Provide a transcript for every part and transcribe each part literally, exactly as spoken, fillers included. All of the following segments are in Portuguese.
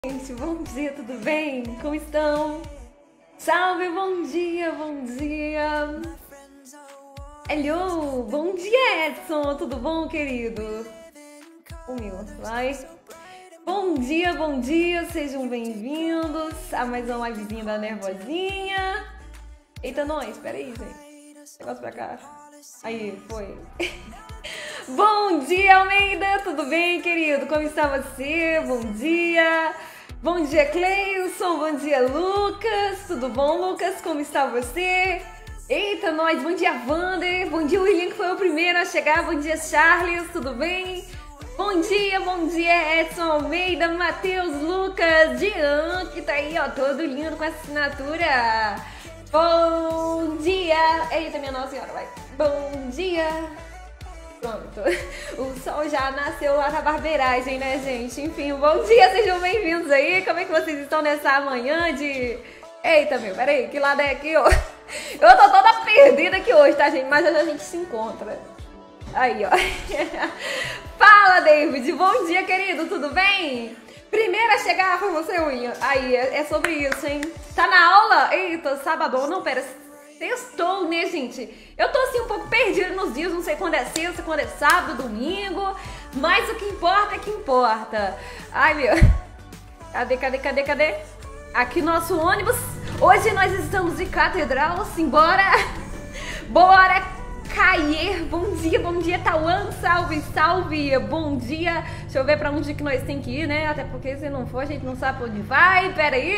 Gente, bom dia, tudo bem? Como estão? Salve, bom dia, bom dia! Hello, bom dia, Edson! Tudo bom, querido? Um minuto, vai! Bom dia, bom dia! Sejam bem-vindos a mais uma livezinha da Nervosinha. Eita, nós, espera aí, gente. Negócio pra cá. Aí, foi. Bom dia, Almeida! Tudo bem, querido? Como está você? Bom dia! Bom dia, Cleilson! Bom dia, Lucas! Tudo bom, Lucas? Como está você? Eita, nós! Bom dia, Wander! Bom dia, William, que foi o primeiro a chegar! Bom dia, Charles! Tudo bem? Bom dia, bom dia, Edson Almeida, Matheus, Lucas, Jean, que tá aí, ó, todo lindo com essa assinatura! Bom dia! Eita, minha Nossa Senhora, vai! Bom dia! Pronto, o sol já nasceu lá na barbeiragem, né, gente? Enfim, bom dia, sejam bem-vindos aí. Como é que vocês estão nessa manhã de... Eita, meu, peraí, que lado é aqui, ó? Eu tô toda perdida aqui hoje, tá, gente? Mas a gente se encontra. Aí, ó. Fala, David, bom dia, querido, tudo bem? Primeira a chegar foi você, William. Aí, é sobre isso, hein? Tá na aula? Eita, sábado, não, pera... Sextou, né, gente? Eu tô assim um pouco perdida nos dias, não sei quando é sexta, quando é sábado, domingo, mas o que importa é que importa. Ai, meu. Cadê, cadê, cadê, cadê? Aqui nosso ônibus. Hoje nós estamos de catedral, simbora. Bora cair. Bom dia, bom dia, Tauan, salve, salve. Bom dia. Deixa eu ver pra onde que nós tem que ir, né? Até porque se não for, a gente não sabe pra onde vai. Pera aí.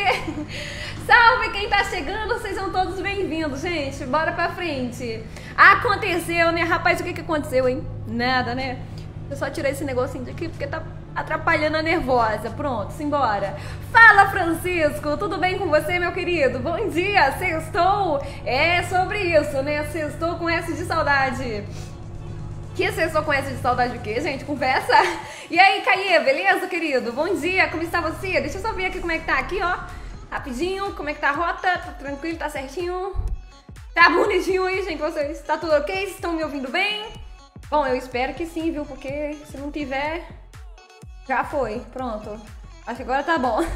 Salve quem tá chegando, sejam todos bem-vindos, gente. Bora pra frente. Aconteceu, né? Rapaz, o que que aconteceu, hein? Nada, né? Eu só tirei esse negocinho daqui porque tá atrapalhando a nervosa. Pronto, simbora. Fala, Francisco, tudo bem com você, meu querido? Bom dia, sextou? É sobre isso, né? Sextou com S de saudade. Que sextou com S de saudade o quê, gente? Conversa? E aí, Caê, beleza, querido? Bom dia, como está você? Deixa eu só ver aqui como é que tá aqui, ó. Rapidinho, como é que tá a rota? Tá tranquilo, tá certinho? Tá bonitinho aí, gente, vocês? Tá tudo ok? Vocês estão me ouvindo bem? Bom, eu espero que sim, viu? Porque se não tiver, já foi. Pronto. Acho que agora tá bom.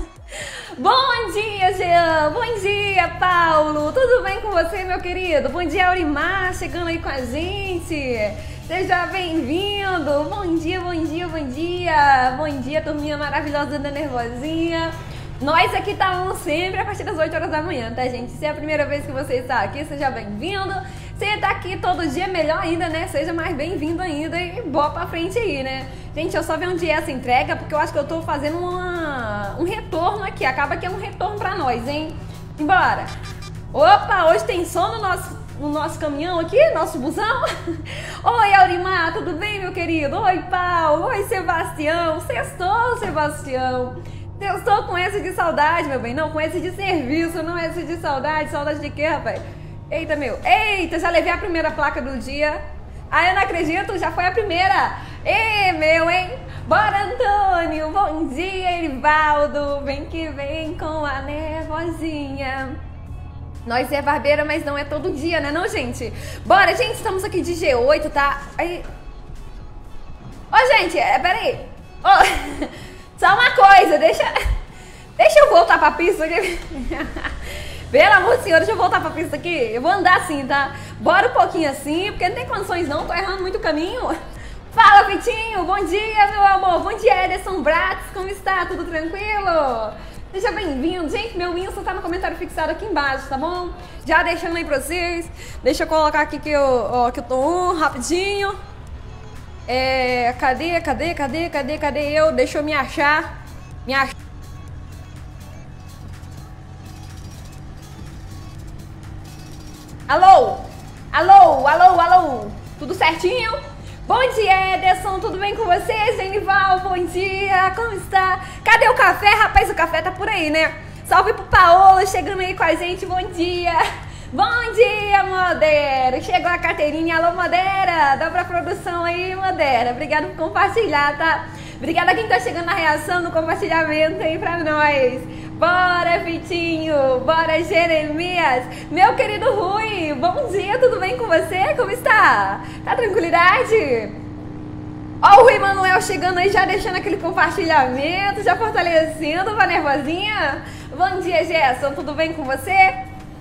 Bom dia, Jean! Bom dia, Paulo! Tudo bem com você, meu querido? Bom dia, Aurimar, chegando aí com a gente! Seja bem-vindo! Bom dia, bom dia, bom dia! Bom dia, turminha maravilhosa da Nervosinha! Nós aqui estamos sempre a partir das oito horas da manhã, tá, gente? Se é a primeira vez que você está aqui, seja bem-vindo. Se está aqui todo dia, melhor ainda, né? Seja mais bem-vindo ainda e bora pra frente aí, né? Gente, eu só ver onde é essa entrega, porque eu acho que eu tô fazendo uma, um retorno aqui. Acaba que é um retorno pra nós, hein? Embora! Opa, hoje tem som no nosso, no nosso caminhão aqui, nosso busão. Oi, Aurimar, tudo bem, meu querido? Oi, Paulo. Oi, Sebastião. Sextou, Sebastião. Eu estou com esse de saudade, meu bem. Não, com esse de serviço, não esse de saudade. Saudade de quê, rapaz? Eita, meu. Eita, já levei a primeira placa do dia. Ah, eu não acredito, já foi a primeira. Ê, meu, hein? Bora, Antônio. Bom dia, Erivaldo. Vem que vem com a Nervosinha. Nós é barbeira, mas não é todo dia, né não, gente? Bora, gente, estamos aqui de G oito, tá? Aí... Ô, gente, é, peraí. Ô... Só uma coisa, deixa, deixa eu voltar pra pista aqui. Pelo amor de Deus, deixa eu voltar pra pista aqui. Eu vou andar assim, tá? Bora um pouquinho assim, porque não tem condições não, tô errando muito o caminho. Fala, Vitinho, bom dia, meu amor. Bom dia, Ederson Bratz, como está? Tudo tranquilo? Seja bem-vindo. Gente, meu Insta tá no comentário fixado aqui embaixo, tá bom? Já deixando aí pra vocês. Deixa eu colocar aqui que eu, ó, que eu tô um, rapidinho. É, cadê, cadê, cadê, cadê, cadê eu? Deixa eu me achar. Me achar. Alô? Alô, alô, alô? Tudo certinho? Bom dia, Ederson, tudo bem com você? Genival, bom dia, como está? Cadê o café? Rapaz, o café tá por aí, né? Salve pro Paolo, chegando aí com a gente, bom dia. Bom dia, Modera! Chegou a carteirinha, alô, Modera! Dá pra produção aí, Modera. Obrigada por compartilhar, tá? Obrigada a quem tá chegando na reação, no compartilhamento aí pra nós. Bora, Vitinho! Bora, Jeremias! Meu querido Rui, bom dia, tudo bem com você? Como está? Tá tranquilidade? Ó, Ó o Emanuel chegando aí, já deixando aquele compartilhamento, já fortalecendo, vai nervosinha? Bom dia, Gerson, tudo bem com você?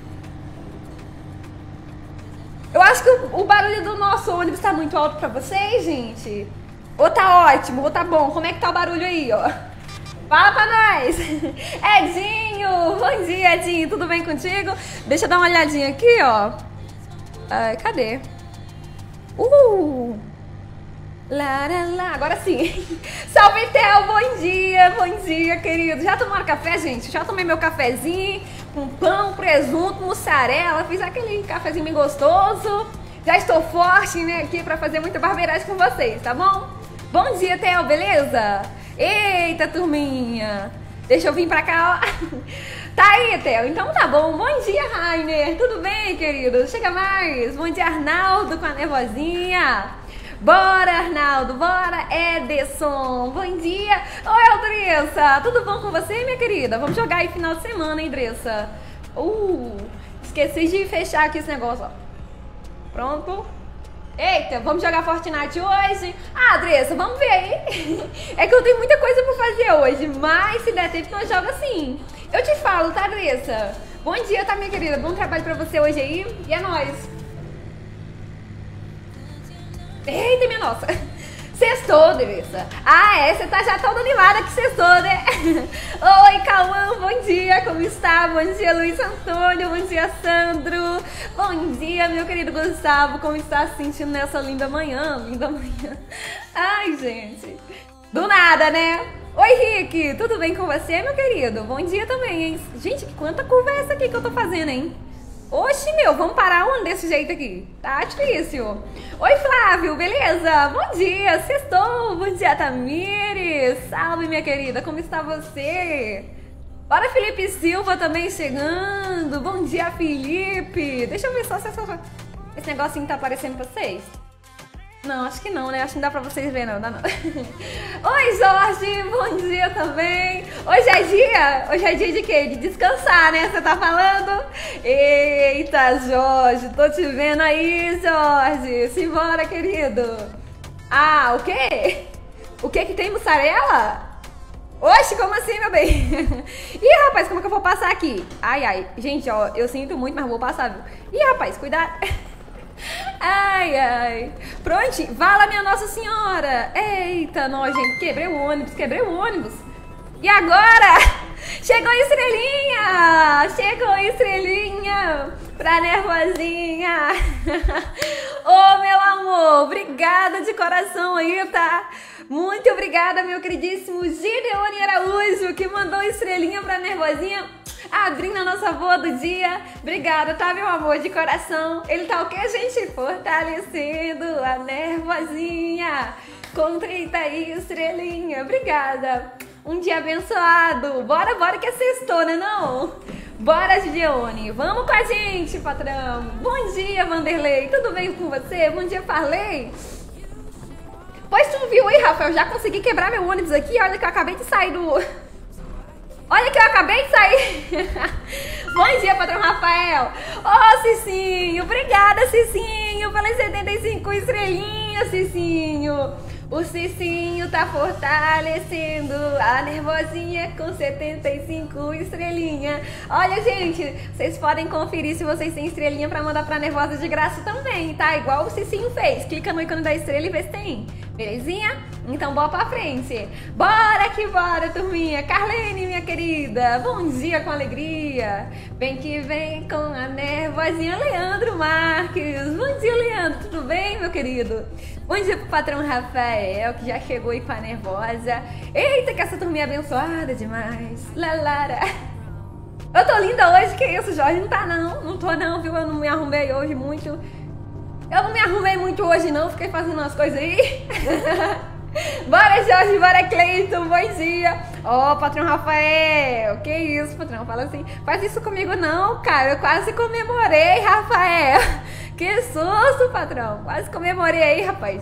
Eu acho que o, o barulho do nosso ônibus tá muito alto pra vocês, gente. Ou tá ótimo, ou tá bom. Como é que tá o barulho aí, ó? Fala pra nós! Edinho! Bom dia, Edinho! Tudo bem contigo? Deixa eu dar uma olhadinha aqui, ó. Ai, cadê? Uh! Lá, lá, lá. Agora sim! Salve, Theo! Bom dia! Bom dia, querido! Já tomaram café, gente? Já tomei meu cafezinho com pão, presunto, mussarela. Fiz aquele cafezinho bem gostoso. Já estou forte, né, aqui pra fazer muita barbeiragem com vocês, tá bom? Bom dia, Theo! Beleza? Eita, turminha! Deixa eu vir pra cá, ó. Tá aí, Theo. Então tá bom. Bom dia, Rainer. Tudo bem, querido? Chega mais. Bom dia, Arnaldo, com a nervosinha. Bora, Arnaldo. Bora, Ederson. Bom dia. Oi, Andressa. Tudo bom com você, minha querida? Vamos jogar aí final de semana, hein, Andressa? Uh, esqueci de fechar aqui esse negócio, ó. Pronto. Eita, vamos jogar Fortnite hoje? Ah, Andressa, vamos ver aí. É que eu tenho muita coisa pra fazer hoje, mas se der tempo nós jogamos assim. Eu te falo, tá, Andressa? Bom dia, tá, minha querida? Bom trabalho pra você hoje aí. E é nóis. Eita, minha nossa. Sextou, Andressa. Ah, é? Você tá já toda animada que sextou, né? Oi, Cauã, bom dia, como está? Bom dia, Luiz Antônio, bom dia, Sandro. Bom dia, meu querido Gustavo, como está se sentindo nessa linda manhã? Linda manhã. Ai, gente. Do nada, né? Oi, Rick, tudo bem com você, meu querido? Bom dia também, hein? Gente, quanta curva é essa aqui que eu tô fazendo, hein? Oxe, meu, vamos parar onde desse jeito aqui? Tá difícil. Oi, Flávio, beleza? Bom dia, sextou. Bom dia, Tamires. Salve, minha querida, como está você? Bora, Felipe Silva também chegando. Bom dia, Felipe. Deixa eu ver só se essa... esse negocinho tá aparecendo pra vocês. Não, acho que não, né? Acho que não dá pra vocês verem, não. Dá não. Oi, Jorge. Bom dia também. Hoje é dia? Hoje é dia de quê? De descansar, né? Você tá falando? Eita, Jorge. Tô te vendo aí, Jorge. Simbora, querido. Ah, o quê? O que que tem, mussarela? Oxe, como assim, meu bem? Ih, rapaz, como é que eu vou passar aqui? Ai, ai. Gente, ó, eu sinto muito, mas vou passar, viu? Ih, rapaz, cuidado. Ai, ai. Pronto, vala minha Nossa Senhora. Eita, nós, gente, quebrei o ônibus, quebrei o ônibus. E agora? Chegou estrelinha. Chegou estrelinha pra nervosinha. Ô, oh, meu amor, obrigada de coração aí, tá? Muito obrigada, meu queridíssimo Gideone Araújo, que mandou estrelinha pra nervosinha, abrindo a nossa boa do dia. Obrigada, tá, meu amor, de coração. Ele tá o que, gente? Fortalecendo a nervosinha. Com trinta aí, estrelinha. Obrigada. Um dia abençoado. Bora, bora que é sextou, né não? Bora, Gideone. Vamos com a gente, patrão. Bom dia, Vanderlei. Tudo bem com você? Bom dia, Farley. Pois tu viu aí, Rafael? Já consegui quebrar meu ônibus aqui. Olha que eu acabei de sair do... Olha que eu acabei de sair. Bom dia, patrão Rafael. Ô, oh, Cicinho. Obrigada, Cicinho, pelas setenta e cinco estrelinhas, Cicinho. O Cicinho tá fortalecendo a nervosinha com setenta e cinco estrelinhas. Olha, gente, vocês podem conferir se vocês têm estrelinha pra mandar pra nervosa de graça também, tá? Igual o Cicinho fez. Clica no ícone da estrela e vê se tem. Belezinha? Então bora pra frente. Bora que bora, turminha. Carlene, minha querida. Bom dia com alegria. Vem que vem com a nervosinha. Leandro Marques. Bom dia, Leandro. Tudo bem, meu querido? Bom dia pro patrão Rafael, que já chegou aí com a nervosa. Eita, que essa turminha é abençoada demais. Lalara. Eu tô linda hoje, que isso, Jorge? Não tá não, não tô não, viu? Eu não me arrumei hoje muito. Eu não me arrumei muito hoje não, fiquei fazendo umas coisas aí. Bora, Jorge, bora, Cleiton, bom dia. Ó, oh, patrão Rafael, que isso, patrão? Fala assim, faz isso comigo não, cara, eu quase comemorei, Rafael. Que susto, patrão, quase comemorei aí, rapaz.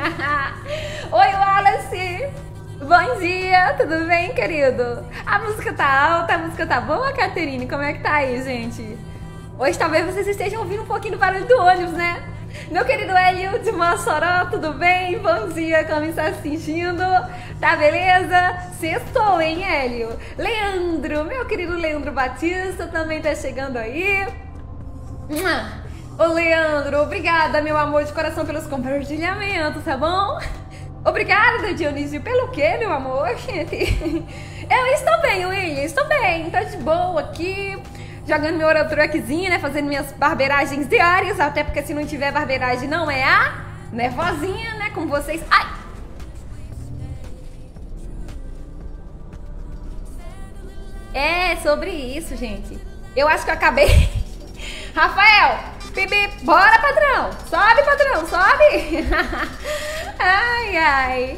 Oi, Wallace. Bom dia, tudo bem, querido? A música tá alta, a música tá boa, Caterine? Como é que tá aí, gente? Hoje talvez vocês estejam ouvindo um pouquinho do barulho do ônibus, né? Meu querido Hélio de Mossoró, tudo bem? Bom dia, como está se sentindo? Tá beleza? Sextou, hein, Hélio? Leandro, meu querido Leandro Batista também tá chegando aí. Ô, Leandro, obrigada, meu amor de coração, pelos compartilhamentos, tá bom? Obrigada, Dionísio, pelo quê, meu amor? Eu estou bem, William, estou bem, tá de boa aqui. Jogando meu Eurotruckzinho, né? Fazendo minhas barbeiragens diárias. Até porque se não tiver barbeiragem não é a nervosinha, né? Com vocês. Ai! É sobre isso, gente. Eu acho que eu acabei... Rafael! Bibi, bora, patrão! Sobe, patrão, sobe! Ai, ai...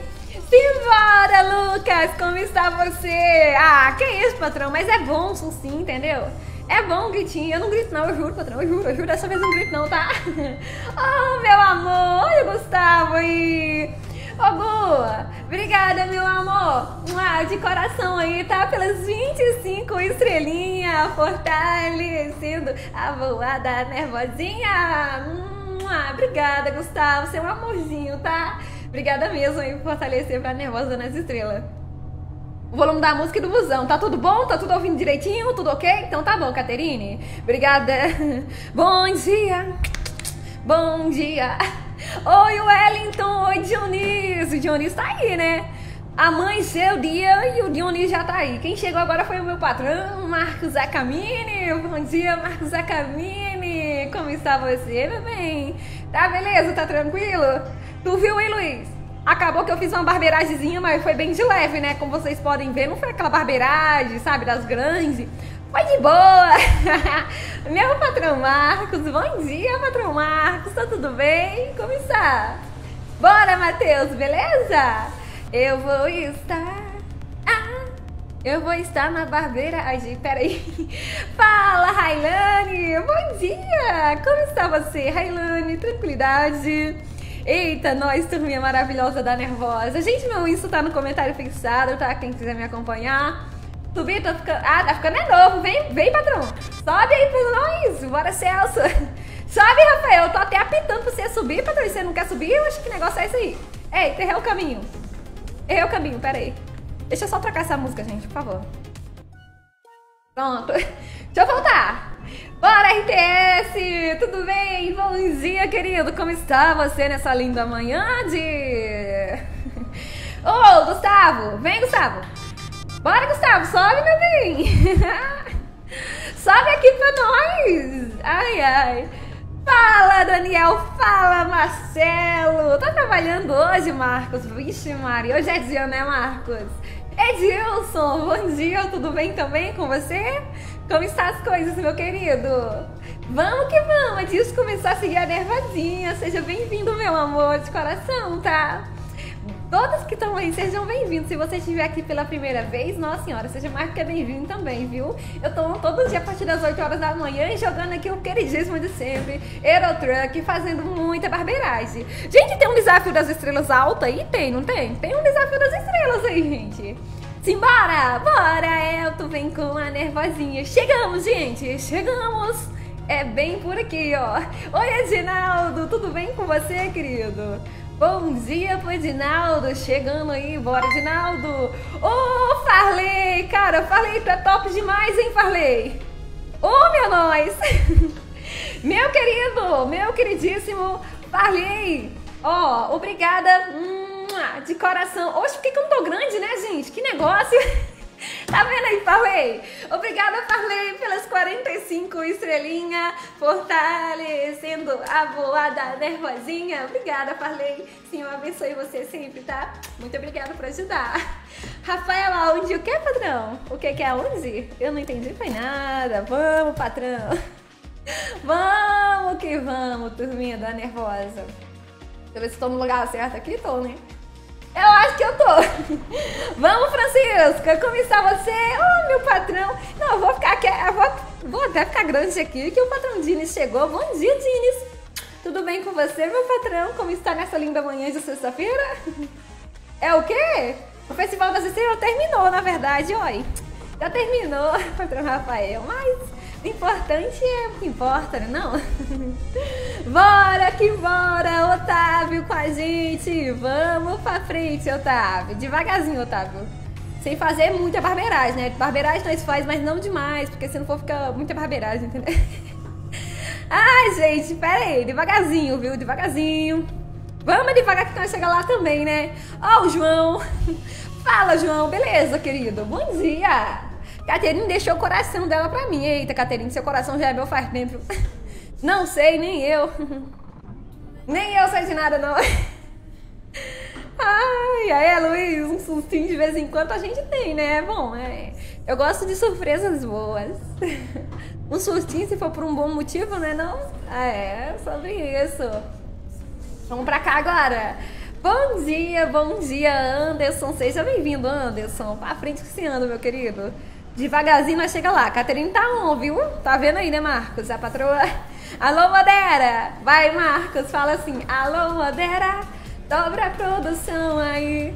Simbora, Lucas! Como está você? Ah, que isso, patrão? Mas é bom, sim, entendeu? É bom um gritinho, eu não grito não, eu juro, patrão, eu juro, eu juro, dessa vez eu não grito não, tá? Oh, meu amor, olha o Gustavo aí. Ô, oh, boa, obrigada, meu amor, ah, de coração aí, tá? Pelas vinte e cinco estrelinhas, fortalecendo a voada nervosinha. Ah, obrigada, Gustavo, você é um amorzinho, tá? Obrigada mesmo aí por fortalecer pra nervosa nas estrelas. O volume da música e do busão. Tá tudo bom? Tá tudo ouvindo direitinho? Tudo ok? Então tá bom, Caterine. Obrigada. Bom dia. Bom dia. Oi, Wellington. Oi, Dionísio. O Dionísio tá aí, né? Amanheceu o dia e o Dionísio já tá aí. Quem chegou agora foi o meu patrão, Marcos Zacamini. Bom dia, Marcos Zacamini. Como está você, meu bem? Tá beleza? Tá tranquilo? Tu viu, hein, Luiz? Acabou que eu fiz uma barbeiragemzinha, mas foi bem de leve, né? Como vocês podem ver, não foi aquela barbeiragem, sabe, das grandes. Foi de boa. Meu patrão Marcos, bom dia, patrão Marcos. Tá tudo bem? Como está? Bora, Matheus, beleza? Eu vou estar... Ah, eu vou estar na barbeiragem. Peraí. Fala, Railane. Bom dia. Como está você, Railane? Tranquilidade? Eita, nós, turminha maravilhosa da Nervosa. Gente, meu Insta tá no comentário fixado, tá? Quem quiser me acompanhar. Subir, tá ficando... Ah, tá ficando é novo. Vem, vem, patrão. Sobe aí pra nós. Bora, Celso. Sobe, Rafael. Eu tô até apitando pra você subir, patrão. Você não quer subir? Eu acho que negócio é esse aí. Eita, errei o caminho. Errei o caminho, pera aí. Deixa eu só trocar essa música, gente, por favor. Pronto. Deixa eu voltar. Bora, R T S! Tudo bem? Bom dia, querido! Como está você nessa linda manhã de... Ô, oh, Gustavo! Vem, Gustavo! Bora, Gustavo! Sobe, meu bem! Sobe aqui pra nós! Ai, ai! Fala, Daniel! Fala, Marcelo! Tá trabalhando hoje, Marcos? Vixe, Maria! Hoje é dia, né, Marcos? Edilson! Bom dia! Tudo bem também com você? Como estão as coisas, meu querido? Vamos que vamos! Edilson começou a seguir a nervosinha. Seja bem-vindo, meu amor, de coração, tá? Todos que estão aí, sejam bem-vindos. Se você estiver aqui pela primeira vez, nossa senhora, seja mais que bem-vindo também, viu? Eu tô todo dia a partir das oito horas da manhã jogando aqui o queridíssimo de sempre, Eurotruck, fazendo muita barbeiragem. Gente, tem um desafio das estrelas alta aí? Tem, não tem? Tem um desafio das estrelas aí, gente. Simbora! Bora, Elton, vem com a nervosinha. Chegamos, gente, chegamos. É bem por aqui, ó. Oi, Edinaldo, tudo bem com você, querido? Bom dia pro Edinaldo, chegando aí, bora, Edinaldo. Ô, oh, Farley, cara, Farley tá top demais, hein, Farley? Ô, oh, meu nós. Meu querido, meu queridíssimo Farley. Ó, oh, obrigada. Hum. De coração. Oxe, por que, que eu não tô grande, né, gente? Que negócio. Tá vendo aí, Farley? Obrigada, Farley, pelas quarenta e cinco estrelinhas, fortalecendo a voada nervosinha. Obrigada, Farley. Senhor abençoe você sempre, tá? Muito obrigada por ajudar. Rafael, aonde? O que, patrão? O que que é aonde? Eu não entendi, foi nada. Vamos, patrão. Vamos que vamos, turminha da Nervosa. Deixa eu ver se estou no lugar certo aqui, tô, né? Eu acho que eu tô. Vamos, Francisca, como está você? Oh, meu patrão. Não, eu vou ficar aqui, eu vou, vou até ficar grande aqui, que o patrão Dines chegou. Bom dia, Dines. Tudo bem com você, meu patrão? Como está nessa linda manhã de sexta-feira? É o quê? O Festival das Estrelas terminou, na verdade, oi. Já terminou, patrão Rafael, mas O importante é o que importa, né? Não? Bora que bora, Otávio com a gente. Vamos pra frente, Otávio. Devagarzinho, Otávio. Sem fazer muita barbeiragem, né? Barbeiragem nós faz, mas não demais, porque se não for ficar muita barbeiragem, entendeu? Ai, gente, pera aí. Devagarzinho, viu? Devagarzinho. Vamos devagar que nós chegamos lá também, né? Ó, o João. Fala, João. Beleza, querido? Bom dia. Caterine deixou o coração dela pra mim. Eita, Caterine, seu coração já é meu faz tempo. Não sei, nem eu. Nem eu sei de nada, não. Ai, aí, Luiz, um sustinho de vez em quando a gente tem, né? É bom, é. Eu gosto de surpresas boas. Um sustinho se for por um bom motivo, né? Não? É, sobre isso. Vamos pra cá agora. Bom dia, bom dia, Anderson. Seja bem-vindo, Anderson. Pra frente que você anda, meu querido. Devagarzinho nós chega lá. Caterine tá on, viu? Tá vendo aí, né, Marcos? A patroa. Alô, Modera. Vai, Marcos. Fala assim. Alô, Modera. Dobra a produção aí.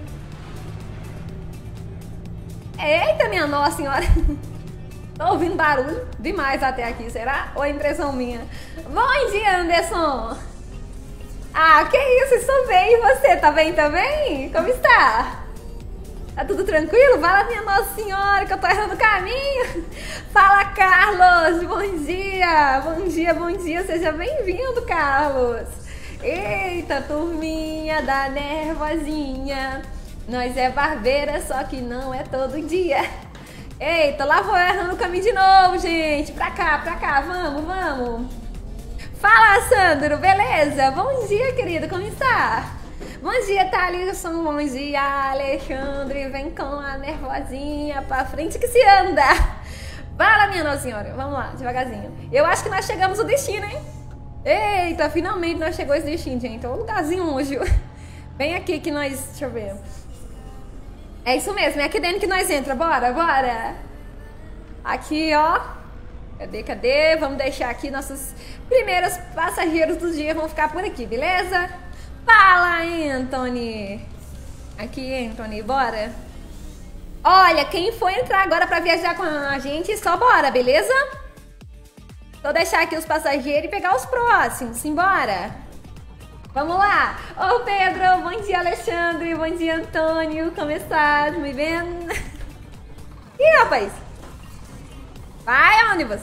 Eita, minha nossa senhora. Tô ouvindo barulho demais até aqui, será? Ou é impressão minha? Bom dia, Anderson. Ah, que isso? Estou bem. E você? Tá bem também? Como está? Tá tudo tranquilo? Fala, minha Nossa Senhora, que eu tô errando o caminho. Fala, Carlos. Bom dia. Bom dia, bom dia. Seja bem-vindo, Carlos. Eita, turminha da Nervosinha. Nós é barbeira, só que não é todo dia. Eita, lá vou errando o caminho de novo, gente. Pra cá, pra cá. Vamos, vamos. Fala, Sandro. Beleza? Bom dia, querido. Como está? Bom dia, Thalisson. Bom dia, Alexandre. Vem com a Nervosinha pra frente que se anda. Fala, minha Nossa Senhora. Vamos lá, devagarzinho. Eu acho que nós chegamos ao destino, hein? Eita, finalmente nós chegamos a esse destino, gente. É um lugarzinho longe. Bem aqui que nós... Deixa eu ver. É isso mesmo, é aqui dentro que nós entra. Bora, bora. Aqui, ó. Cadê, cadê? Vamos deixar aqui nossos primeiros passageiros do dia. Vão ficar por aqui, beleza? Fala, Anthony. Aqui, Anthony, bora. Olha, quem for entrar agora pra viajar com a gente, só bora, beleza? Vou deixar aqui os passageiros e pegar os próximos. Simbora. Vamos lá! Ô Pedro, bom dia Alexandre, bom dia Antônio, como está? Muito bem? Ih, rapaz! Vai, ônibus!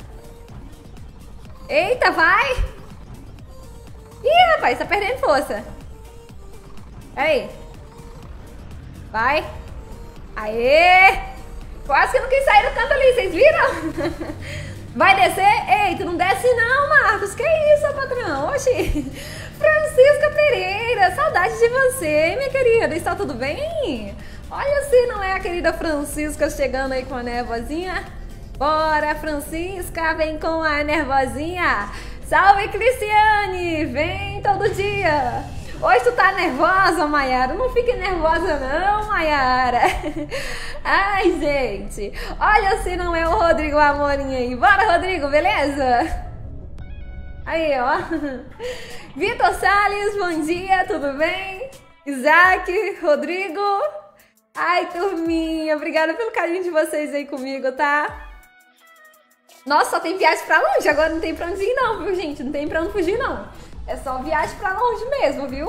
Eita, vai! Ih, rapaz, tá perdendo força! Aí! Vai! Aê! Quase que eu não quis sair do canto ali, vocês viram? Vai descer? Ei, tu não desce não, Marcos! Que isso, patrão? Oxi! Francisca Pereira, saudade de você, minha querida. Está tudo bem? Olha se não é a querida Francisca chegando aí com a Nervosinha. Bora, Francisca, vem com a Nervosinha. Salve, Cristiane, vem todo dia. Hoje tu tá nervosa, Maiara? Não fique nervosa não, Maiara. Ai, gente. Olha se não é o Rodrigo Amorim aí. Bora, Rodrigo, beleza? Aí, ó. Vitor Salles, bom dia, tudo bem? Isaac, Rodrigo. Ai, turminha, obrigada pelo carinho de vocês aí comigo, tá? Nossa, só tem viagem pra longe, agora não tem pra onde ir não, viu, gente? Não tem pra onde fugir, não. É só viagem pra longe mesmo, viu?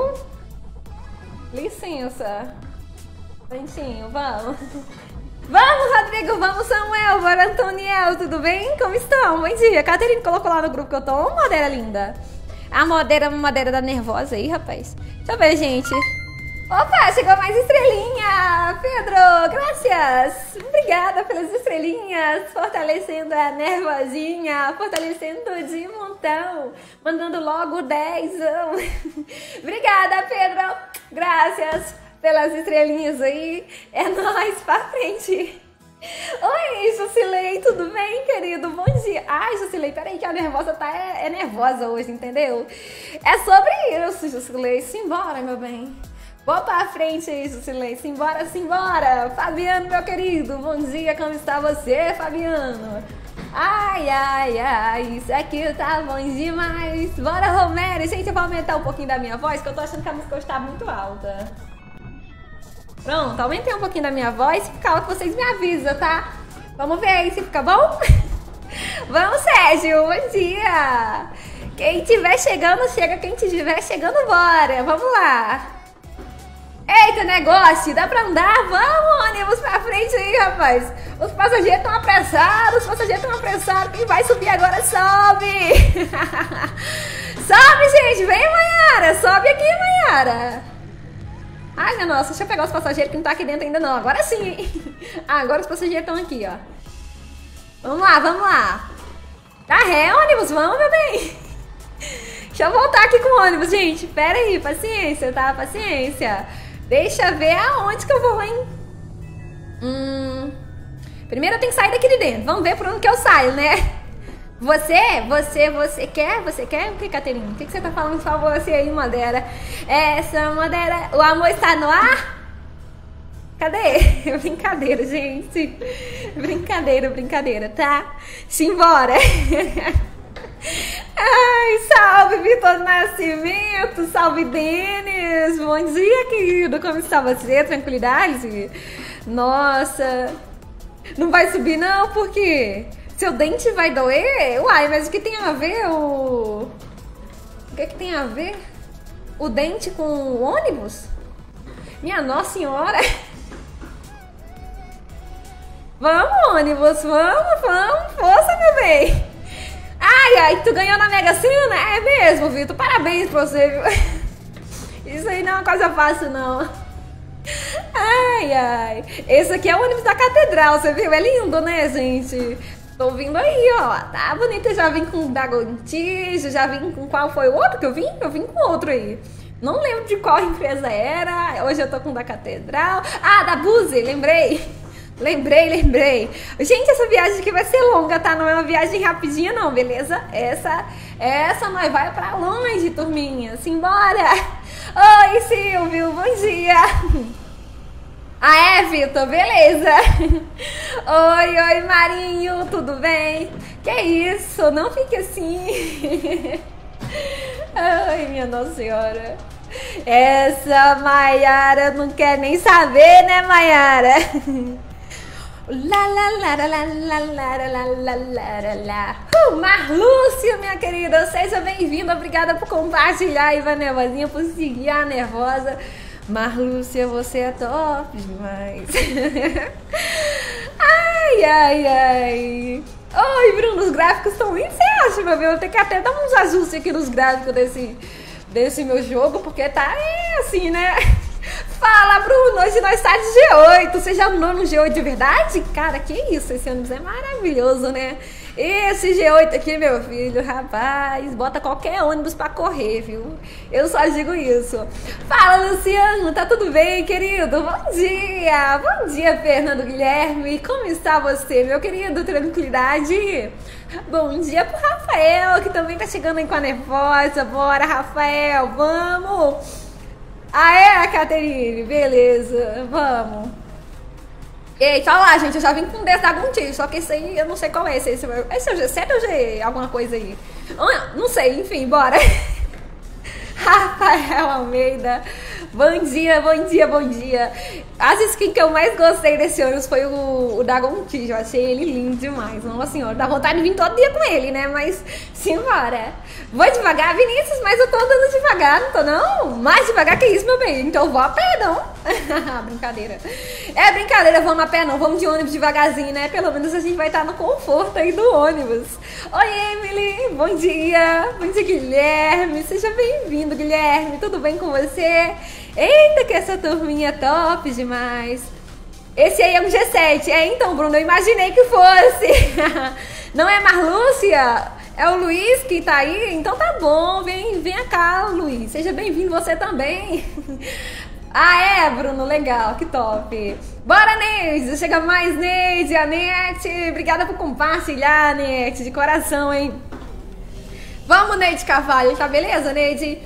Licença. Lentinho, vamos. Vamos, Rodrigo, vamos, Samuel, bora, Antoniel, tudo bem? Como estão? Bom dia. Caterine colocou lá no grupo que eu tô. Ô, Madeira linda. A Madeira, Madeira da nervosa aí, rapaz. Deixa eu ver, gente. Opa, chegou mais estrelinha. Pedro, graças. Obrigada pelas estrelinhas. Fortalecendo a Nervosinha. Fortalecendo de montão. Mandando logo dezão. Obrigada, Pedro. Graças pelas estrelinhas aí. É nóis, pra frente. Oi, Jusilei, tudo bem, querido? Bom dia. Ai, Jusilei, peraí que a nervosa tá é, é nervosa hoje, entendeu? É sobre isso, Jusilei. Simbora, meu bem. Vou pra frente aí, Jusilei. Simbora, simbora. Fabiano, meu querido, bom dia. Como está você, Fabiano? Ai, ai, ai, isso aqui tá bom demais. Bora, Romero. Gente, eu vou aumentar um pouquinho da minha voz, que eu tô achando que a música está muito alta. Pronto, aumentei um pouquinho da minha voz. Se ficar alto, vocês me avisam, tá? Vamos ver aí se fica bom? Vamos, Sérgio, bom dia. Quem tiver chegando, chega. Quem tiver chegando, bora. Vamos lá. Eita, negócio, dá pra andar? Vamos, ônibus pra frente aí, rapaz. Os passageiros estão apressados, os passageiros estão apressados. Quem vai subir agora, sobe. Sobe, gente, vem, Maiara. Sobe aqui, Maiara. Ai, minha nossa, deixa eu pegar os passageiros que não tá aqui dentro ainda não. Agora sim, hein? Ah, agora os passageiros estão aqui, ó. Vamos lá, vamos lá. Tá ré, ônibus, vamos, meu bem. Deixa eu voltar aqui com o ônibus, gente. Pera aí, paciência, tá? Paciência. Deixa eu ver aonde que eu vou, hein? Hum... Primeiro eu tenho que sair daqui de dentro. Vamos ver por onde que eu saio, né? Você, você, você quer? Você quer? O que, Caterina? O que, que você tá falando? Por favor, você aí, Madeira. Essa Madeira... O amor está no ar? Cadê? Brincadeira, gente. Brincadeira, brincadeira, tá? Simbora. Ai, salve, Vitor Nascimento. Salve, Denis. Bom dia, querido. Como está você? Tranquilidade? Nossa. Não vai subir, não? Por quê? Seu dente vai doer? Uai, mas o que tem a ver o... O que que tem a ver o dente com o ônibus? Minha Nossa Senhora. Vamos, ônibus, vamos, vamos. Força, meu bem. Ai, ai, tu ganhou na Mega Sena? É mesmo, Vitor. Parabéns pra você, viu? Isso aí não é uma coisa fácil, não. Ai, ai. Esse aqui é o ônibus da Catedral, você viu? É lindo, né, gente? Tô vindo aí, ó. Tá bonito. Eu já vim com o da Gontijo, já vim com qual foi o outro que eu vim? Eu vim com outro aí. Não lembro de qual empresa era. Hoje eu tô com o da Catedral. Ah, da Buzi, lembrei. Lembrei, lembrei. Gente, essa viagem aqui vai ser longa, tá? Não é uma viagem rapidinha, não, beleza? Essa, essa nós vai pra longe, turminha. Simbora! Oi, Silvio, bom dia! Ah, é, Vitor? Beleza! Oi, oi, Marinho, tudo bem? Que isso? Não fique assim! Ai, minha Nossa Senhora! Essa Maiara não quer nem saber, né, Maiara? Lá, lá, lá, lá, lá, lá, lá, lá, lá, lá, lá. Uh, Marlúcia, minha querida, seja bem-vinda. Obrigada por compartilhar aí, Nervosinha, por seguir a Nervosa. Marlúcia, você é top demais. Ai, ai, ai. Oi, Bruno, os gráficos estão lindos, você acha, meu bem? Eu tenho que até dar uns ajustes aqui nos gráficos desse, desse meu jogo, porque tá é, assim, né? Fala, Bruno, hoje nós tá de G oito. Você já andou no G oito de verdade? Cara, que isso, esse ônibus é maravilhoso, né? Esse G oito aqui, meu filho, rapaz, bota qualquer ônibus pra correr, viu? Eu só digo isso. Fala, Luciano, tá tudo bem, querido? Bom dia, bom dia, Fernando Guilherme. Como está você, meu querido? Tranquilidade? Bom dia pro Rafael, que também tá chegando aí com a Nervosa. Bora, Rafael, vamos! Ah, é, Caterine? Beleza, vamos. Eita, olha lá, gente, eu já vim com um desse da Gontijo, só que esse aí, eu não sei qual é esse. Esse, esse é o G sete ou G alguma coisa aí? Ah, não sei, enfim, bora. Rafael Almeida, bom dia, bom dia, bom dia. As skins que eu mais gostei desse ônibus foi o, o da Gontijo, eu achei ele lindo demais. Nossa senhora, dá vontade de vir todo dia com ele, né? Mas simbora. Vou devagar, Vinícius, mas eu tô andando devagar, não tô não? Mais devagar que isso, meu bem, então eu vou a pé, não? Brincadeira. É brincadeira, vamos a pé não, vamos de ônibus devagarzinho, né? Pelo menos a gente vai estar no conforto aí do ônibus. Oi, Emily, bom dia. Bom dia, Guilherme, seja bem-vindo, Guilherme, tudo bem com você? Eita, que essa turminha é top demais. Esse aí é um G sete, é então, Bruno, eu imaginei que fosse. Não é Marlúcia? É o Luiz que tá aí? Então tá bom, vem, vem cá, Luiz. Seja bem-vindo você também. Ah, é, Bruno, legal, que top. Bora, Neide, chega mais, Neide, a Nete. Obrigada por compartilhar, Nete, de coração, hein? Vamos, Neide Carvalho, tá beleza, Neide?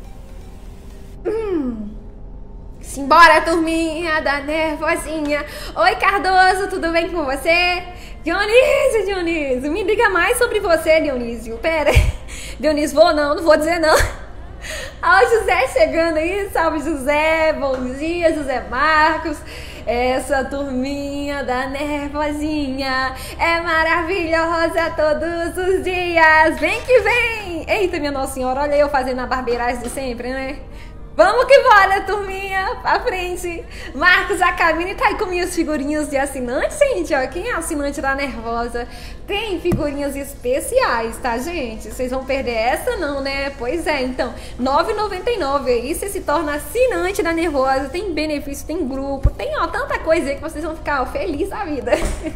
Hum. Simbora, turminha da Nervosinha. Oi, Cardoso, tudo bem com você? Dionísio, Dionísio, me diga mais sobre você, Dionísio. Pera, Dionísio, vou não, não vou dizer não. Ó, o José chegando aí, salve José, bom dia, José Marcos. Essa turminha da Nervosinha é maravilhosa todos os dias. Vem que vem! Eita, minha Nossa Senhora, olha eu fazendo a barbeiragem de sempre, né? Vamos que bora, turminha, pra frente. Marcos Acabini tá aí com minhas figurinhas de assinante, gente, ó. Quem é assinante da Nervosa tem figurinhas especiais, tá, gente? Vocês vão perder essa não, né? Pois é, então, nove reais e noventa e nove centavos aí, você se torna assinante da Nervosa, tem benefício, tem grupo, tem, ó, tanta coisa aí que vocês vão ficar, ó, felizes da vida.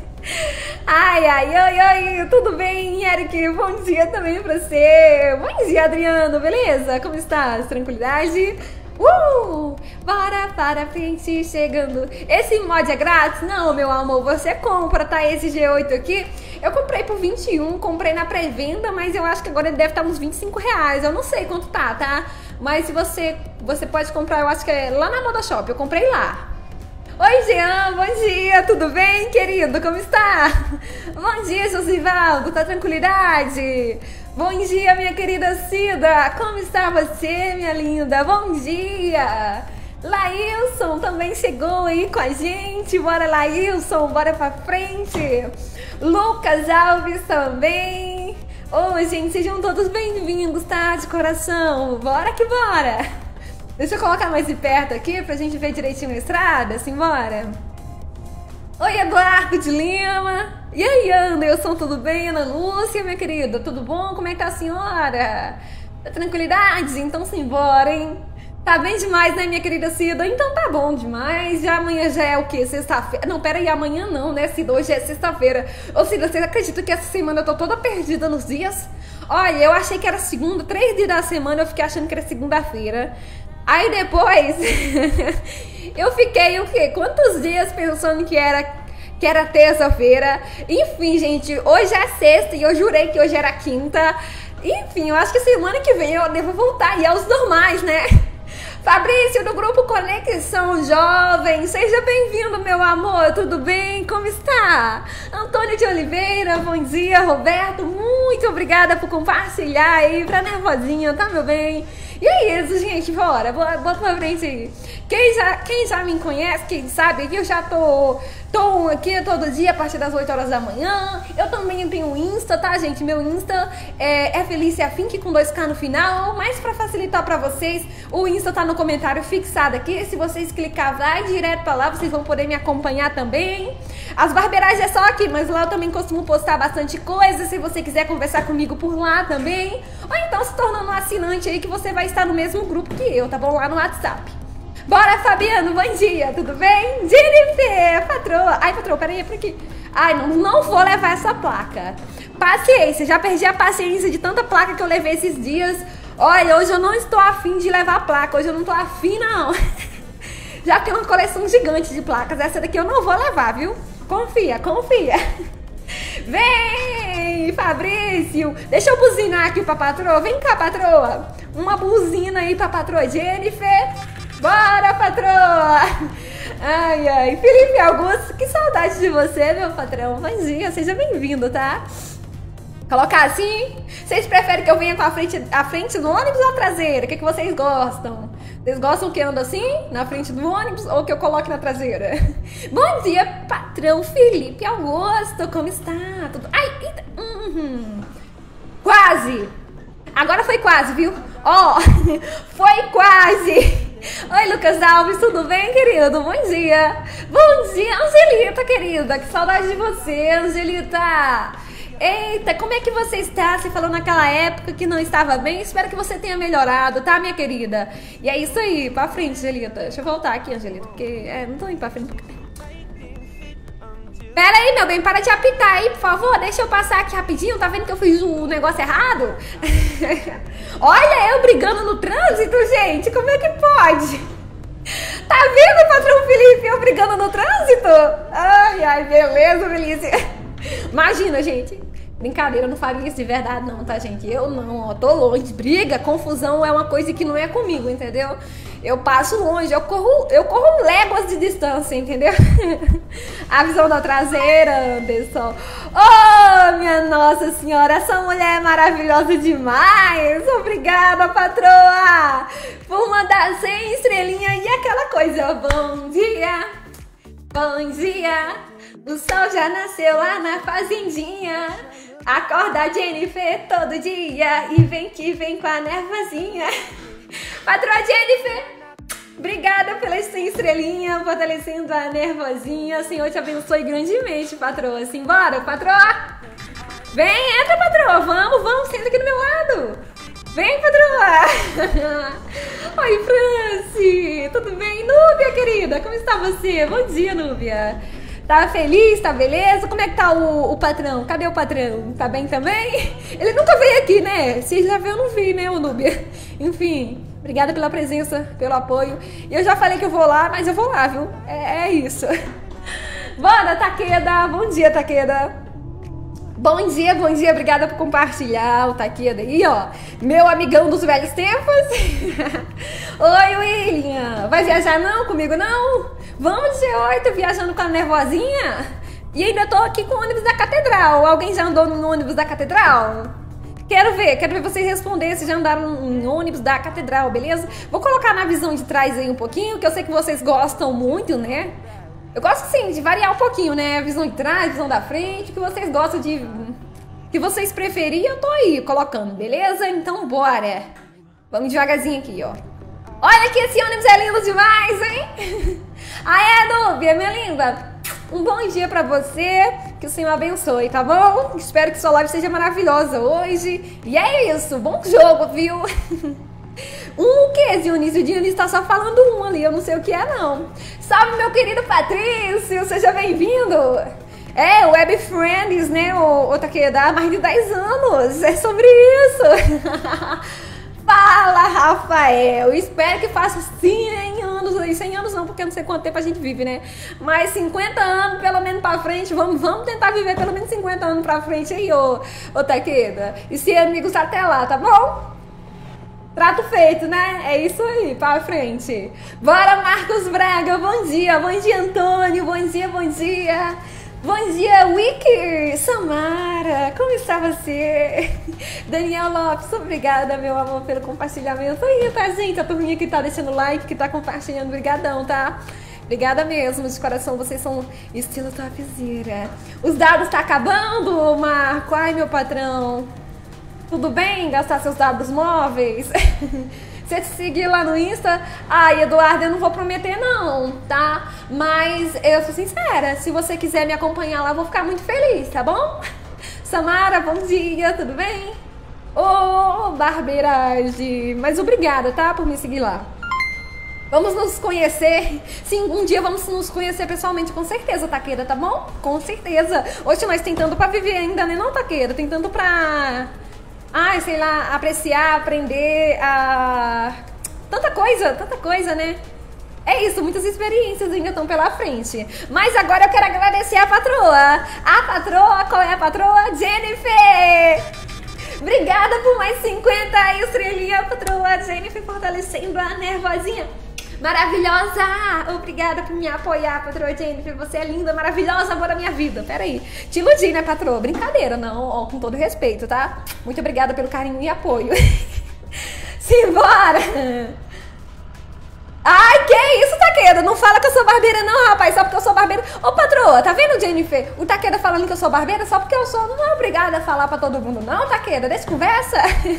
Ai, ai, oi, oi, tudo bem, Eric? Bom dia também pra você. Bom dia, Adriano, beleza? Como estás? Tranquilidade? Uh! Bora para frente, chegando. Esse mod é grátis? Não, meu amor, você compra, tá? Esse G oito aqui, eu comprei por vinte e um, comprei na pré-venda, mas eu acho que agora ele deve estar uns vinte e cinco reais. Eu não sei quanto tá, tá? Mas se você, você pode comprar, eu acho que é lá na Moda Shop, eu comprei lá. Oi, Jean, bom dia, tudo bem, querido? Como está? Bom dia, Josivaldo, tá tranquilidade? Bom dia, minha querida Cida, como está você, minha linda? Bom dia! Laílson também chegou aí com a gente, bora Laílson, bora pra frente! Lucas Alves também! Oi, gente, sejam todos bem-vindos, tá? De coração, bora que bora! Deixa eu colocar mais de perto aqui pra gente ver direitinho a estrada, simbora. Oi, Eduardo de Lima. E aí, Anderson, tudo bem? Ana Lúcia, minha querida, tudo bom? Como é que tá a senhora? Tá tranquilidade? Então simbora, hein? Tá bem demais, né, minha querida Cida? Então tá bom demais. Já amanhã já é o quê? Sexta-feira? Não, pera aí, amanhã não, né, Cida? Hoje é sexta-feira. Ô, Cida, vocês acreditam que essa semana eu tô toda perdida nos dias? Olha, eu achei que era segunda, três dias da semana eu fiquei achando que era segunda-feira. Aí depois, eu fiquei o quê? Quantos dias pensando que era, que era terça-feira? Enfim, gente, hoje é sexta e eu jurei que hoje era quinta. Enfim, eu acho que semana que vem eu devo voltar e aos normais, né? Fabrício, do grupo Conexão Jovem, seja bem-vindo, meu amor, tudo bem? Como está? Antônio de Oliveira, bom dia. Roberto, muito obrigada por compartilhar aí pra Nervosinha, tá, meu bem? E é isso, gente, bora, bota pra frente aí. Quem já, quem já me conhece, quem sabe que eu já tô, tô aqui todo dia a partir das oito horas da manhã. Eu também tenho Insta, tá, gente? Meu Insta é, é Felícia Fink com dois K no final. Mas pra facilitar pra vocês, o Insta tá no comentário fixado aqui. Se vocês clicar, vai direto pra lá, vocês vão poder me acompanhar também. As barbeiragens é só aqui, mas lá eu também costumo postar bastante coisa. Se você quiser conversar comigo por lá também. Ou então se tornando um assinante aí que você vai estar no mesmo grupo que eu, tá bom? Lá no WhatsApp. Bora, Fabiano, bom dia, tudo bem? Jennifer, patroa. Ai, patroa, peraí, é por aqui. Ai, não, não vou levar essa placa. Paciência, já perdi a paciência de tanta placa que eu levei esses dias. Olha, hoje eu não estou afim de levar a placa, hoje eu não tô afim, não. Já tem uma coleção gigante de placas, essa daqui eu não vou levar, viu? Confia, confia. Vem, Fabrício. Deixa eu buzinar aqui pra patroa. Vem cá, patroa. Uma buzina aí pra patroa Jennifer. Bora, patroa. Ai, ai. Felipe Augusto, que saudade de você, meu patrão. Bom dia, seja bem-vindo, tá? Colocar assim? Vocês preferem que eu venha com a frente, a frente do ônibus ou a traseira? O que, que vocês gostam? Vocês gostam que eu ando assim, na frente do ônibus, ou que eu coloque na traseira? Bom dia, patrão Felipe Augusto, como está? Tudo... Ai, eita. Uhum. Quase! Agora foi quase, viu? Ó, oh, foi quase! Oi, Lucas Alves, tudo bem, querido? Bom dia! Bom dia, Angelita, querida, que saudade de você, Angelita! Eita, como é que você está? Você falou naquela época que não estava bem. Espero que você tenha melhorado, tá, minha querida? E é isso aí, pra frente, Angelita. Deixa eu voltar aqui, Angelita, porque é, não tô indo pra frente. Pera aí, meu bem, para de apitar aí, por favor. Deixa eu passar aqui rapidinho. Tá vendo que eu fiz o negócio errado? Olha eu brigando no trânsito, gente. Como é que pode? Tá vendo, patrão Felipe, eu brigando no trânsito? Ai, ai, beleza, Melícia. Imagina, gente. Brincadeira, eu não faria isso de verdade não, tá, gente? Eu não, ó, tô longe. Briga, confusão é uma coisa que não é comigo, entendeu? Eu passo longe, eu corro, eu corro léguas de distância, entendeu? A visão da traseira, Anderson. Oh, minha Nossa Senhora, essa mulher é maravilhosa demais. Obrigada, patroa, por mandar cem estrelinhas e aquela coisa. Bom dia. Bom dia, o sol já nasceu lá na fazendinha. Acorda, Jennifer, todo dia e vem que vem com a nervosinha. Patroa Jennifer, obrigada pela sua estrelinha, fortalecendo a nervosinha. Senhor te abençoe grandemente, patroa. Simbora, patroa. Vem, entra, patroa. Vamos, vamos, senta aqui do meu lado. Vem, patroa. Oi, Franci. Tudo bem? Núbia, querida, como está você? Bom dia, Núbia. Tá feliz? Tá beleza? Como é que tá o, o patrão? Cadê o patrão? Tá bem também? Ele nunca veio aqui, né? Se já veio, eu não vi, né, o Núbia? Enfim, obrigada pela presença, pelo apoio. E eu já falei que eu vou lá, mas eu vou lá, viu? É, é isso. Bora, Taqueda. Bom dia, Taqueda. Bom dia, bom dia, obrigada por compartilhar o Taqueda aí, ó. Meu amigão dos velhos tempos. Oi, William. Vai viajar não comigo, não? Vamos de G oito viajando com a nervosinha? E ainda tô aqui com o ônibus da Catedral. Alguém já andou no ônibus da Catedral? Quero ver, quero ver vocês responderem se já andaram no ônibus da Catedral, beleza? Vou colocar na visão de trás aí um pouquinho, que eu sei que vocês gostam muito, né? Eu gosto sim de variar um pouquinho, né? Visão de trás, visão da frente, que vocês gostam de... que vocês preferirem, eu tô aí colocando, beleza? Então bora! Vamos devagarzinho aqui, ó. Olha que esse ônibus é lindo demais, hein? Ah, é, Núbia, minha linda? Um bom dia pra você, que o Senhor abençoe, tá bom? Espero que sua live seja maravilhosa hoje. E é isso, bom jogo, viu? Um o que, Dionísio? O Dionísio tá só falando um ali, eu não sei o que é, não. Salve, meu querido Patrício, seja bem-vindo. É, Web Friends, né, o, o Taqueda, há mais de dez anos, é sobre isso. Fala, Rafael, espero que faça cem anos, cem anos não, porque eu não sei quanto tempo a gente vive, né? Mas cinquenta anos, pelo menos pra frente, vamos, vamos tentar viver pelo menos cinquenta anos pra frente aí, ô, ô Taqueda. E ser amigos até lá, tá bom? Trato feito, né? É isso aí, pra frente. Bora, Marcos Braga, bom dia. Bom dia, Antônio, bom dia, bom dia. Bom dia, Wiki. Samara, como está você? Daniel Lopes, obrigada, meu amor, pelo compartilhamento aí, tá, gente? A turminha que tá deixando like, que tá compartilhando, brigadão, tá? Obrigada mesmo, de coração, vocês são estilo topzera. Os dados tá acabando, Marco? Ai, meu patrão. Tudo bem gastar seus dados móveis? Se eu te seguir lá no Insta, ai, Eduardo, eu não vou prometer não, tá? Mas eu sou sincera, se você quiser me acompanhar lá, eu vou ficar muito feliz, tá bom? Samara, bom dia, tudo bem? Ô, oh, barbeiragem, mas obrigada, tá, por me seguir lá. Vamos nos conhecer, sim, um dia vamos nos conhecer pessoalmente, com certeza, Taqueda, tá bom? Com certeza. Hoje nós tentando pra viver ainda, né, não, Taqueda? Tentando pra... ai, sei lá, apreciar, aprender a... tanta coisa, tanta coisa, né? É isso, muitas experiências ainda estão pela frente. Mas agora eu quero agradecer a patroa. A patroa, qual é a patroa? Jennifer! Obrigada por mais cinquenta estrelinhas, patroa Jennifer, fortalecendo a nervosinha. Maravilhosa! Obrigada por me apoiar, patroa Jennifer. Você é linda, maravilhosa, amor da minha vida. Pera aí. Te iludi, né, patroa? Brincadeira, não, ó, com todo respeito, tá? Muito obrigada pelo carinho e apoio. Simbora! Ai, que isso, Taqueda? Não fala que eu sou barbeira não, rapaz, só porque eu sou barbeira. Ô, patroa, tá vendo, Jennifer? O Taqueda falando que eu sou barbeira só porque eu sou. Não é obrigada a falar pra todo mundo, não, Taqueda? Deixa conversa.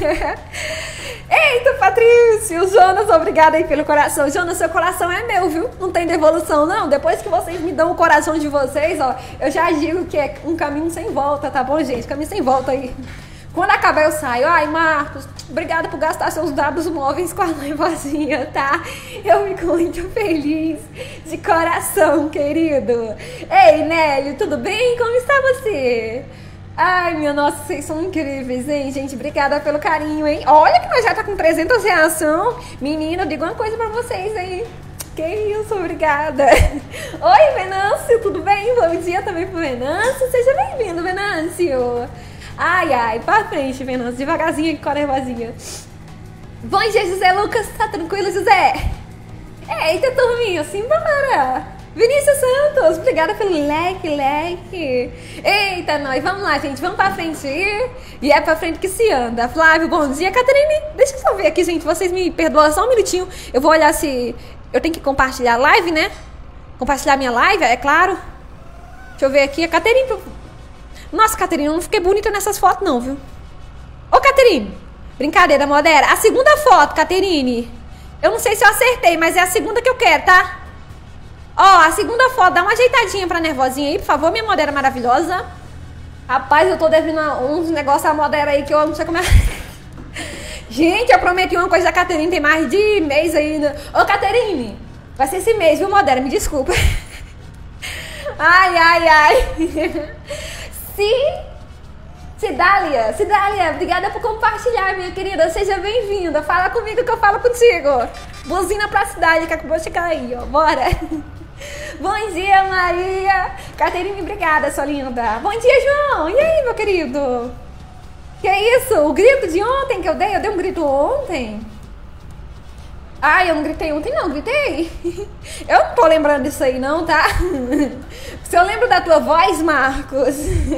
Eita, Patrício, Jonas, obrigada aí pelo coração. Jonas, seu coração é meu, viu? Não tem devolução, não. Depois que vocês me dão o coração de vocês, ó, eu já digo que é um caminho sem volta, tá bom, gente? Caminho sem volta aí. Quando acabar eu saio. Ai, Marcos, obrigada por gastar seus dados móveis com a noivazinha, tá? Eu fico muito feliz, de coração, querido. Ei, Nélio, tudo bem? Como está você? Ai, minha nossa, vocês são incríveis, hein, gente? Obrigada pelo carinho, hein? Olha que nós já tá com trezentas reações. Menina, eu digo uma coisa pra vocês, hein? Que isso, obrigada. Oi, Venâncio, tudo bem? Bom dia também pro Venâncio. Seja bem-vindo, Venâncio. Ai, ai, pra frente, Venâncio, devagarzinho aqui com a nervosinha. Bom dia, José Lucas, tá tranquilo, José? Eita, turminha, simbora! Vinícius Santos, obrigada pelo like, like. Eita, nós, vamos lá, gente, vamos pra frente. E é pra frente que se anda. Flávio, bom dia. Catarine, deixa eu só ver aqui, gente, vocês me perdoam só um minutinho. Eu vou olhar se... eu tenho que compartilhar a live, né? compartilhar minha live, é claro. Deixa eu ver aqui, a Caterine. Nossa, Caterine, eu não fiquei bonita nessas fotos não, viu? Ô, Caterine, brincadeira, modera. A segunda foto, Caterine, eu não sei se eu acertei, mas é a segunda que eu quero, tá? Ó, a segunda foto, dá uma ajeitadinha pra nervosinha aí, por favor, minha modera maravilhosa. Rapaz, eu tô devendo uns negócios a modera aí que eu não sei como é. Gente, eu prometi uma coisa da Caterine, tem mais de mês ainda. Ô, Caterine, vai ser esse mês, viu, modera? Me desculpa. Ai, ai, ai. Sim. Cidália, Cidália, obrigada por compartilhar, minha querida. Seja bem-vinda. Fala comigo que eu falo contigo. Buzina pra cidade que acabou de chegar aí, ó. Bora. Bom dia, Maria. Caterine, obrigada, sua linda. Bom dia, João. E aí, meu querido? Que é isso? O grito de ontem que eu dei? Eu dei um grito ontem? Ai, eu não gritei ontem, não. Gritei? Eu não tô lembrando disso aí, não, tá? Se eu lembro da tua voz, Marcos...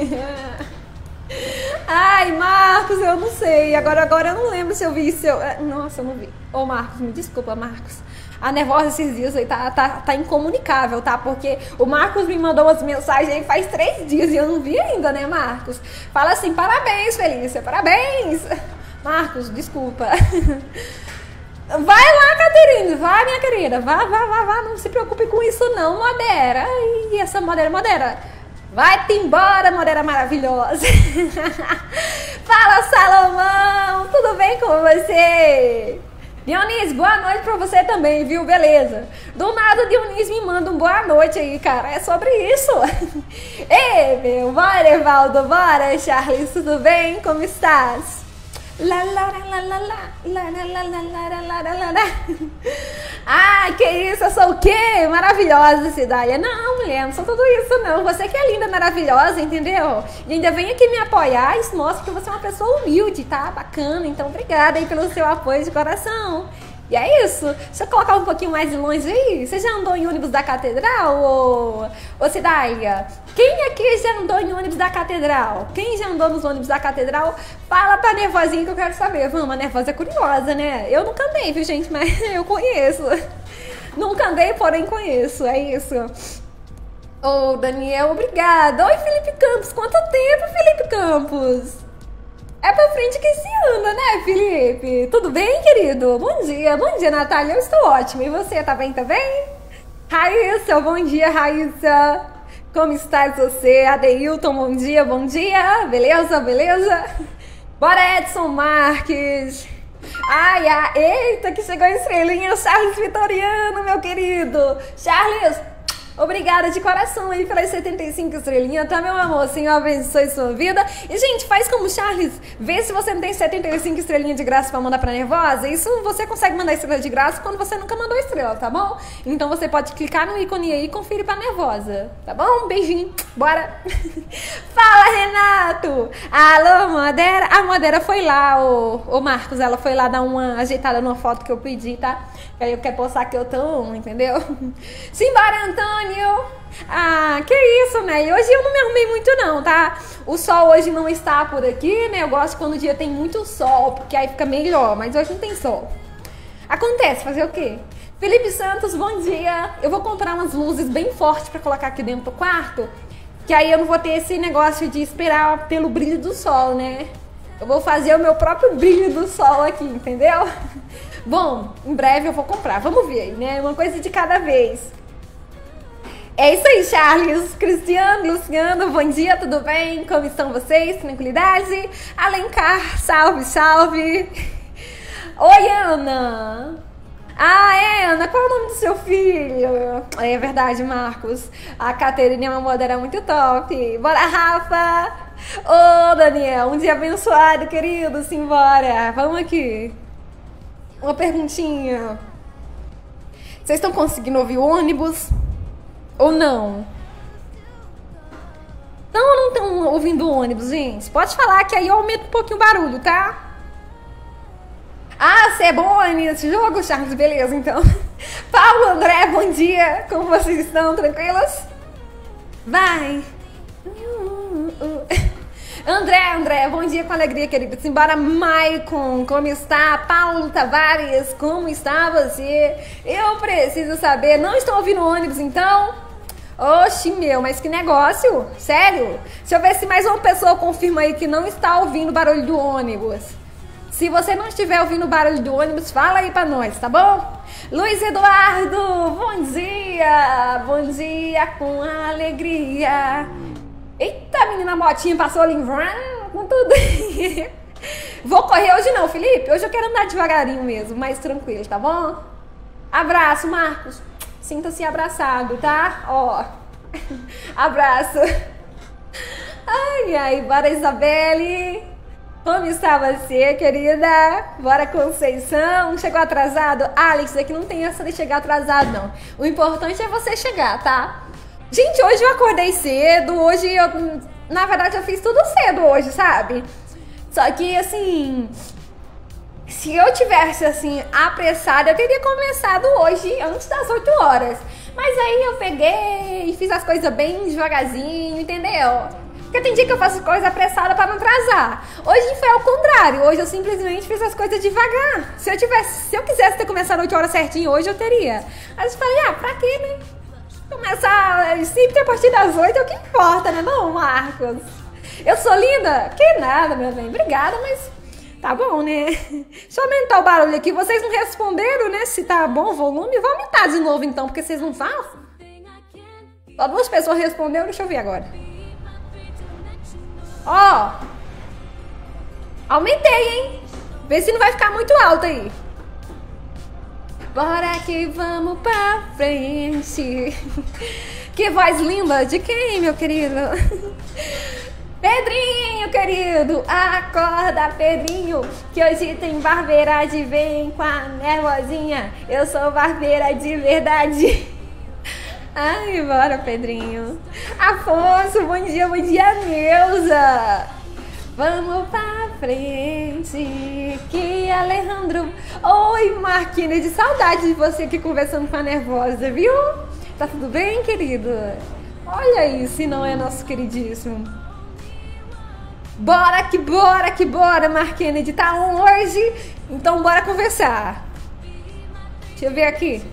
Ai, Marcos, eu não sei. Agora, agora eu não lembro se eu vi isso. Eu... Nossa, eu não vi. Ô, Marcos, me desculpa, Marcos. A nervosa esses dias aí tá, tá, tá incomunicável, tá? Porque o Marcos me mandou umas mensagens aí faz três dias e eu não vi ainda, né, Marcos? Fala assim, parabéns, Felícia, parabéns. Marcos, desculpa. Vai lá, Caterine, vai, minha querida. Vá, vá, vá, vá. Não se preocupe com isso, não, modera. Ai, essa modera, modera. Vai-te embora, modera maravilhosa. Fala, Salomão, tudo bem com você? Dionísio, boa noite pra você também, viu? Beleza. Do nada o Dionísio me manda um boa noite aí, cara. É sobre isso. Ei, meu, bora, Evaldo, bora, Charles, tudo bem? Como estás? Lá, lá, lá, lá, lá, lá, lá, lá, lá, lá, lá, lá, lá. Ai, que isso, eu sou o quê? Maravilhosa, Cidália. Não, mulher, não sou tudo isso, não. Você que é linda, maravilhosa, entendeu? E ainda vem aqui me apoiar, isso mostra que você é uma pessoa humilde, tá? Bacana, então obrigada aí pelo seu apoio de coração. E é isso. Deixa eu colocar um pouquinho mais de longe aí. Você já andou em ônibus da catedral, ô, ô Cidália? Quem aqui já andou em ônibus da catedral? Quem já andou nos ônibus da catedral? Fala pra nervosinha que eu quero saber. Vamos, a nervosa é curiosa, né? Eu nunca andei, viu, gente? Mas eu conheço. Nunca andei, porém conheço. É isso. Ô, Daniel, obrigada. Oi, Felipe Campos. Quanto tempo, Felipe Campos? É pra frente que se anda, né, Felipe? Tudo bem, querido? Bom dia. Bom dia, Natália. Eu estou ótima. E você, tá bem também? Raíssa, bom dia, Raíssa. Como estás você? Adeilton, bom dia, bom dia. Beleza, beleza? Bora, Edson Marques. Ai, ai, eita, que chegou a estrelinha. Charles Vitoriano, meu querido. Charles, obrigada de coração aí pelas setenta e cinco estrelinhas, tá, meu amor? Senhor abençoe sua vida. E, gente, faz como Charles. Vê se você não tem setenta e cinco estrelinhas de graça pra mandar pra nervosa. Isso você consegue mandar estrela de graça quando você nunca mandou estrela, tá bom? Então você pode clicar no ícone aí e conferir pra nervosa, tá bom? Um beijinho. Bora. Fala, Renato. Alô, Modera. A Modera foi lá, ô, ô Marcos. Ela foi lá dar uma ajeitada numa foto que eu pedi, tá? Aí eu quero postar que eu tô, entendeu? Simbora, Antônio! Ah, que isso, né? E hoje eu não me arrumei muito não, tá? O sol hoje não está por aqui, né? Eu gosto quando o dia tem muito sol, porque aí fica melhor. Mas hoje não tem sol. Acontece, fazer o quê? Felipe Santos, bom dia! Eu vou comprar umas luzes bem fortes pra colocar aqui dentro do quarto, que aí eu não vou ter esse negócio de esperar pelo brilho do sol, né? Eu vou fazer o meu próprio brilho do sol aqui, entendeu? Bom, em breve eu vou comprar, vamos ver, né? Uma coisa de cada vez. É isso aí, Charles, Cristiano, Luciano, bom dia, tudo bem? Como estão vocês? Tranquilidade? Alencar, salve, salve. Oi, Ana. Ah, é, Ana, qual é o nome do seu filho? É verdade, Marcos. A Caterine é uma modera muito top. Bora, Rafa. Ô, Daniel, um dia abençoado, querido, simbora. Vamos aqui. Uma perguntinha. Vocês estão conseguindo ouvir o ônibus? Ou não? Estão ou não estão ouvindo o ônibus, gente? Pode falar que aí eu aumento um pouquinho o barulho, tá? Ah, você é bom nesse jogo, Charles? Beleza, então. Paulo, André, bom dia. Como vocês estão? Tranquilos? Vai. André, André, bom dia com alegria, querido. Simbora, Maicon, como está? Paulo Tavares, como está você? Eu preciso saber, não estão ouvindo o ônibus então? Oxi, meu, mas que negócio, sério? Deixa eu ver se mais uma pessoa confirma aí que não está ouvindo o barulho do ônibus. Se você não estiver ouvindo o barulho do ônibus, fala aí pra nós, tá bom? Luiz Eduardo, bom dia, bom dia com alegria. Eita, menina motinha passou ali com tudo. Vou correr hoje não, Felipe, hoje eu quero andar devagarinho mesmo, mais tranquilo, tá bom? Abraço, Marcos, sinta-se abraçado, tá? Ó, abraço. Ai, ai, bora Isabelle. Como está você, querida? Bora, Conceição. Chegou atrasado? Alex, aqui não tem essa de chegar atrasado, não. O importante é você chegar, tá? Gente, hoje eu acordei cedo. Hoje eu... Na verdade, eu fiz tudo cedo hoje, sabe? Só que, assim... Se eu tivesse, assim, apressada, eu teria começado hoje, antes das oito horas. Mas aí eu peguei e fiz as coisas bem devagarzinho, entendeu? Porque tem dia que eu faço coisa apressada pra não atrasar. Hoje foi ao contrário. Hoje eu simplesmente fiz as coisas devagar. Se eu tivesse, se eu quisesse ter começado oito horas certinho, hoje eu teria. Aí eu falei, ah, pra quê, né? Começar sempre a partir das oito é o que importa, né? Não, Marcos? Eu sou linda? Que nada, meu bem. Obrigada, mas tá bom, né? Deixa eu aumentar o barulho aqui. Vocês não responderam, né? Se tá bom o volume. Vou aumentar de novo, então, porque vocês não falam. Só duas pessoas responderam. Deixa eu ver agora. Ó, aumentei, hein? Vê se não vai ficar muito alto aí. Bora que vamos pra frente. Que voz linda. De quem, meu querido? Pedrinho, querido. Acorda, Pedrinho, que hoje tem barbeiragem. Vem com a nervosinha. Eu sou barbeira de verdade. Ai, bora, Pedrinho. Afonso, bom dia, bom dia, Neuza. Vamos pra frente. Que Alejandro. Oi, Marquinhos, de saudade de você aqui conversando com a nervosa, viu? Tá tudo bem, querido? Olha aí, se não é nosso queridíssimo. Bora que bora, que bora, Marquinhos. Tá on hoje? Então bora conversar. Deixa eu ver aqui.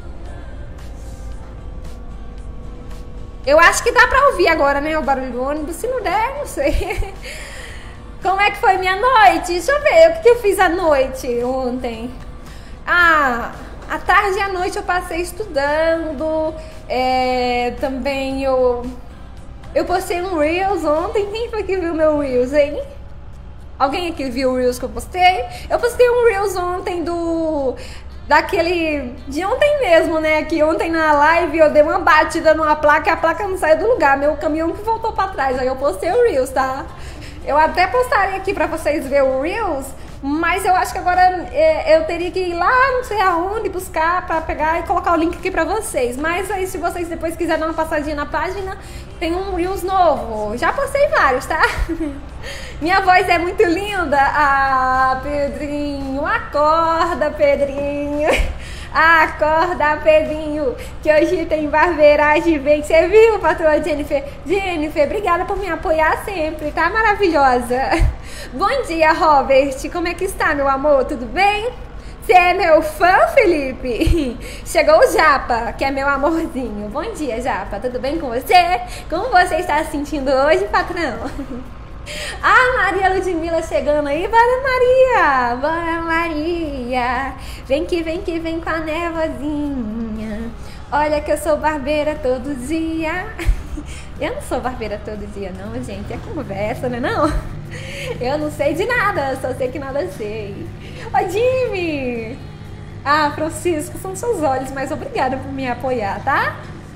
Eu acho que dá pra ouvir agora, né? O barulho do ônibus. Se não der, não sei. Como é que foi minha noite? Deixa eu ver. O que, que eu fiz à noite ontem? Ah, à tarde e à noite eu passei estudando. É, também eu... Eu postei um Reels ontem. Quem foi que viu meu Reels, hein? Alguém aqui viu o Reels que eu postei? Eu postei um Reels ontem do... Daquele... De ontem mesmo, né? Que ontem na live eu dei uma batida numa placa e a placa não saiu do lugar. Meu caminhão que voltou pra trás. Aí eu postei o Reels, tá? Eu até postaria aqui pra vocês verem o Reels. Mas eu acho que agora é, eu teria que ir lá, não sei aonde, buscar pra pegar e colocar o link aqui pra vocês. Mas aí se vocês depois quiserem dar uma passadinha na página, tem um Reels novo. Já postei vários, tá? Minha voz é muito linda. Ah, Pedrinho, acorda, Pedrinho. Acorda, Pedrinho, que hoje tem barbeiragem. Vem, você viu, patroa Jennifer? Jennifer, obrigada por me apoiar sempre, tá? Maravilhosa. Bom dia, Robert. Como é que está, meu amor? Tudo bem? Você é meu fã, Felipe? Chegou o Japa, que é meu amorzinho. Bom dia, Japa. Tudo bem com você? Como você está se sentindo hoje, patrão? Ah, Maria Ludmila chegando aí. Bora, Maria. Bora, Maria. Vem que vem que vem com a nervosinha. Olha que eu sou barbeira todo dia. Eu não sou barbeira todo dia, não, gente. É conversa, né, não? Eu não sei de nada, só sei que nada sei. Ô, Jimmy! Ah, Francisco, são seus olhos, mas obrigada por me apoiar, tá?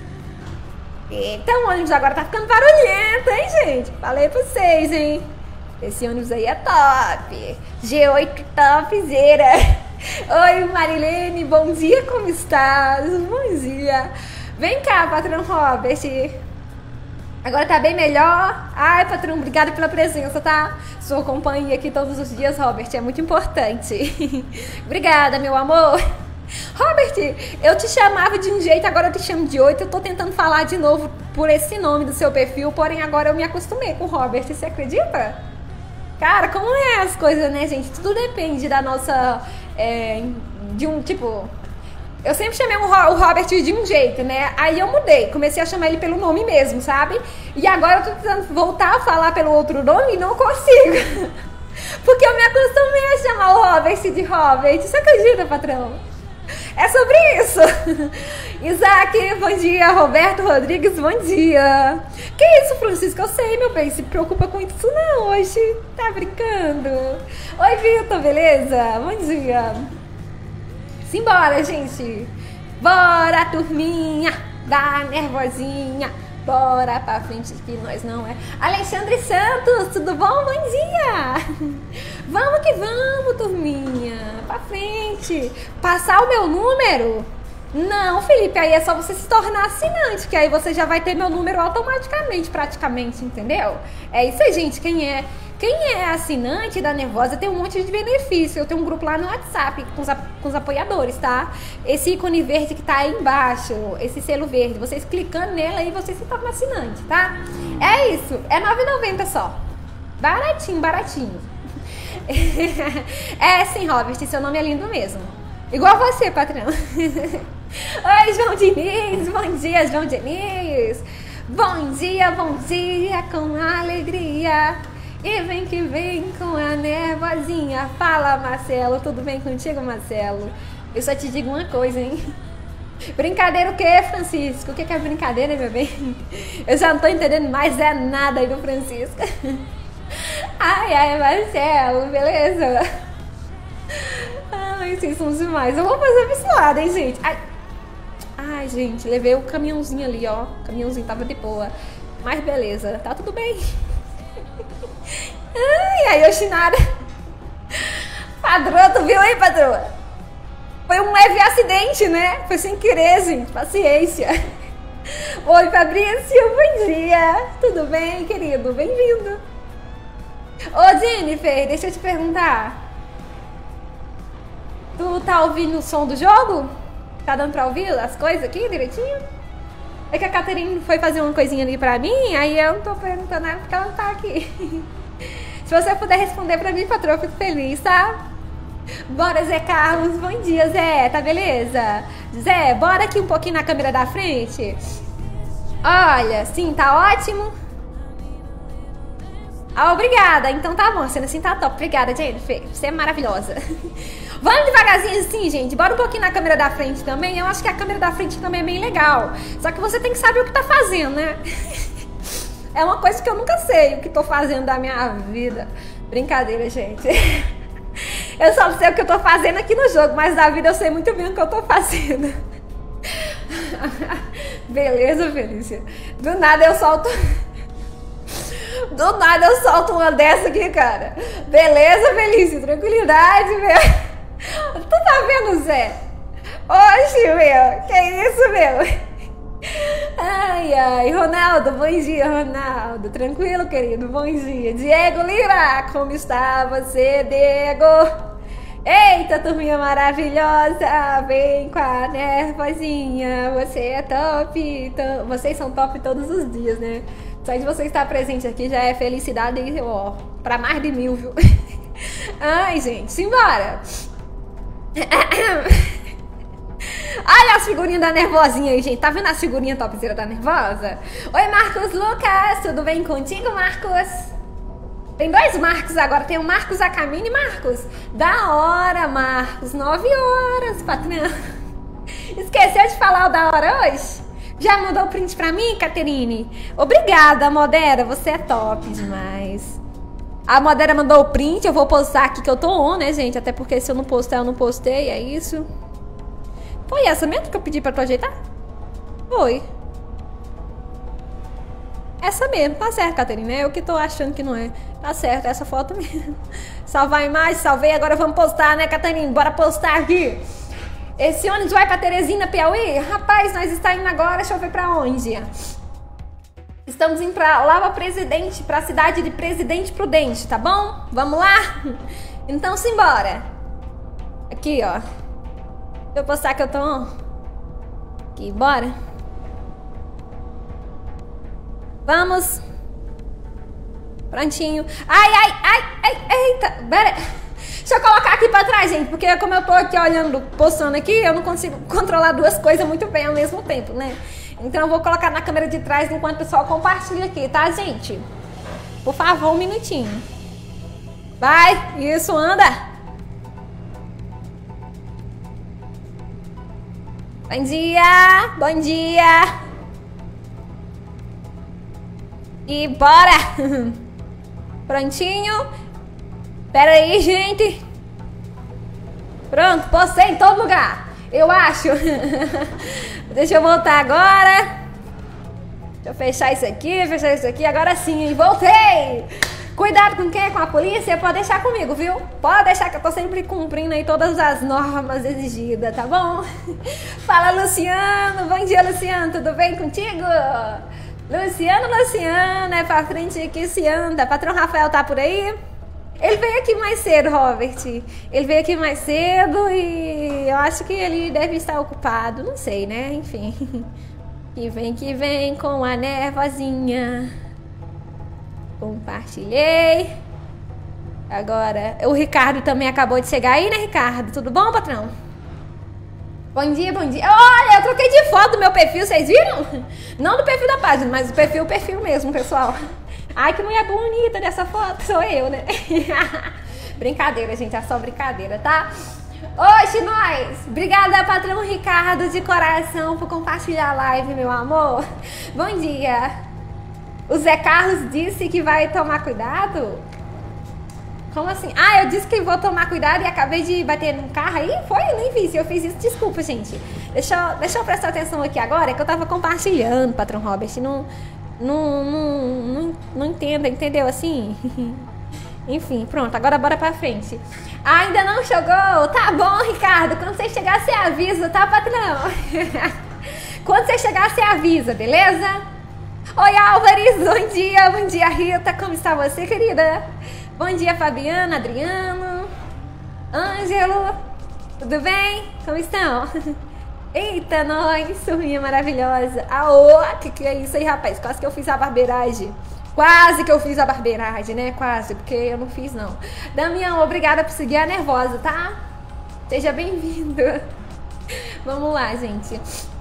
Então, o ônibus agora tá ficando barulhento, hein, gente? Falei pra vocês, hein? Esse ônibus aí é top. G oito topzera. Oi, Marilene, bom dia, como estás? Bom dia. Vem cá, patrão Robert. Agora tá bem melhor. Ai, patrão, obrigada pela presença, tá? Sua companhia aqui todos os dias, Robert, é muito importante. Obrigada, meu amor. Robert, eu te chamava de um jeito, agora eu te chamo de outro. Eu tô tentando falar de novo por esse nome do seu perfil, porém agora eu me acostumei com o Robert, você acredita? Cara, como é as coisas, né, gente? Tudo depende da nossa... É, de um, tipo... Eu sempre chamei o Robert de um jeito, né? Aí eu mudei, comecei a chamar ele pelo nome mesmo, sabe? E agora eu tô tentando voltar a falar pelo outro nome e não consigo. Porque eu me acostumei a chamar o Robert de Robert. Você acredita, patrão? É sobre isso. Isaac, bom dia. Roberto Rodrigues, bom dia. Que isso, Francisco? Eu sei, meu bem. Se preocupa com isso não hoje. Tá brincando? Oi, Vitor, beleza? Bom dia. Simbora, gente. Bora, turminha da nervosinha. Bora pra frente que nós não é. Alexandre Santos, tudo bom? Bom dia. Vamos que vamos, turminha. Pra frente. Passar o meu número? Não, Felipe, aí é só você se tornar assinante, que aí você já vai ter meu número automaticamente, praticamente, entendeu? É isso aí, gente. Quem é... Quem é assinante da Nervosa tem um monte de benefício. Eu tenho um grupo lá no WhatsApp com os, com os apoiadores, tá? Esse ícone verde que tá aí embaixo, esse selo verde, vocês clicando nele aí, você se torna assinante, tá? É isso, é nove reais e noventa centavos só. Baratinho, baratinho. É sim, Robert, seu nome é lindo mesmo. Igual você, patrão. Oi, João Diniz, bom dia, João Diniz. Bom dia, bom dia, com alegria. E vem que vem com a nervosinha. Fala, Marcelo. Tudo bem contigo, Marcelo? Eu só te digo uma coisa, hein? Brincadeira o quê, Francisco? O que é brincadeira, meu bem? Eu já não tô entendendo mais é nada aí do Francisco. Ai, ai, Marcelo, beleza? Ai, vocês são demais. Eu vou fazer pra esse lado, hein, gente? Ai, ai, gente, levei o caminhãozinho ali, ó. O caminhãozinho tava de boa. Mas beleza, tá tudo bem. Ai, ai, Yoshinara. Padrão, tu viu aí, patroa? Foi um leve acidente, né? Foi sem querer, gente. Paciência. Oi, Fabrício, bom dia. Tudo bem, querido? Bem-vindo. Ô, Jennifer, deixa eu te perguntar. Tu tá ouvindo o som do jogo? Tá dando pra ouvir as coisas aqui direitinho? É que a Caterine foi fazer uma coisinha ali pra mim, aí eu não tô perguntando ela porque ela não tá aqui. Se você puder responder pra mim, patroa, eu fico feliz, tá? Bora, Zé Carlos. Bom dia, Zé. Tá beleza? Zé, bora aqui um pouquinho na câmera da frente. Olha, sim, tá ótimo. Ah, obrigada. Então tá bom, sendo assim tá top. Obrigada, Jennifer. Você é maravilhosa. Vamos devagarzinho assim, gente. Bora um pouquinho na câmera da frente também. Eu acho que a câmera da frente também é bem legal. Só que você tem que saber o que tá fazendo, né? É uma coisa que eu nunca sei o que tô fazendo da minha vida. Brincadeira, gente. Eu só não sei o que eu tô fazendo aqui no jogo, mas da vida eu sei muito bem o que eu tô fazendo. Beleza, Felícia? Do nada eu solto... Do nada eu solto uma dessa aqui, cara. Beleza, Felícia? Tranquilidade, meu. Tu tá vendo, Zé? Oxe, meu. Que isso, meu? Ai, ai. Ronaldo, bom dia, Ronaldo. Tranquilo, querido? Bom dia. Diego Lira, como está você, Diego? Eita, turminha maravilhosa. Vem com a nervosinha. Você é top. Vocês são top todos os dias, né? Só de você estar presente aqui já é felicidade, ó, pra mais de mil, viu? Ai, gente, simbora! Olha as figurinhas da nervosinha aí, gente. Tá vendo as figurinhas topzera da nervosa? Oi, Marcos Lucas, tudo bem contigo, Marcos? Tem dois Marcos agora, tem o Marcos Acamini e Marcos. Da hora, Marcos, nove horas, patrão. Esqueceu de falar o da hora hoje? Já mandou o print pra mim, Caterine? Obrigada, Modera. Você é top demais. A Modera mandou o print. Eu vou postar aqui que eu tô on, né, gente? Até porque se eu não postar, eu não postei. É isso. Foi essa mesmo que eu pedi pra tu ajeitar? Foi. Essa mesmo. Tá certo, Caterine. É eu que tô achando que não é. Tá certo, essa foto mesmo. Salvar a imagem, salvei. Agora vamos postar, né, Caterine? Bora postar aqui. Esse ônibus vai pra Teresina, Piauí? Rapaz, nós estamos indo agora, deixa eu ver pra onde. Estamos indo pra lá pra Presidente, pra cidade de Presidente Prudente, tá bom? Vamos lá? Então, simbora. Aqui, ó. eu postar que eu tô on. Aqui, bora. Vamos. Prontinho. Ai, ai, ai, ai, eita. Pera. Deixa eu colocar aqui pra trás, gente, porque como eu tô aqui olhando, postando aqui, eu não consigo controlar duas coisas muito bem ao mesmo tempo, né? Então eu vou colocar na câmera de trás enquanto o pessoal compartilha aqui, tá, gente? Por favor, um minutinho. Vai, isso, anda. Bom dia, bom dia. E bora. Prontinho. Pera aí, gente. Pronto, postei em todo lugar, eu acho. Deixa eu voltar agora. Deixa eu fechar isso aqui, fechar isso aqui. Agora sim, voltei. Cuidado com quem é com a polícia, pode deixar comigo, viu? Pode deixar que eu tô sempre cumprindo aí todas as normas exigidas, tá bom? Fala, Luciano. Bom dia, Luciano. Tudo bem contigo? Luciano, Luciano. É pra frente que se anda. Patrão Rafael tá por aí? Ele veio aqui mais cedo, Robert. Ele veio aqui mais cedo e eu acho que ele deve estar ocupado. Não sei, né? Enfim. Que vem, que vem com a nervosinha. Compartilhei. Agora, o Ricardo também acabou de chegar aí, né, Ricardo? Tudo bom, patrão? Bom dia, bom dia. Olha, eu troquei de foto do meu perfil, vocês viram? Não do perfil da página, mas do perfil, perfil mesmo, pessoal. Ai, que mulher bonita dessa foto. Sou eu, né? Brincadeira, gente. É só brincadeira, tá? Oxe, nós! Obrigada, patrão Ricardo, de coração, por compartilhar a live, meu amor. Bom dia. O Zé Carlos disse que vai tomar cuidado? Como assim? Ah, eu disse que vou tomar cuidado e acabei de bater num carro aí? Foi? Eu nem vi. Se eu fiz isso, desculpa, gente. Deixa eu, deixa eu prestar atenção aqui agora, é que eu tava compartilhando, patrão Robert. Não... Não, não, não, não entenda, entendeu? Assim. Enfim, pronto, agora bora pra frente. Ainda não chegou? Tá bom, Ricardo. Quando você chegar, você avisa, tá, patrão? Quando você chegar, você avisa, beleza? Oi, Álvares, bom dia. Bom dia, Rita. Como está você, querida? Bom dia, Fabiana, Adriano, Ângelo. Tudo bem? Como estão? Eita, nós, turminha maravilhosa. Aô, que que é isso aí, rapaz? Quase que eu fiz a barbeiragem. Quase que eu fiz a barbeiragem, né? Quase, porque eu não fiz, não. Damião, obrigada por seguir a nervosa, tá? Seja bem-vindo. Vamos lá, gente.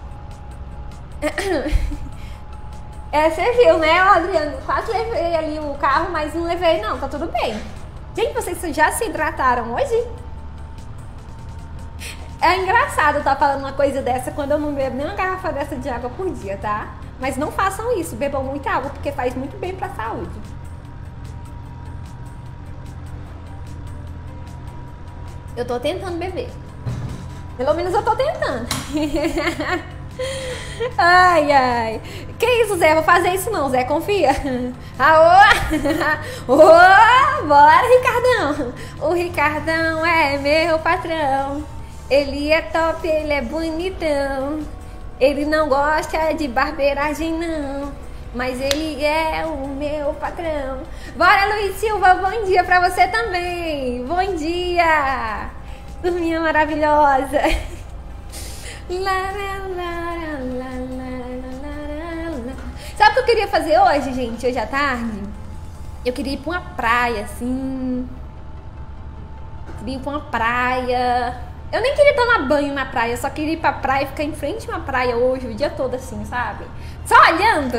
É, você viu, né, Adriano? Quase levei ali o carro, mas não levei, não. Tá tudo bem. Gente, vocês já se hidrataram hoje? É engraçado estar falando uma coisa dessa quando eu não bebo nem uma garrafa dessa de água por dia, tá? Mas não façam isso, bebam muita água, porque faz muito bem pra saúde. Eu tô tentando beber. Pelo menos eu tô tentando. Ai, ai. Que isso, Zé? Vou fazer isso não, Zé, confia. Aô! Ô, bora, Ricardão. O Ricardão é meu patrão. Ele é top, ele é bonitão. Ele não gosta de barbeiragem, não. Mas ele é o meu patrão. Bora, Luiz Silva, bom dia pra você também. Bom dia. Turminha maravilhosa. Sabe o que eu queria fazer hoje, gente? Hoje à tarde? Eu queria ir pra uma praia, assim. Eu queria ir pra uma praia. Eu nem queria tomar banho na praia, eu só queria ir pra praia e ficar em frente a uma praia hoje, o dia todo assim, sabe? Só olhando.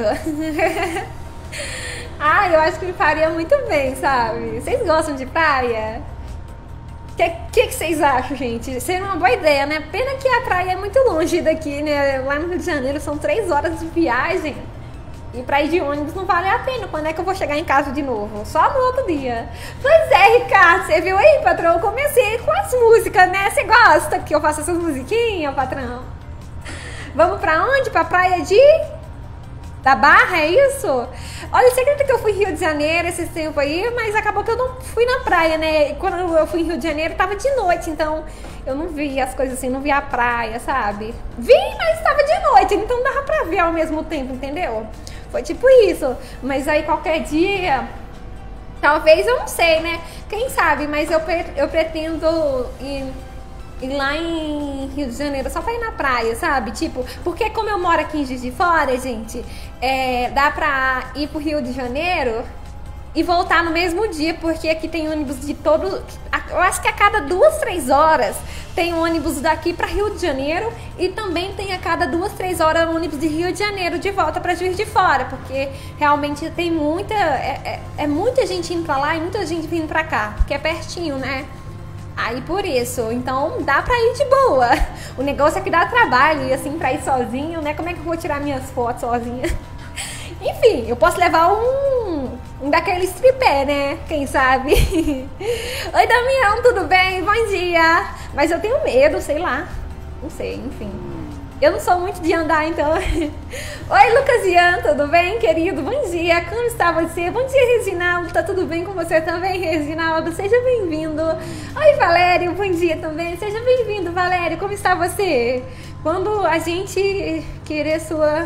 Ah, eu acho que me faria muito bem, sabe? Vocês gostam de praia? O que, que, que vocês acham, gente? Seria uma boa ideia, né? Pena que a praia é muito longe daqui, né? Lá no Rio de Janeiro são três horas de viagem. E pra ir de ônibus não vale a pena. Quando é que eu vou chegar em casa de novo? Só no outro dia. Pois é, Ricardo, você viu aí, patrão? Eu comecei com as músicas, né? Você gosta que eu faça essas musiquinhas, patrão? Vamos pra onde? Pra praia de... da Barra, é isso? Olha, você acredita que eu fui em Rio de Janeiro esses tempos aí, mas acabou que eu não fui na praia, né? E quando eu fui em Rio de Janeiro, tava de noite, então eu não vi as coisas assim, não vi a praia, sabe? Vi, mas tava de noite, então não dava pra ver ao mesmo tempo, entendeu? Foi tipo isso, mas aí qualquer dia, talvez, eu não sei, né? Quem sabe, mas eu, eu pretendo ir ir lá em Rio de Janeiro só pra ir na praia, sabe? Tipo, porque como eu moro aqui em Juiz de Fora, gente, é, dá pra ir pro Rio de Janeiro e voltar no mesmo dia, porque aqui tem ônibus de todo... Eu acho que a cada duas, três horas tem ônibus daqui pra Rio de Janeiro e também tem a cada duas, três horas ônibus de Rio de Janeiro de volta pra Juiz de Fora, porque realmente tem muita... É, é, é muita gente indo pra lá e muita gente vindo pra cá, porque é pertinho, né? Aí por isso, então dá pra ir de boa. O negócio é que dá trabalho, e assim, pra ir sozinho, né? Como é que eu vou tirar minhas fotos sozinha? Enfim, eu posso levar um, um daqueles tripé, né? Quem sabe? Oi, Damião, tudo bem? Bom dia! Mas eu tenho medo, sei lá. Não sei, enfim. Eu não sou muito de andar, então... Oi, Lucas Ian, tudo bem, querido? Bom dia, como está você? Bom dia, Reginaldo, tá tudo bem com você também, Reginaldo? Seja bem-vindo. Oi, Valério, bom dia também. Seja bem-vindo, Valério, como está você? Quando a gente querer sua...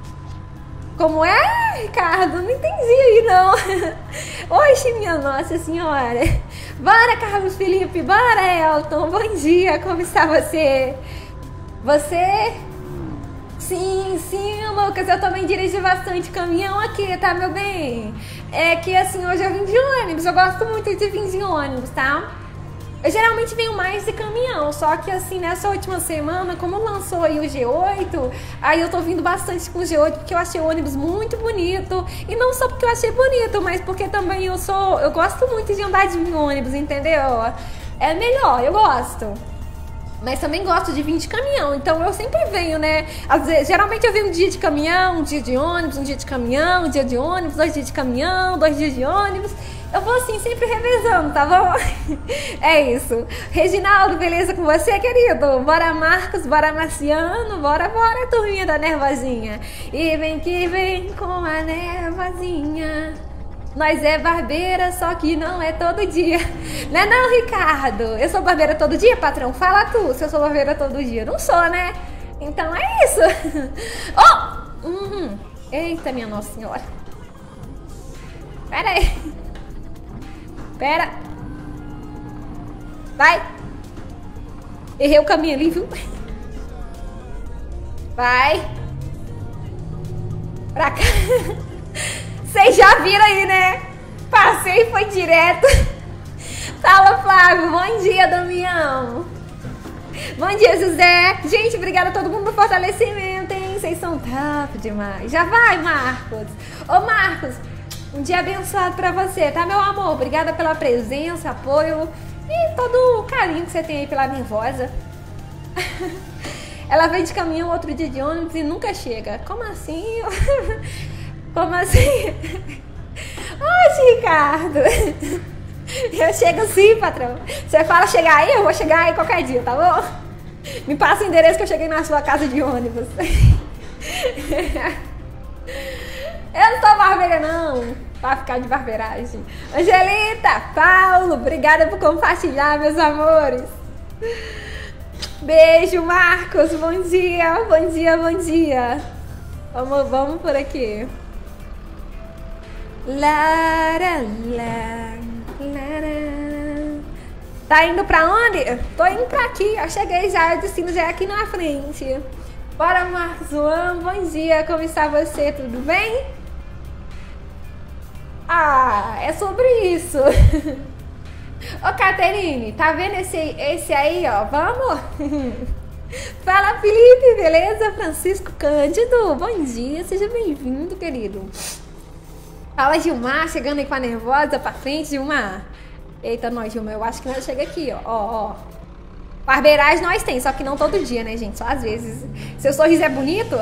Como é, Ricardo? Não entendi aí, não. Oxe, minha Nossa Senhora. Bora, Carlos Felipe, bora, Elton. Bom dia, como está você? Você... Sim, sim, Lucas, eu também dirijo bastante caminhão aqui, tá, meu bem? É que, assim, hoje eu vim de ônibus, eu gosto muito de vir de ônibus, tá? Eu geralmente venho mais de caminhão, só que, assim, nessa última semana, como lançou aí o G oito, aí eu tô vindo bastante com o G oito, porque eu achei o ônibus muito bonito, e não só porque eu achei bonito, mas porque também eu sou, eu gosto muito de andar de ônibus, entendeu? É melhor, eu gosto. Mas também gosto de vir de caminhão, então eu sempre venho, né? Às vezes, geralmente eu venho um dia de caminhão, um dia de ônibus, um dia de caminhão, um dia de ônibus, dois dias de caminhão, dois dias de ônibus. Eu vou assim, sempre revezando, tá bom? É isso. Reginaldo, beleza com você, querido? Bora, Marcos, bora, Marciano, bora, bora, turminha da Nervosinha. E vem que vem com a Nervosinha. Nós é barbeira, só que não é todo dia. Não é não, Ricardo? Eu sou barbeira todo dia, patrão? Fala tu, se eu sou barbeira todo dia. Não sou, né? Então é isso. Oh! Uhum. Eita, minha Nossa Senhora. Pera aí. Pera. Vai. Errei o caminho ali, viu? Vai. Pra cá. Vocês já viram aí, né? Passei e foi direto. Fala, Flávio. Bom dia, Damião. Bom dia, José. Gente, obrigada a todo mundo pelo fortalecimento, hein? Vocês são top demais. Já vai, Marcos. Ô, Marcos, um dia abençoado pra você, tá, meu amor? Obrigada pela presença, apoio e todo o carinho que você tem aí pela Nervosa. Ela vem de caminhão outro dia de ônibus e nunca chega. Como assim? Como assim? Oxe, Ricardo. Eu chego sim, patrão. Você fala chegar aí, eu vou chegar aí qualquer dia, tá bom? Me passa o endereço que eu cheguei na sua casa de ônibus. Eu não sou barbeira, não. Pra ficar de barbeiragem. Angelita, Paulo, obrigada por compartilhar, meus amores. Beijo, Marcos. Bom dia, bom dia, bom dia. Vamos, vamos por aqui. Lara, lara, lara. Tá indo pra onde? Tô indo pra aqui. Eu cheguei já, o destino já é aqui na frente. Bora, Marcos Juan. Bom dia, como está você? Tudo bem? Ah, é sobre isso. Ô, Caterine, tá vendo esse, esse aí, ó? Vamos? Fala, Felipe, beleza? Francisco Cândido, bom dia, seja bem-vindo, querido. Fala, Gilmar, chegando aí com a Nervosa pra frente, Gilmar. Eita, nós, Gilmar, eu acho que nós chega aqui, ó, ó, ó. Barbeiragem nós tem, só que não todo dia, né, gente? Só às vezes. Seu sorriso é bonito?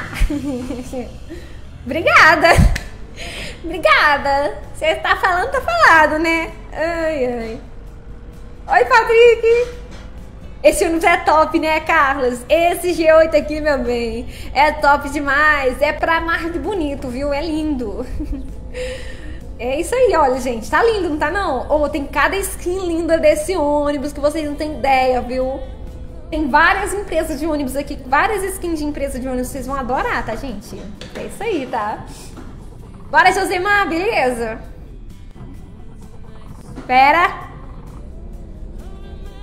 Obrigada. Obrigada. Você tá falando, tá falado, né? Ai, ai. Oi, Patrick. Esse ônibus é top, né, Carlos? Esse G oito aqui, meu bem, é top demais. É pra mar de bonito, viu? É lindo. É isso aí, olha, gente. Tá lindo, não tá, não? Ou oh, tem cada skin linda desse ônibus que vocês não têm ideia, viu? Tem várias empresas de ônibus aqui, várias skins de empresa de ônibus. Vocês vão adorar, tá, gente? É isso aí, tá? Bora, Josemar, beleza? Pera.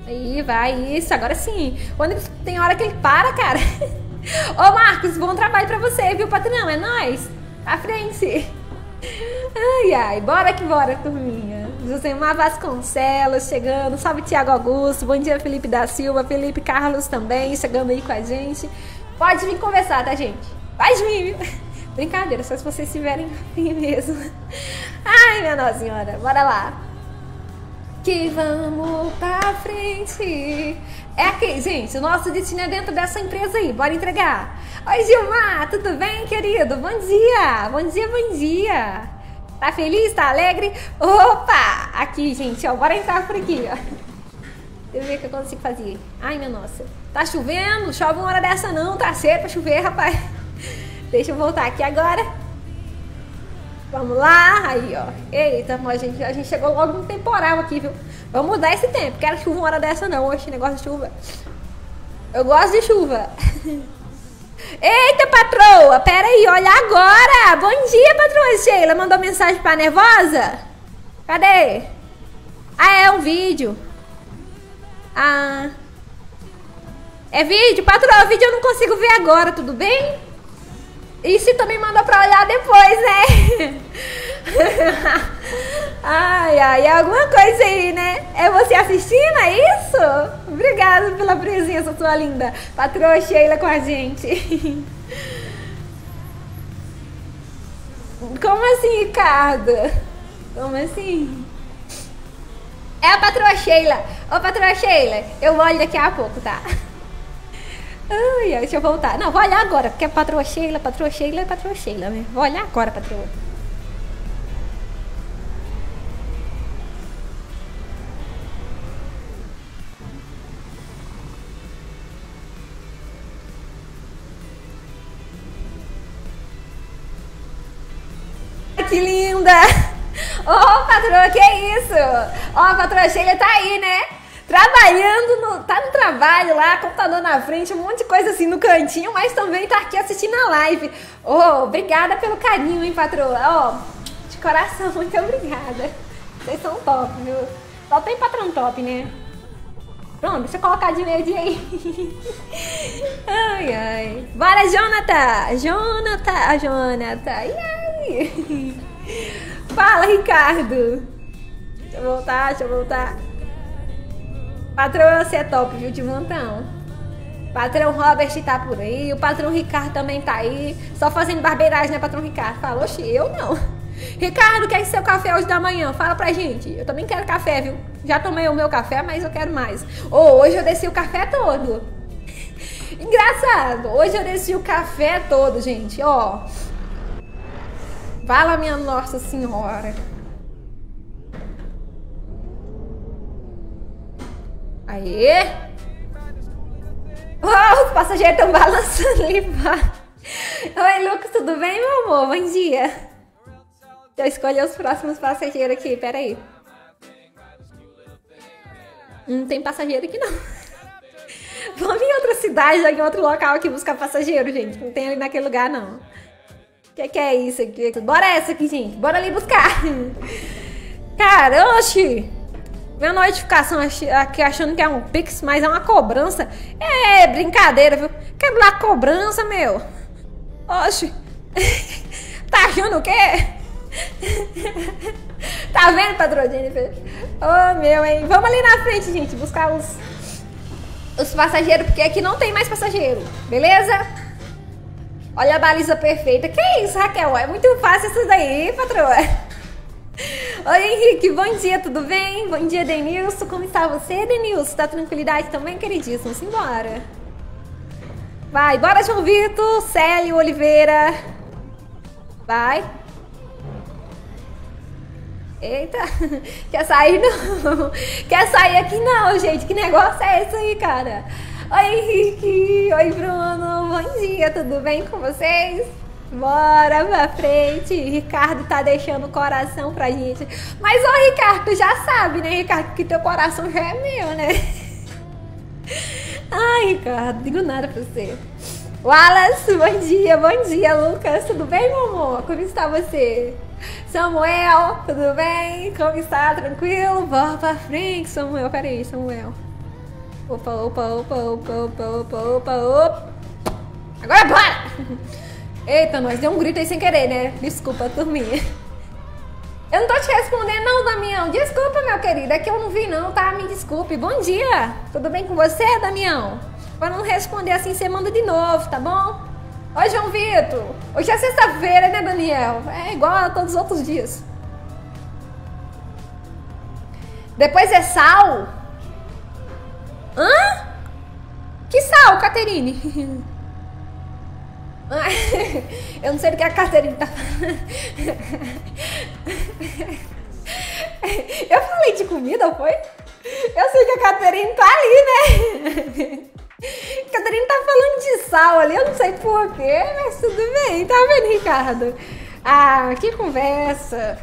Aí, vai, isso, agora sim. Quando ele, tem hora que ele para, cara. Ô, Marcos, bom trabalho pra você, viu, patrão? É nóis. À frente. Ai, ai, bora que bora, turminha. Josemar Vasconcelos chegando. Salve, Tiago Augusto. Bom dia, Felipe da Silva. Felipe Carlos também chegando aí com a gente. Pode vir conversar, tá, gente? Pode vir, viu? Brincadeira, só se vocês estiverem afim mesmo. Ai, minha Nossa Senhora. Bora lá. Que vamos pra frente. É aqui, gente. O nosso destino é dentro dessa empresa aí. Bora entregar. Oi, Gilmar. Tudo bem, querido? Bom dia. Bom dia, bom dia. Tá feliz? Tá alegre? Opa! Aqui, gente, ó. Bora entrar por aqui, ó. Deixa eu ver o que eu consigo fazer. Ai, minha nossa. Tá chovendo? Chove uma hora dessa não. Tá cedo pra chover, rapaz. Deixa eu voltar aqui agora. Vamos lá. Aí, ó. Eita, a gente, a gente chegou logo no temporal aqui, viu? Vamos mudar esse tempo. Quero chuva uma hora dessa não. Oxe, negócio de chuva. Eu gosto de chuva. Eita, patroa. Pera aí, olha agora. Bom dia, patroa Sheila. Mandou mensagem pra Nervosa? Cadê? Ah, é um vídeo. Ah. É vídeo? Patroa, vídeo eu não consigo ver agora, tudo bem? E se também mandou pra olhar depois, né? Ai, ai, é alguma coisa aí, né? É você assistindo, é isso? Obrigada pela presença, sua linda. Patroa Sheila com a gente. Como assim, Ricardo? Como assim? É a patroa Sheila. Ô, patroa Sheila, eu olho daqui a pouco, tá? Ai, deixa eu voltar. Não, vou olhar agora, porque é patroa Sheila, patroa Sheila é patroa Sheila, né? Vou olhar agora, patroa. Que linda! Ô, oh, patroa, que isso? Ó, oh, a patroa Sheila tá aí, né? Trabalhando, no, tá no trabalho lá, computador na frente, um monte de coisa assim no cantinho, mas também tá aqui assistindo a live. Ô, oh, obrigada pelo carinho, hein, patroa? Ó, oh, de coração, muito obrigada. Vocês são top, viu? Só tem patrão top, né? Pronto, deixa eu colocar de meio aí. Ai, ai. Bora, Jonathan! Jonathan, Jonathan. E aí? Fala, Ricardo. Deixa eu voltar, deixa eu voltar. Patrão, você é top, viu, de montão. Patrão Robert tá por aí. O patrão Ricardo também tá aí. Só fazendo barbeiragem, né, patrão Ricardo? Falou, oxi, eu não. Ricardo, quer seu café hoje da manhã? Fala pra gente. Eu também quero café, viu? Já tomei o meu café, mas eu quero mais. Oh, hoje eu desci o café todo. Engraçado. Hoje eu desci o café todo, gente. Ó. Fala, minha Nossa Senhora. Aê! Oh, os passageiros estão balançando ali. Oi, Lucas, tudo bem, meu amor? Bom dia. Deixa eu escolher os próximos passageiros aqui, peraí. Não tem passageiro aqui, não. Vamos em outra cidade, em outro local aqui buscar passageiro, gente. Não tem ali naquele lugar, não. O que, que é isso aqui? Bora essa aqui, gente. Bora ali buscar. Cara, oxi. Minha notificação aqui achando que é um Pix, mas é uma cobrança. É brincadeira, viu? Quer lá cobrança, meu? Oxi. Tá achando o quê? Tá vendo, patroa Jennifer? Oh, meu, hein? Vamos ali na frente, gente, buscar os, os passageiros, porque aqui não tem mais passageiro, beleza? Olha a baliza perfeita. Que isso, Raquel? É muito fácil isso daí, patroa. Oi, Henrique, bom dia, tudo bem? Bom dia, Denilson. Como está você, Denilson? Tá tranquilidade também, queridíssimo? Simbora. Vai, bora, João Vitor, Célio Oliveira. Vai. Eita, quer sair não? Quer sair aqui não, gente. Que negócio é esse aí, cara? Oi, Henrique. Oi, Bruno. Bom dia, tudo bem com vocês? Bora pra frente. Ricardo tá deixando o coração pra gente. Mas, ô, Ricardo, tu já sabe, né, Ricardo, que teu coração já é meu, né? Ai, Ricardo, digo nada pra você. Wallace, bom dia, bom dia, Lucas. Tudo bem, meu amor? Como está você? Samuel, tudo bem? Como está? Tranquilo? Bora pra frente, Samuel. Peraí, Samuel. Opa, opa, opa, opa, opa, opa, opa, opa. Agora bora! Eita, nós deu um grito aí sem querer, né? Desculpa, turminha. Eu não tô te respondendo não, Damião. Desculpa, meu querido. É que eu não vi não, tá? Me desculpe. Bom dia. Tudo bem com você, Damião? Pra não responder assim, você manda de novo, tá bom? Oi, João Vitor. Hoje é sexta-feira, né, Daniel? É igual a todos os outros dias. Depois é sal? Hã? Que sal, Caterine? Eu não sei do que a Caterine tá falando. Eu falei de comida, foi? Eu sei que a Caterine tá ali, né? A Caterine tá falando de sal ali, eu não sei porquê, mas tudo bem, tá vendo, Ricardo? Ah, que conversa.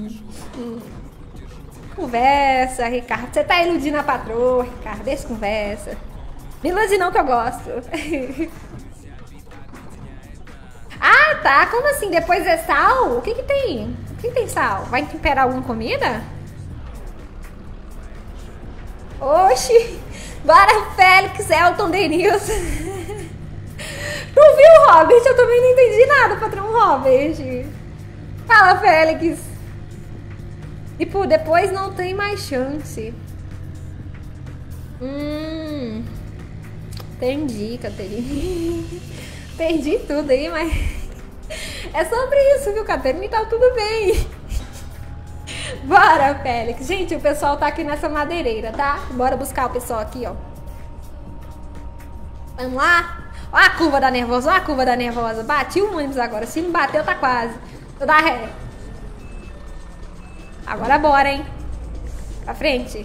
Conversa, Ricardo. Você tá iludindo a patroa, Ricardo. Deixa conversa. Me ilude não que eu gosto. Ah, tá. Como assim? Depois é sal? O que que tem? O que que tem sal? Vai temperar alguma comida? Oxi. Bora, Félix, Elton, Denilson. Tu viu, Robert? Eu também não entendi nada, patrão Robert. Fala, Félix. Tipo, depois não tem mais chance. Hum. Entendi, Caterine. Perdi tudo aí, mas... É sobre isso, viu, Caterine? Tá tudo bem. Bora, Félix. Gente, o pessoal tá aqui nessa madeireira, tá? Bora buscar o pessoal aqui, ó. Vamos lá? Ó a curva da nervosa, ó a curva da nervosa. Bati o ônibus agora. Se não bateu, tá quase. Vou dar ré. Agora bora, hein? Pra frente.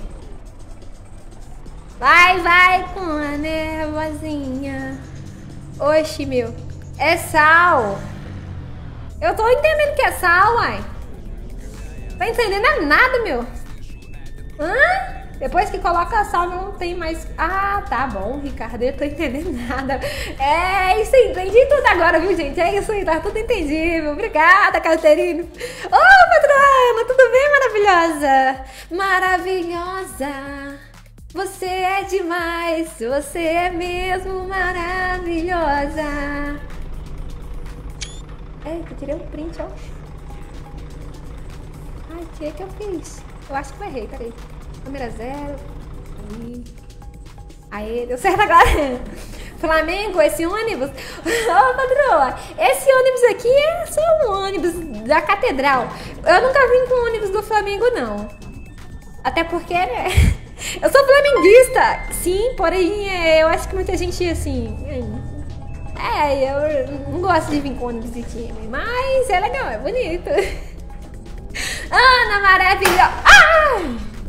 Vai, vai com a nervosinha. Oxi, meu. É sal. Eu tô entendendo que é sal, uai. Tá entendendo nada, meu. Hã? Depois que coloca sal não tem mais... Ah, tá bom, Ricardo. Eu tô entendendo nada. É isso aí. Entendi tudo agora, viu, gente? É isso aí. Tá tudo entendível. Obrigada, Caterine. Ô, oh, patrona. Tudo bem, maravilhosa? Maravilhosa. Você é demais. Você é mesmo maravilhosa. Eita, tirei um print, ó. Ai, o que que eu fiz? Eu acho que eu errei, peraí. Câmera zero. Aí. Aê, deu certo agora. Flamengo, esse ônibus. Ô, oh, patroa, esse ônibus aqui é só um ônibus da catedral. Eu nunca vim com ônibus do Flamengo, não. Até porque, né? Eu sou flamenguista. Sim, porém, eu acho que muita gente, assim... É, eu não gosto de vir com ônibus de time. Mas é legal, é bonito. Ana maravilhosa. Ah!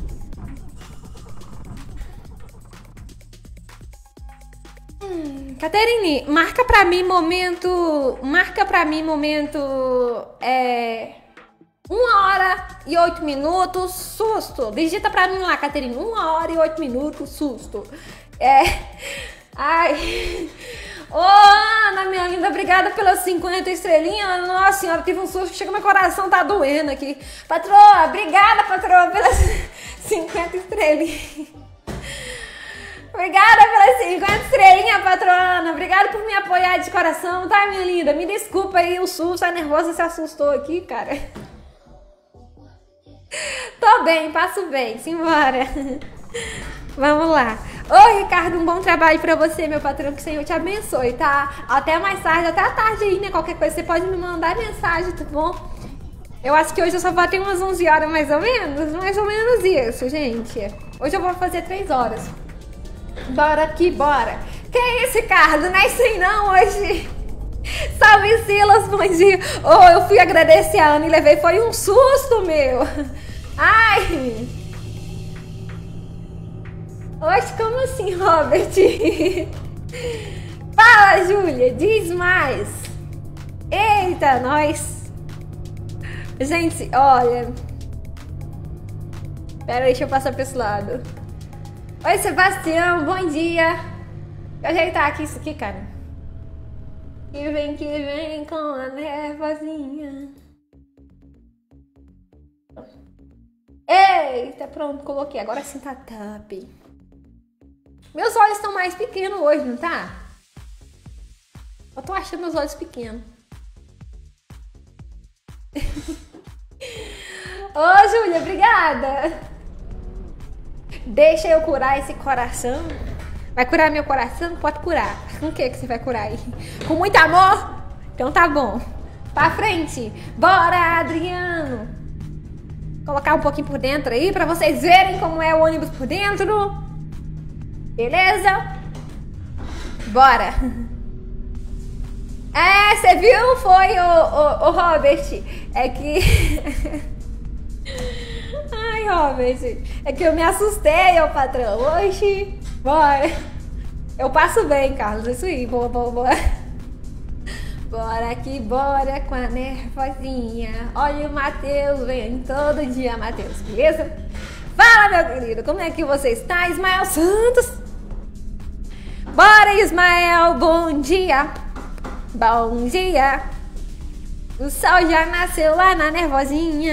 Hum, Caterine, marca pra mim momento. Marca pra mim momento. É. Uma hora e oito minutos, susto. Digita pra mim lá, Caterine. Uma hora e oito minutos, susto. É. Ai. Ô, Ana, minha linda, obrigada pelas cinquenta estrelinhas. Nossa senhora, tive um susto que chega, meu coração tá doendo aqui. Patroa, obrigada, patroa, pelas cinquenta estrelinhas. Obrigada pelas cinquenta estrelinhas, patrona. Obrigada por me apoiar de coração, tá, minha linda? Me desculpa aí o susto, a nervosa se assustou aqui, cara. Tô bem, passo bem, simbora. Vamos lá. Ô, Ricardo, um bom trabalho pra você, meu patrão, que o Senhor te abençoe, tá? Até mais tarde, até a tarde aí, né? Qualquer coisa, você pode me mandar mensagem, tá bom? Eu acho que hoje eu só vou ter umas onze horas, mais ou menos. Mais ou menos isso, gente. Hoje eu vou fazer três horas. Bora aqui, bora. Que isso, Ricardo? Não é isso aí não, hoje. Salve, Silas, bom dia. Oh, eu fui agradecer a Ana e levei, foi um susto, meu. Ai. Oxe, como assim, Robert? Fala, Júlia, diz mais. Eita, nós. Gente, olha. Pera aí, deixa eu passar pra esse lado. Oi, Sebastião, bom dia. Deixa eu ajeitar aqui isso aqui, cara. Que vem, que vem com a nervosinha. Eita, pronto, coloquei. Agora sim tá top. Meus olhos estão mais pequenos hoje, não tá? Eu tô achando meus olhos pequenos. Ô, Júlia, obrigada. Deixa eu curar esse coração. Vai curar meu coração? Pode curar. Com o que que você vai curar aí? Com muito amor? Então tá bom. Pra frente. Bora, Adriano. Colocar um pouquinho por dentro aí pra vocês verem como é o ônibus por dentro. Beleza? Bora. É, você viu? Foi o, o, o Robert. É que... Ai, Robert. É que eu me assustei, ô patrão. Oxi. Bora. Eu passo bem, Carlos. Isso aí. Boa, boa, boa. Bora aqui, bora com a nervosinha. Olha o Matheus, vem todo dia, Matheus, beleza? Fala, meu querido, como é que você está? Ismael Santos. Bora, Ismael, bom dia. Bom dia. O sol já nasceu lá na nervosinha.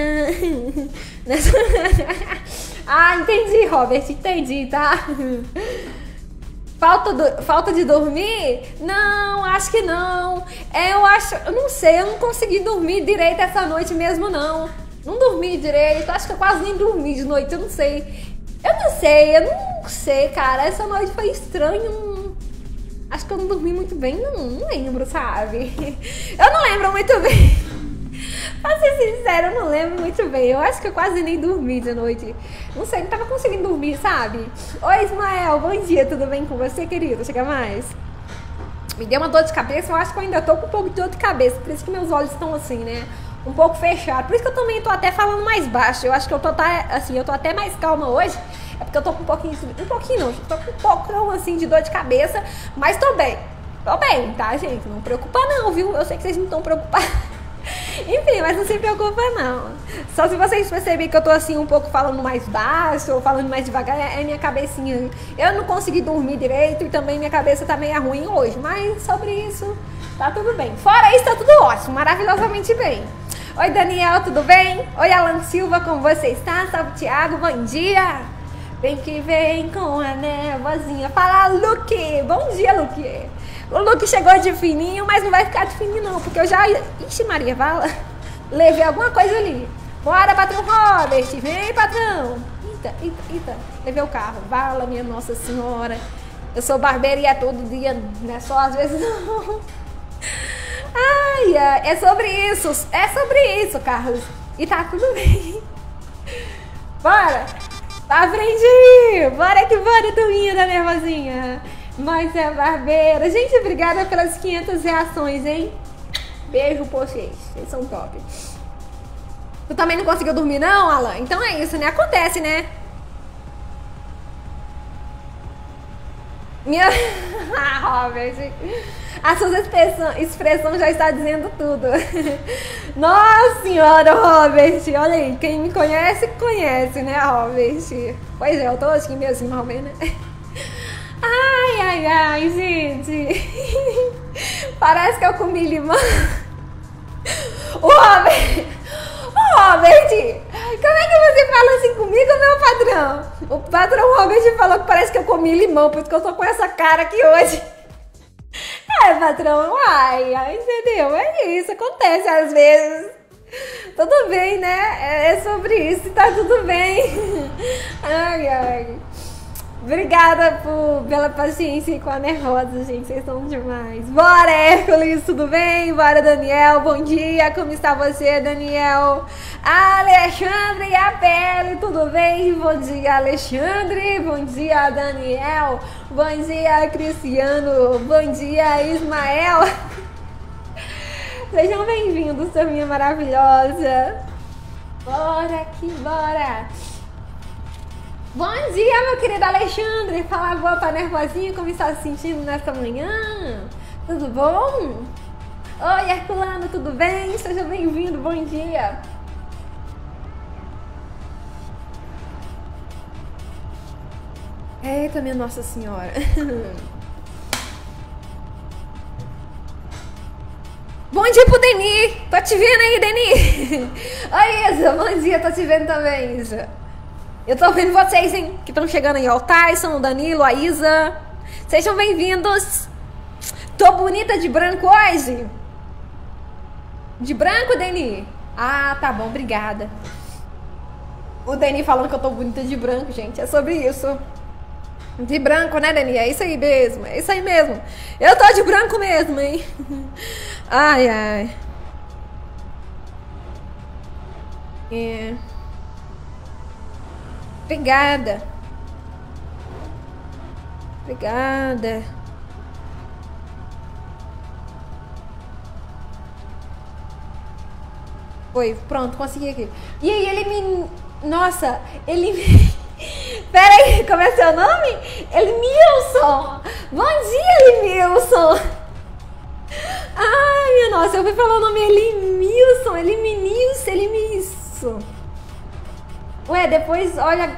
Ah, entendi, Robert, entendi, tá? Falta, do, falta de dormir? Não, acho que não. É, eu acho, eu não sei, eu não consegui dormir direito essa noite mesmo, não. Não dormi direito, acho que eu quase nem dormi de noite, eu não sei. Eu não sei, eu não sei, cara. Essa noite foi estranho. Acho que eu não dormi muito bem, não, não lembro, sabe? Eu não lembro muito bem. Pra ser sincero, eu não lembro muito bem. Eu acho que eu quase nem dormi de noite. Não sei, não tava conseguindo dormir, sabe? Oi, Ismael, bom dia, tudo bem com você, querido? Chega mais. Me deu uma dor de cabeça, eu acho que eu ainda tô com um pouco de dor de cabeça. Por isso que meus olhos estão assim, né? Um pouco fechados. Por isso que eu também tô até falando mais baixo. Eu acho que eu tô, tá, assim, eu tô até mais calma hoje. É porque eu tô com um pouquinho, um pouquinho não, tô com um pouco, assim, de dor de cabeça. Mas tô bem. Tô bem, tá, gente? Não preocupa não, viu? Eu sei que vocês não estão preocupados. Enfim, mas não se preocupa não. Só se vocês perceberem que eu tô assim um pouco falando mais baixo ou falando mais devagar, é minha cabecinha. Eu não consegui dormir direito e também minha cabeça tá meio ruim hoje. Mas sobre isso, tá tudo bem. Fora isso, tá tudo ótimo, maravilhosamente bem. Oi, Daniel, tudo bem? Oi, Alan Silva, como você está? Salve, Thiago, bom dia. Vem que vem com a névoazinha. Fala, Luque. Bom dia, Luque. O Luke chegou de fininho, mas não vai ficar de fininho não, porque eu já... Ixi, Maria, vala. Levei alguma coisa ali. Bora, patrão Robert. Vem, patrão. Eita, eita, eita. Levei o carro. Vala, minha Nossa Senhora. Eu sou barbeira e é todo dia, não é só às vezes não. Ai, é sobre isso. É sobre isso, Carlos. E tá tudo bem. Bora. Pra frente. Bora que bora, turminha da nervosinha. Mas é barbeira. Gente, obrigada pelas quinhentas reações, hein? Beijo por vocês. Vocês são top. Tu também não conseguiu dormir, não, Alan? Então é isso, né? Acontece, né? Minha... Ah, Robert. A sua expressão, expressão já está dizendo tudo. Nossa senhora, Robert. Olha aí, quem me conhece, conhece, né, Robert? Pois é, eu tô assim mesmo, mal bem, né? Ai, ai, ai, gente. Parece que eu comi limão. O Robert. O Robert. Como é que você fala assim comigo, meu patrão? O patrão Robert falou que parece que eu comi limão, por isso que eu tô com essa cara aqui hoje. É, patrão, ai, ai, entendeu? É isso, acontece às vezes. Tudo bem, né? É sobre isso, tá tudo bem. Ai, ai. Obrigada por, pela paciência com a nervosa, gente. Vocês são demais. Bora, Hércules, tudo bem? Bora, Daniel, bom dia. Como está você, Daniel? Alexandre e a Pele, tudo bem? Bom dia, Alexandre. Bom dia, Daniel. Bom dia, Cristiano. Bom dia, Ismael. Sejam bem-vindos, turminha maravilhosa. Bora que bora. Bom dia, meu querido Alexandre. Fala boa pra nervosinha, como está se sentindo nesta manhã? Tudo bom? Oi, Herculano, tudo bem? Seja bem-vindo, bom dia. Eita, minha Nossa Senhora. Bom dia pro Deni. Tô te vendo aí, Deni. Oi, Isa, bom dia, tô te vendo também, Isa. Eu tô vendo vocês, hein, que estão chegando aí, ó. O Tyson, o Danilo, a Isa. Sejam bem-vindos. Tô bonita de branco hoje? De branco, Deni? Ah, tá bom, obrigada. O Deni falando que eu tô bonita de branco, gente. É sobre isso. De branco, né, Deni? É isso aí mesmo. É isso aí mesmo. Eu tô de branco mesmo, hein? Ai, ai. É. Obrigada. Obrigada. Foi, pronto, consegui aqui. E aí ele me... Nossa, ele me... Pera aí, como é seu nome? Elimilson. Bom dia, Elimilson. Ai, minha nossa, eu fui falar o nome Elimilson, Eliminilson, Elimilson. Ué, depois, olha...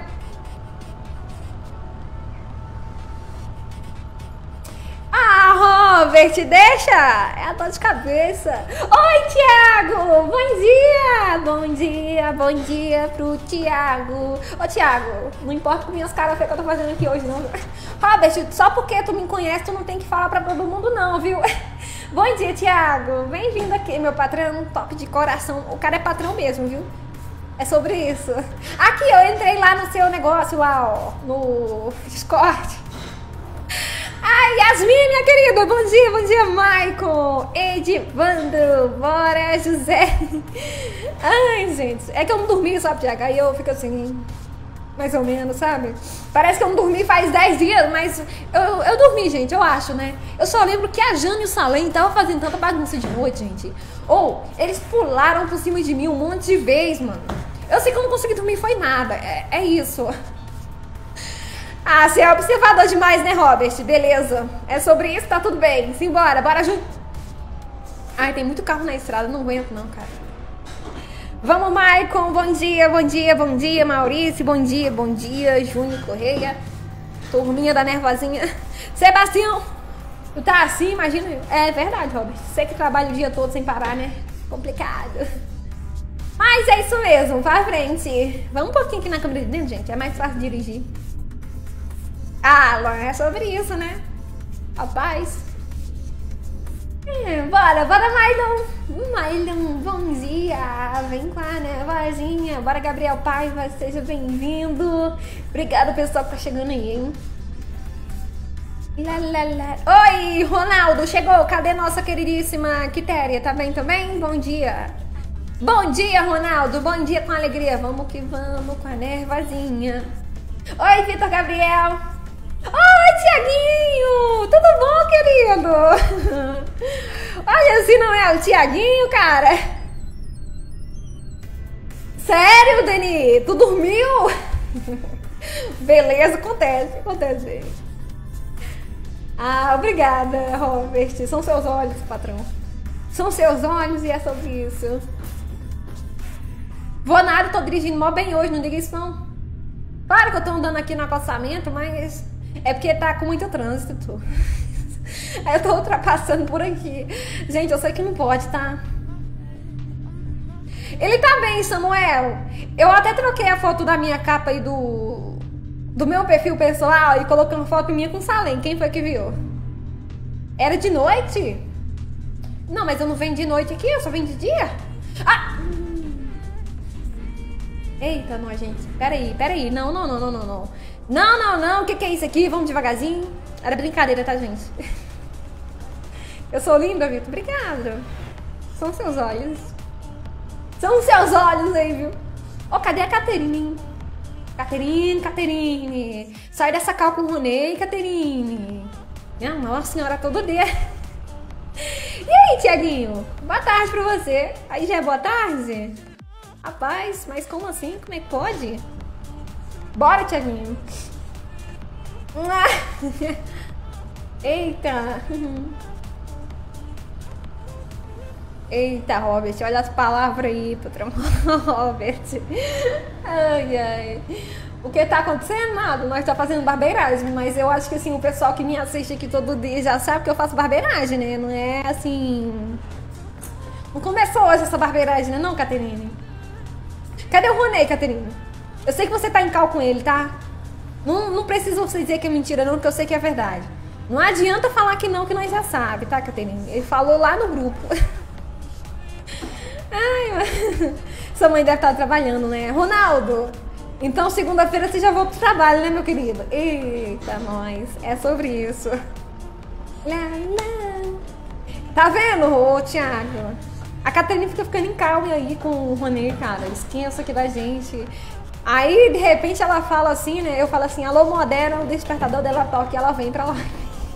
Ah, Robert, deixa! É a dor de cabeça. Oi, Thiago! Bom dia! Bom dia, bom dia pro Thiago. Ô, Thiago, não importa com minhas caras feias que eu tô fazendo aqui hoje, não. Robert, só porque tu me conhece, tu não tem que falar pra todo mundo, não, viu? Bom dia, Thiago. Bem-vindo aqui, meu patrão, top de coração. O cara é patrão mesmo, viu? É sobre isso. Aqui, eu entrei lá no seu negócio, lá, ó, no Discord. Ai, Yasmin, minha querida, bom dia, bom dia, Maicon, Edivando, bora, José. Ai, gente, é que eu não dormi, sabe, Tiago? Aí eu fico assim, mais ou menos, sabe? Parece que eu não dormi faz dez dias, mas eu, eu dormi, gente, eu acho, né? Eu só lembro que a Jane e o Salem estavam fazendo tanta bagunça de noite, gente. Ou, eles pularam por cima de mim um monte de vezes, mano. Eu sei que eu não consegui dormir, foi nada, é, é isso. Ah, você é observador demais, né, Robert? Beleza. É sobre isso, tá tudo bem. Simbora, bora junto. Ai, tem muito carro na estrada, não aguento não, cara. Vamos, Maicon. Bom dia, bom dia, bom dia, Maurício. Bom dia, bom dia, Júnior Correia. Turminha da Nervosinha. Sebastião, tu tá assim, imagina. É verdade, Robert. Você que trabalha o dia todo sem parar, né? Complicado. Mas é isso mesmo, pra frente. Vamos um pouquinho aqui na câmera de dentro, gente. É mais fácil dirigir. Ah, Luan, é sobre isso, né? Rapaz. É, bora, bora, Mailon. Mailon, bom dia. Vem com a Nervosinha. Bora, Gabriel Paiva, seja bem-vindo. Obrigado, pessoal, que tá chegando aí, hein? Lá, lá, lá. Oi, Ronaldo, chegou. Cadê nossa queridíssima Quitéria? Tá bem também? Bom dia. Bom dia, Ronaldo. Bom dia com alegria. Vamos que vamos com a Nervosinha. Oi, Vitor Gabriel. Oi, Tiaguinho! Tudo bom, querido? Olha, se não é o Tiaguinho, cara. Sério, Deni? Tu dormiu? Beleza, acontece, acontece. Ah, obrigada, Robert. São seus olhos, patrão. São seus olhos e é sobre isso. Vou nada, tô dirigindo mó bem hoje, não diga isso não. Claro que eu tô andando aqui no acostamento, mas é porque tá com muito trânsito. Aí eu tô ultrapassando por aqui. Gente, eu sei que não pode, tá? Ele tá bem, Samuel. Eu até troquei a foto da minha capa aí do... do meu perfil pessoal e coloquei uma foto minha com o Salem. Quem foi que viu? Era de noite? Não, mas eu não venho de noite aqui, eu só venho de dia. Ah! Eita, não, gente. Peraí, peraí. Não, não, não, não, não, não. Não, não, não. O que, que é isso aqui? Vamos devagarzinho. Era brincadeira, tá, gente? Eu sou linda, Vitor. Obrigada. São seus olhos. São seus olhos aí, viu? Ó, oh, cadê a Caterine? Caterine, Caterine. Sai dessa cal com o Ronei, Caterine. Minha nossa senhora, todo dia. E aí, Tiaguinho? Boa tarde pra você. Aí já é boa tarde? Rapaz, mas como assim? Como é que pode? Bora, Tiaguinho. Eita. Eita, Robert, olha as palavras aí, patrão. Robert. Ai, ai. O que tá acontecendo? Nada, nós tá fazendo barbeiragem, mas eu acho que assim, o pessoal que me assiste aqui todo dia já sabe que eu faço barbeiragem, né? Não é assim... Não começou hoje essa barbeiragem, né não, Caterine? Cadê o Ronei, Caterine? Eu sei que você tá em cal com ele, tá? Não, não precisa você dizer que é mentira não, porque eu sei que é verdade. Não adianta falar que não, que nós já sabe, tá, Caterine? Ele falou lá no grupo. Ai, mano. Sua mãe deve estar trabalhando, né? Ronaldo, então segunda-feira você já volta pro trabalho, né, meu querido? Eita, nós. É sobre isso. Lá, lá. Tá vendo, ô, Thiago? A Caterine fica ficando em calma aí com o Ronê, cara. Esqueça aqui da gente. Aí, de repente, ela fala assim, né? Eu falo assim, alô, moderna, o despertador dela toca e ela vem pra lá.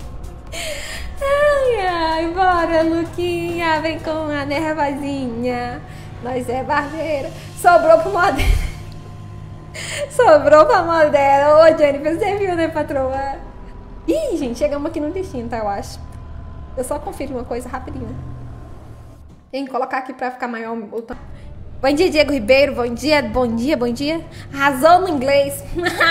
Ai, ai, bora, Luquinha, vem com a nervosinha. Nós é barbeira. Sobrou pro moderno. Sobrou pra moderna. Ô, Jennifer, você viu, né, patroa? Ih, gente, chegamos aqui no destino, tá, eu acho. Eu só confiro uma coisa rapidinho. Tem que colocar aqui pra ficar maior o tamanho. Bom dia, Diego Ribeiro. Bom dia, bom dia, bom dia. Arrasou no inglês.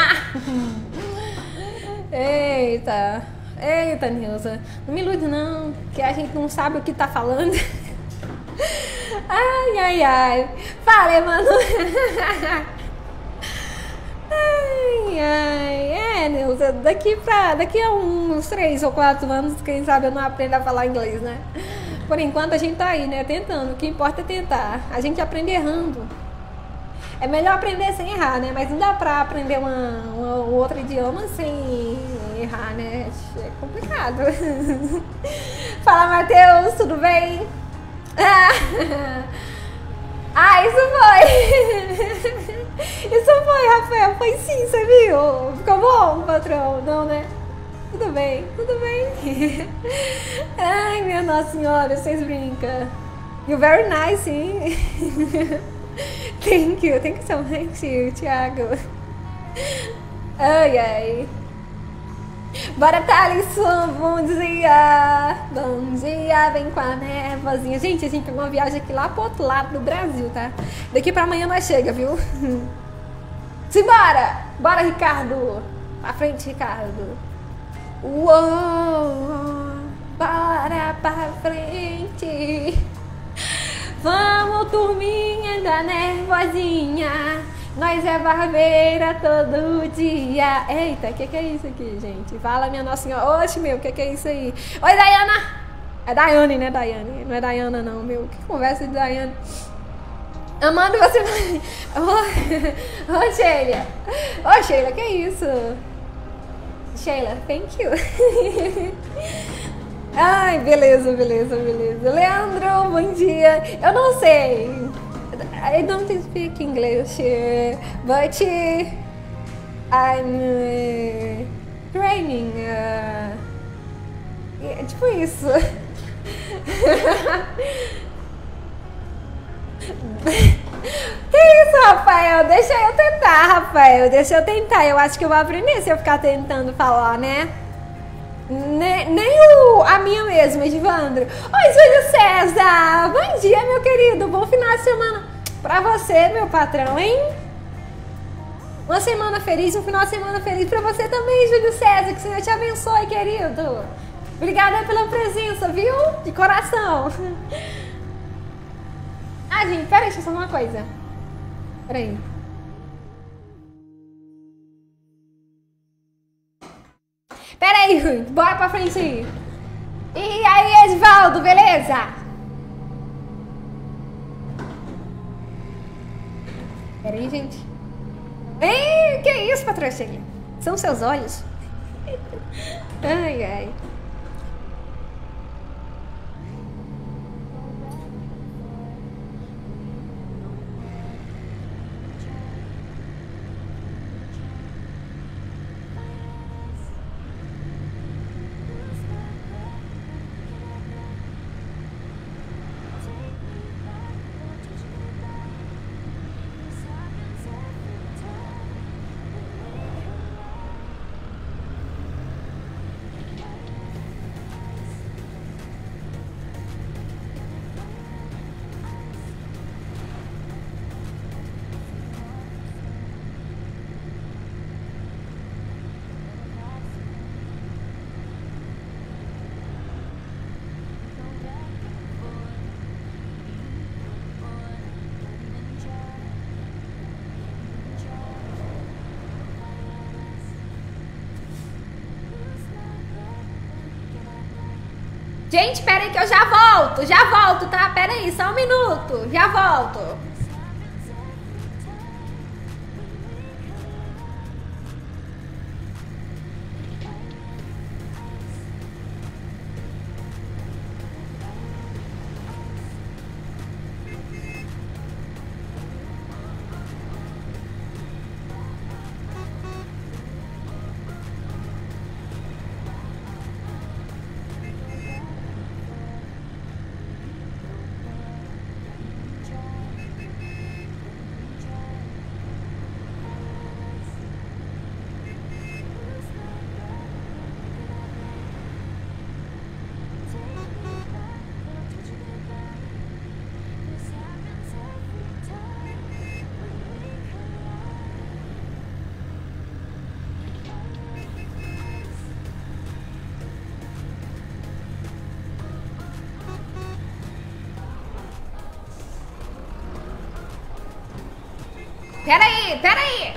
Eita. Eita, Nilza. Não me ilude, não. Que a gente não sabe o que tá falando. Ai, ai, ai. Fala, mano. Ai, ai. É, Nilza. Daqui, pra, daqui a uns três ou quatro anos, quem sabe eu não aprendo a falar inglês, né? Por enquanto a gente tá aí, né? Tentando. O que importa é tentar. A gente aprende errando. É melhor aprender sem errar, né? Mas não dá pra aprender uma, uma, um outro idioma sem errar, né? É complicado. Fala, Matheus, tudo bem? Ah, isso foi! Isso foi, Rafael. Foi sim, você viu? Ficou bom, patrão? Não, né? Tudo bem, tudo bem. Ai, minha Nossa Senhora, vocês brincam. You're very nice, hein? Thank you, thank you so much, Thiago. Ai, ai. Bora, Thalisson, bom dia. Bom dia, vem com a névoazinha. Gente, a gente pegou uma viagem aqui lá pro outro lado do Brasil, tá? Daqui pra amanhã nós chega, viu? Simbora! Bora, Ricardo. Pra frente, Ricardo. Uou, bora pra frente. Vamos, turminha da nervosinha. Nós é barbeira todo dia. Eita, o que, que é isso aqui, gente? Fala, minha Nossa Senhora. Oxe, meu, o que, que é isso aí? Oi, Daiana. É Daiane, né, Daiane? Não é Daiana, não, meu. Que conversa de Daiane. Amando, você... Ô, oh, Sheila. Ô, oh, Sheila, que é isso? Sheila, thank you. Ai, beleza, beleza, beleza. Leandro, bom dia. Eu não sei. I don't speak English, but I'm uh, training. Uh, é tipo isso. Que isso, Rafael? Deixa eu tentar, Rafael. Deixa eu tentar. Eu acho que eu vou aprender se eu ficar tentando falar, né? Nem, nem o, a minha mesma, Edivandro. Oi, Júlio César. Bom dia, meu querido. Bom final de semana pra você, meu patrão, hein? Uma semana feliz, um final de semana feliz pra você também, Júlio César. Que o Senhor te abençoe, querido. Obrigada pela presença, viu? De coração. Ah, gente, peraí, deixa eu só uma coisa. Peraí. Peraí, Rui, bora pra frente aí. E aí, Edvaldo, beleza? Peraí, gente. Ei, que isso, patrocínio? São seus olhos? Ai, ai. Gente, pera aí que eu já volto, já volto, tá? Pera aí, só um minuto, já volto. Pera aí, pera aí.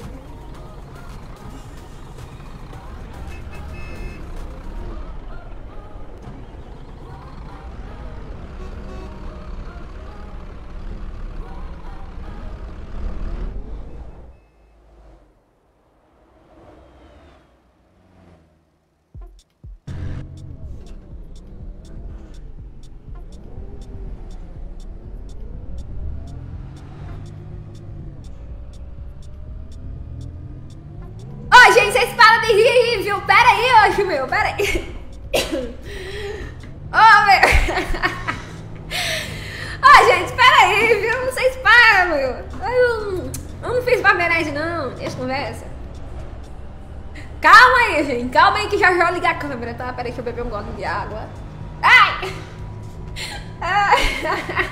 Ô, gente, vocês param de rir aí, viu? Pera aí, hoje, meu, pera aí. Ô, oh, meu. Ô, gente, pera aí, viu? Vocês param, meu. Eu, eu não fiz barbeiragem, não. Deixa conversa. Calma aí, gente. Calma aí que já já eu ligar a câmera, tá? Pera aí que eu beber um gole de água. Ai! Ai,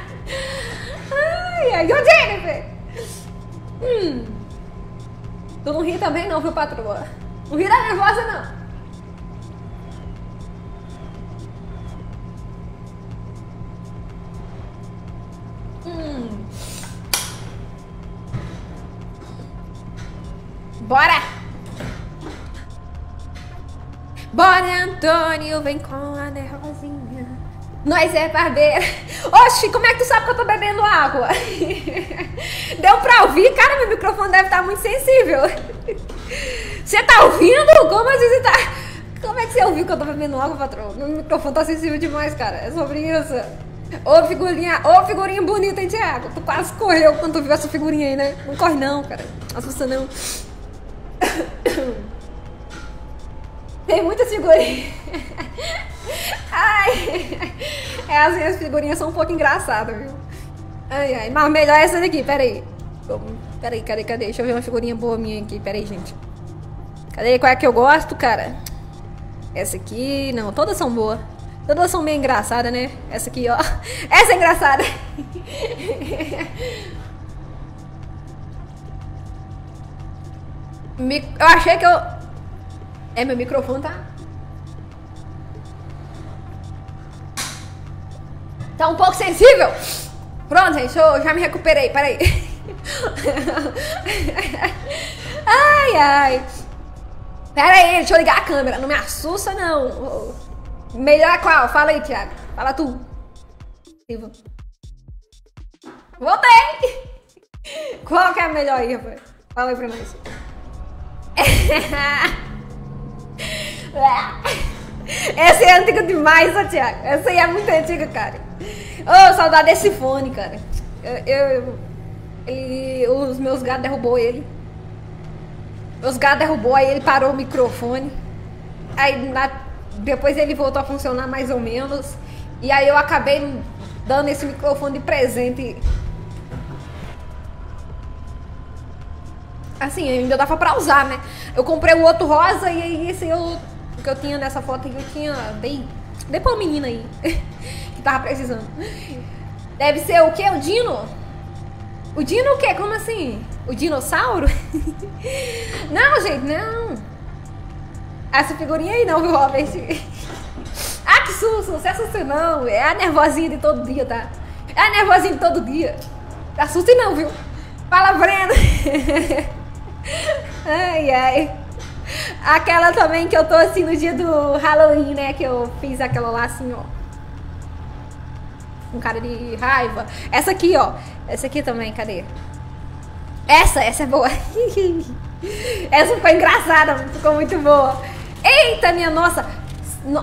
ai, ai. Ô, Jennifer! Hum... Tu não ri também não, viu, patroa? Não ri da nervosa, não. Hum. Bora! Bora, Antônio, vem com a nervosinha. Nós é barbeira. Oxi, como é que tu sabe que eu tô bebendo água? Deu pra ouvir? Cara, meu microfone deve estar muito sensível. Você tá ouvindo? Como assim você tá... Como é que você ouviu que eu tô bebendo água, patrão? Meu microfone tá sensível demais, cara. É sobre isso. Ô, figurinha, ô, figurinha bonita, hein, Thiago? Tu quase correu quando tu viu essa figurinha aí, né? Não corre não, cara. Assusta não. Tem muitas figurinhas. Ai, é, as minhas figurinhas são um pouco engraçadas, viu? Ai, ai, mas melhor é essa daqui, peraí. Peraí, cadê, cadê? Deixa eu ver uma figurinha boa minha aqui, peraí, gente. Cadê? Qual é que eu gosto, cara? Essa aqui, não, todas são boas. Todas são meio engraçadas, né? Essa aqui, ó. Essa é engraçada. Eu achei que eu... É, meu microfone tá... Tá um pouco sensível. Pronto, gente, eu já me recuperei, peraí. Ai, ai. Pera aí, deixa eu ligar a câmera. Não me assusta, não. Melhor qual? Fala aí, Thiago. Fala tu. Voltei. Qual que é a melhor aí, rapaz? Fala aí pra nós. Essa é antiga demais, ó, Thiago. Essa aí é muito antiga, cara. Ô, oh, saudade desse fone, cara. Eu, eu, ele, os meus gatos derrubou ele. Os gatos derrubou, aí ele parou o microfone. Aí na, depois ele voltou a funcionar mais ou menos. E aí eu acabei dando esse microfone de presente. Assim, ainda dava pra usar, né? Eu comprei o outro rosa e aí esse eu, que eu tinha nessa foto aí, eu tinha... Dei, dei pra uma menina aí, que tava precisando. Deve ser o quê? O Dino? O Dino o quê? Como assim? O dinossauro? Não, gente, não. Essa figurinha aí não, viu, Robert? Ah, que susto, não se assuste não. É a nervosinha de todo dia, tá? É a nervosinha de todo dia. Não assuste não, viu? Fala, Breno. Ai, ai. Aquela também que eu tô assim no dia do Halloween, né? Que eu fiz aquela lá assim, ó. Com cara de raiva. Essa aqui, ó. Essa aqui também, cadê? Essa, essa é boa. Essa foi engraçada, ficou muito boa. Eita, minha nossa. No...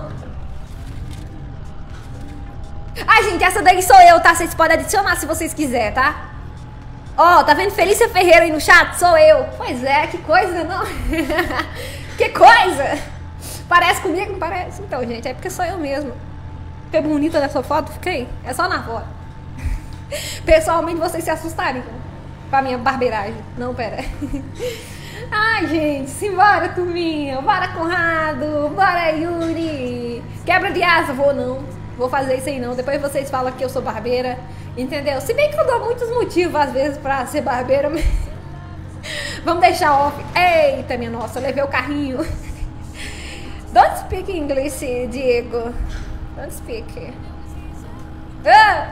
Ah, gente, essa daí sou eu, tá? Vocês podem adicionar se vocês quiserem, tá? Ó, oh, tá vendo Felícia Ferreira aí no chat? Sou eu. Pois é, que coisa, não? Que coisa! Parece comigo? Não parece? Então, gente, é porque sou eu mesmo. Fiquei bonita nessa foto? Fiquei? É só na foto. Pessoalmente, vocês se assustariam com a minha barbeiragem. Não, pera. Ai, gente, simbora, turminha. Bora, Conrado. Bora, Yuri. Quebra de asa. Vou não. Vou fazer isso aí não. Depois vocês falam que eu sou barbeira. Entendeu? Se bem que eu dou muitos motivos, às vezes, pra ser barbeira. Mas... Vamos deixar off. Eita, minha nossa. Eu levei o carrinho. Don't speak English, Diego. Don't speak. Ah!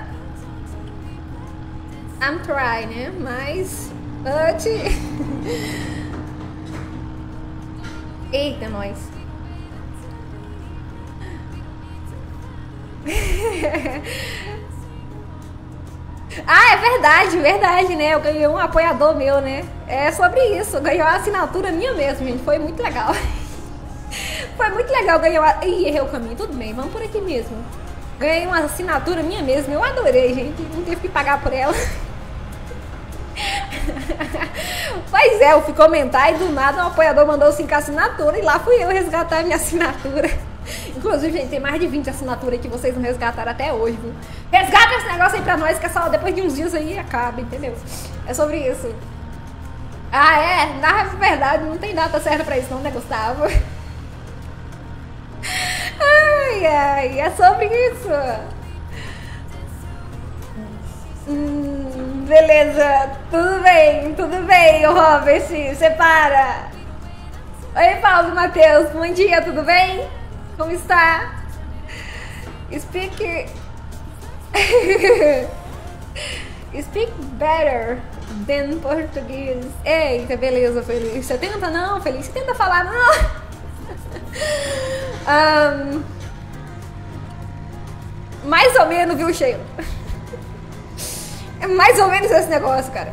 I'm trying, né? Mas... But... Eita, nós. Ah, é verdade, verdade, né? Eu ganhei um apoiador meu, né? É sobre isso. Ganhou a assinatura minha mesmo, gente. Foi muito legal. Foi muito legal ganhar uma... Ih, errei o caminho. Tudo bem, vamos por aqui mesmo. Ganhei uma assinatura minha mesmo. Eu adorei, gente. Não tive que pagar por ela. Pois é, eu fui comentar e do nada o apoiador mandou cinco assinaturas e lá fui eu resgatar a minha assinatura. Inclusive, gente, tem mais de vinte assinaturas que vocês não resgataram até hoje, viu? Resgata esse negócio aí pra nós, que é só depois de uns dias aí acaba, entendeu? É sobre isso. Ah, é? Na verdade, não tem data certa pra isso não, né, Gustavo? Ai, ai, é sobre isso. Hum, beleza, tudo bem, tudo bem, Robert, você para. Oi, Paulo e Matheus, bom dia, tudo bem? Como está? Speak... Speak better than português. Eita, beleza, Feliz. Você tenta não, Feliz? Você tenta falar não? um, mais ou menos, viu, Sheila? É mais ou menos esse negócio, cara.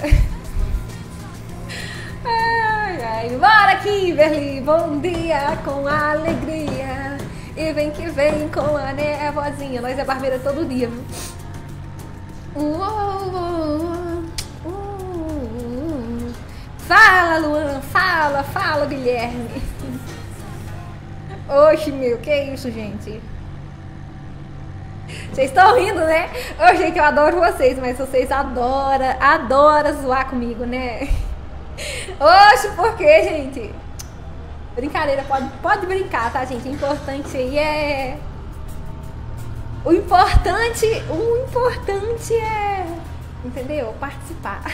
Ai, ai. Bora, Kimberly. Bom dia com alegria. E vem que vem com a nervosinha. Nós é barbeira todo dia, viu? Uh, uh, uh. Fala, Luan. Fala, fala, Guilherme. Oxe, meu. Que isso, gente? Vocês estão rindo, né? Ô, gente, eu adoro vocês, mas vocês adoram, adoram zoar comigo, né? Oxe, por quê, gente? Brincadeira, pode, pode brincar, tá, gente? O importante aí é... O importante, o importante é... Entendeu? Participar.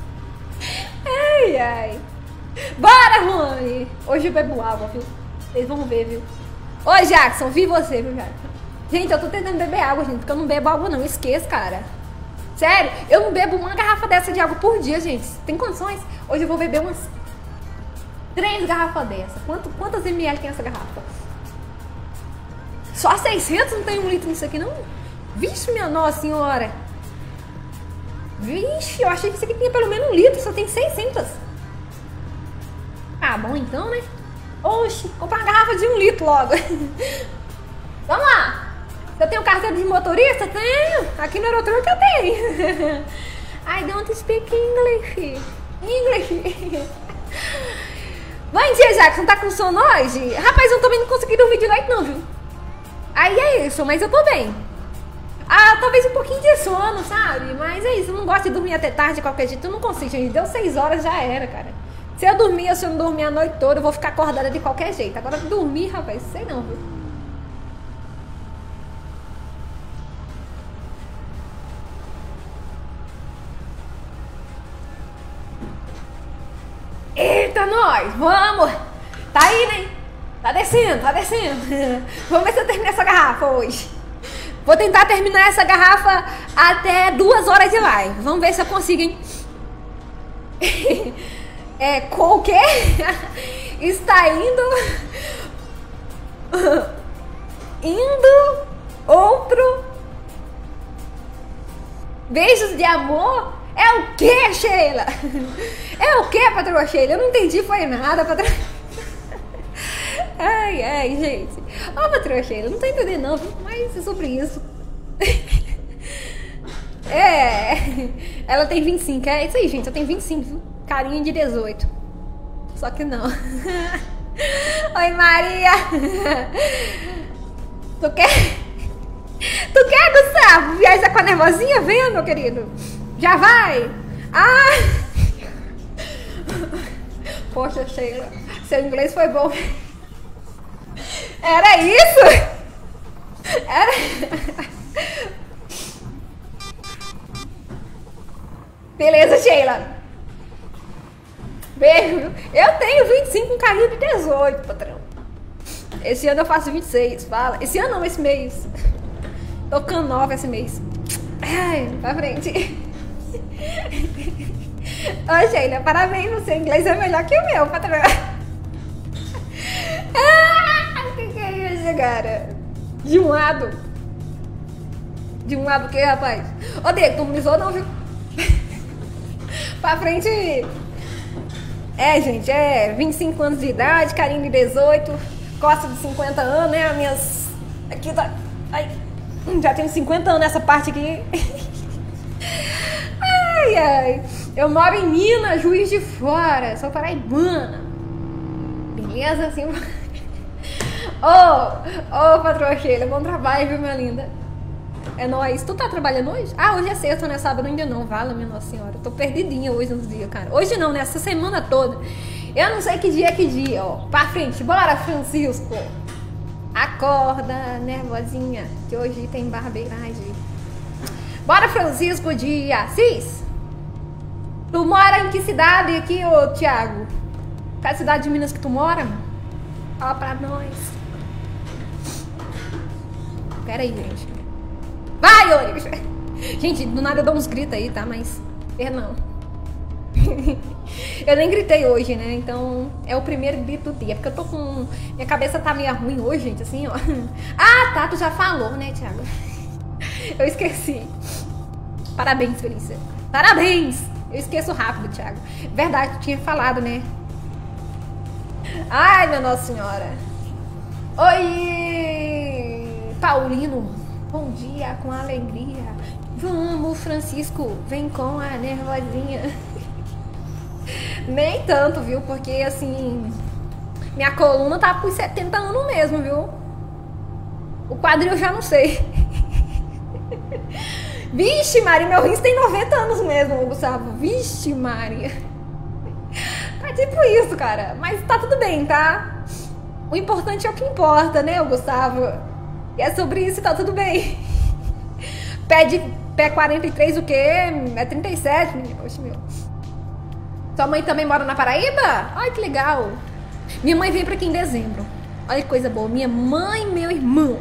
Ai, ai. Bora, Rony! Hoje eu bebo água, viu? Vocês vão ver, viu? Ô, Jackson, vi você, viu, Jackson? Gente, eu tô tentando beber água, gente, porque eu não bebo água não, esqueço, cara. Sério, eu não bebo uma garrafa dessa de água por dia, gente. Tem condições? Hoje eu vou beber umas três garrafas dessa. Quanto, quantas ml tem essa garrafa? Só seiscentos? Não tem um litro nisso aqui, não? Vixe, minha nossa senhora. Vixe, eu achei que isso aqui tinha pelo menos um litro, só tem seiscentos. Ah, bom então, né? Oxe, comprar uma garrafa de um litro logo. Vamos lá. Eu tenho carteira de motorista? Tenho. Aqui no Eurotruck eu tenho. I don't speak English. English. Bom dia, Jackson. Tá com sono hoje? Rapaz, eu também não consegui dormir de noite não, viu? Aí é isso, mas eu tô bem. Ah, talvez um pouquinho de sono, sabe? Mas é isso, eu não gosto de dormir até tarde de qualquer jeito. Eu não consigo, gente. Deu seis horas, já era, cara. Se eu dormir, se eu não dormir a noite toda, eu vou ficar acordada de qualquer jeito. Agora dormir, rapaz, sei não, viu? Eita, nós! Vamos! Tá aí, né? Tá descendo, tá descendo. Vamos ver se eu termino essa garrafa hoje. Vou tentar terminar essa garrafa até duas horas de live. Vamos ver se eu consigo, hein? É, com o quê? Está indo... Indo outro... Beijos de amor? É o quê, Sheila? É o quê, patroa Sheila? Eu não entendi, foi nada, patroa... Ai, ai, gente. Ó, oh, patroa Sheila, não tô entendendo não, mas é sobre isso. É, ela tem vinte e cinco, é isso aí, gente, eu tenho vinte e cinco, viu? Carinha de dezoito. Só que não. Oi, Maria. Tu quer? Tu quer, Gustavo? Viajar com a nervosinha? Venha, meu querido. Já vai? Ah! Poxa, Sheila, seu inglês foi bom. Era isso? Era... Beleza, Sheila. Beijo. Eu tenho vinte e cinco com carinho de dezoito, patrão. Esse ano eu faço vinte e seis, fala. Esse ano não, esse mês. Tô ficando nova esse mês. Ai, pra frente. Ô, Sheila, parabéns, você inglês é melhor que o meu, patrão. Ah, o que, que é isso, cara? De um lado. De um lado o que, rapaz? Ô, Diego, tu não me zoou não, viu? Pra frente. É, gente, é vinte e cinco anos de idade, carinho de dezoito, costa de cinquenta anos, né? As minhas... Aqui tá... Ai, já tenho cinquenta anos nessa parte aqui. Ai, ai. Eu moro em Minas, Juiz de Fora, sou paraibana. Beleza, assim... Ô, oh, ô, patroa Sheila, bom trabalho, viu, minha linda? É nóis. Tu tá trabalhando hoje? Ah, hoje é sexta, né? Sábado ainda não. Vala, minha Nossa Senhora. Eu tô perdidinha hoje nos dias, cara. Hoje não, né? Essa semana toda. Eu não sei que dia é que dia, ó. Pra frente. Bora, Francisco. Acorda, nervosinha, que hoje tem barbeiragem. Bora, Francisco de Assis. Tu mora em que cidade aqui, ô Thiago? Qual é a cidade de Minas que tu mora? Fala pra nós. Pera aí, gente. Vai, Ori! Gente, do nada eu dou uns gritos aí, tá? Mas, perdão. Eu nem gritei hoje, né? Então, é o primeiro grito do dia. Porque eu tô com... Minha cabeça tá meio ruim hoje, gente, assim, ó. Ah, tá, tu já falou, né, Thiago? Eu esqueci. Parabéns, Felícia. Parabéns! Eu esqueço rápido, Thiago. Verdade, tu tinha falado, né? Ai, minha Nossa Senhora. Oi, Paulino. Bom dia, com alegria. Vamos, Francisco, vem com a nervosinha. Nem tanto, viu? Porque, assim, minha coluna tá com setenta anos mesmo, viu? O quadril eu já não sei. Vixe, Maria, meu rins tem noventa anos mesmo, Gustavo. Vixe, Maria. Tá tipo isso, cara. Mas tá tudo bem, tá? O importante é o que importa, né, Gustavo? E é sobre isso, tá tudo bem. Pé de pé quarenta e três, o quê? É trinta e sete, menino. Oxe, meu. Sua mãe também mora na Paraíba? Ai, que legal. Minha mãe vem pra aqui em dezembro. Olha que coisa boa. Minha mãe e meu irmão.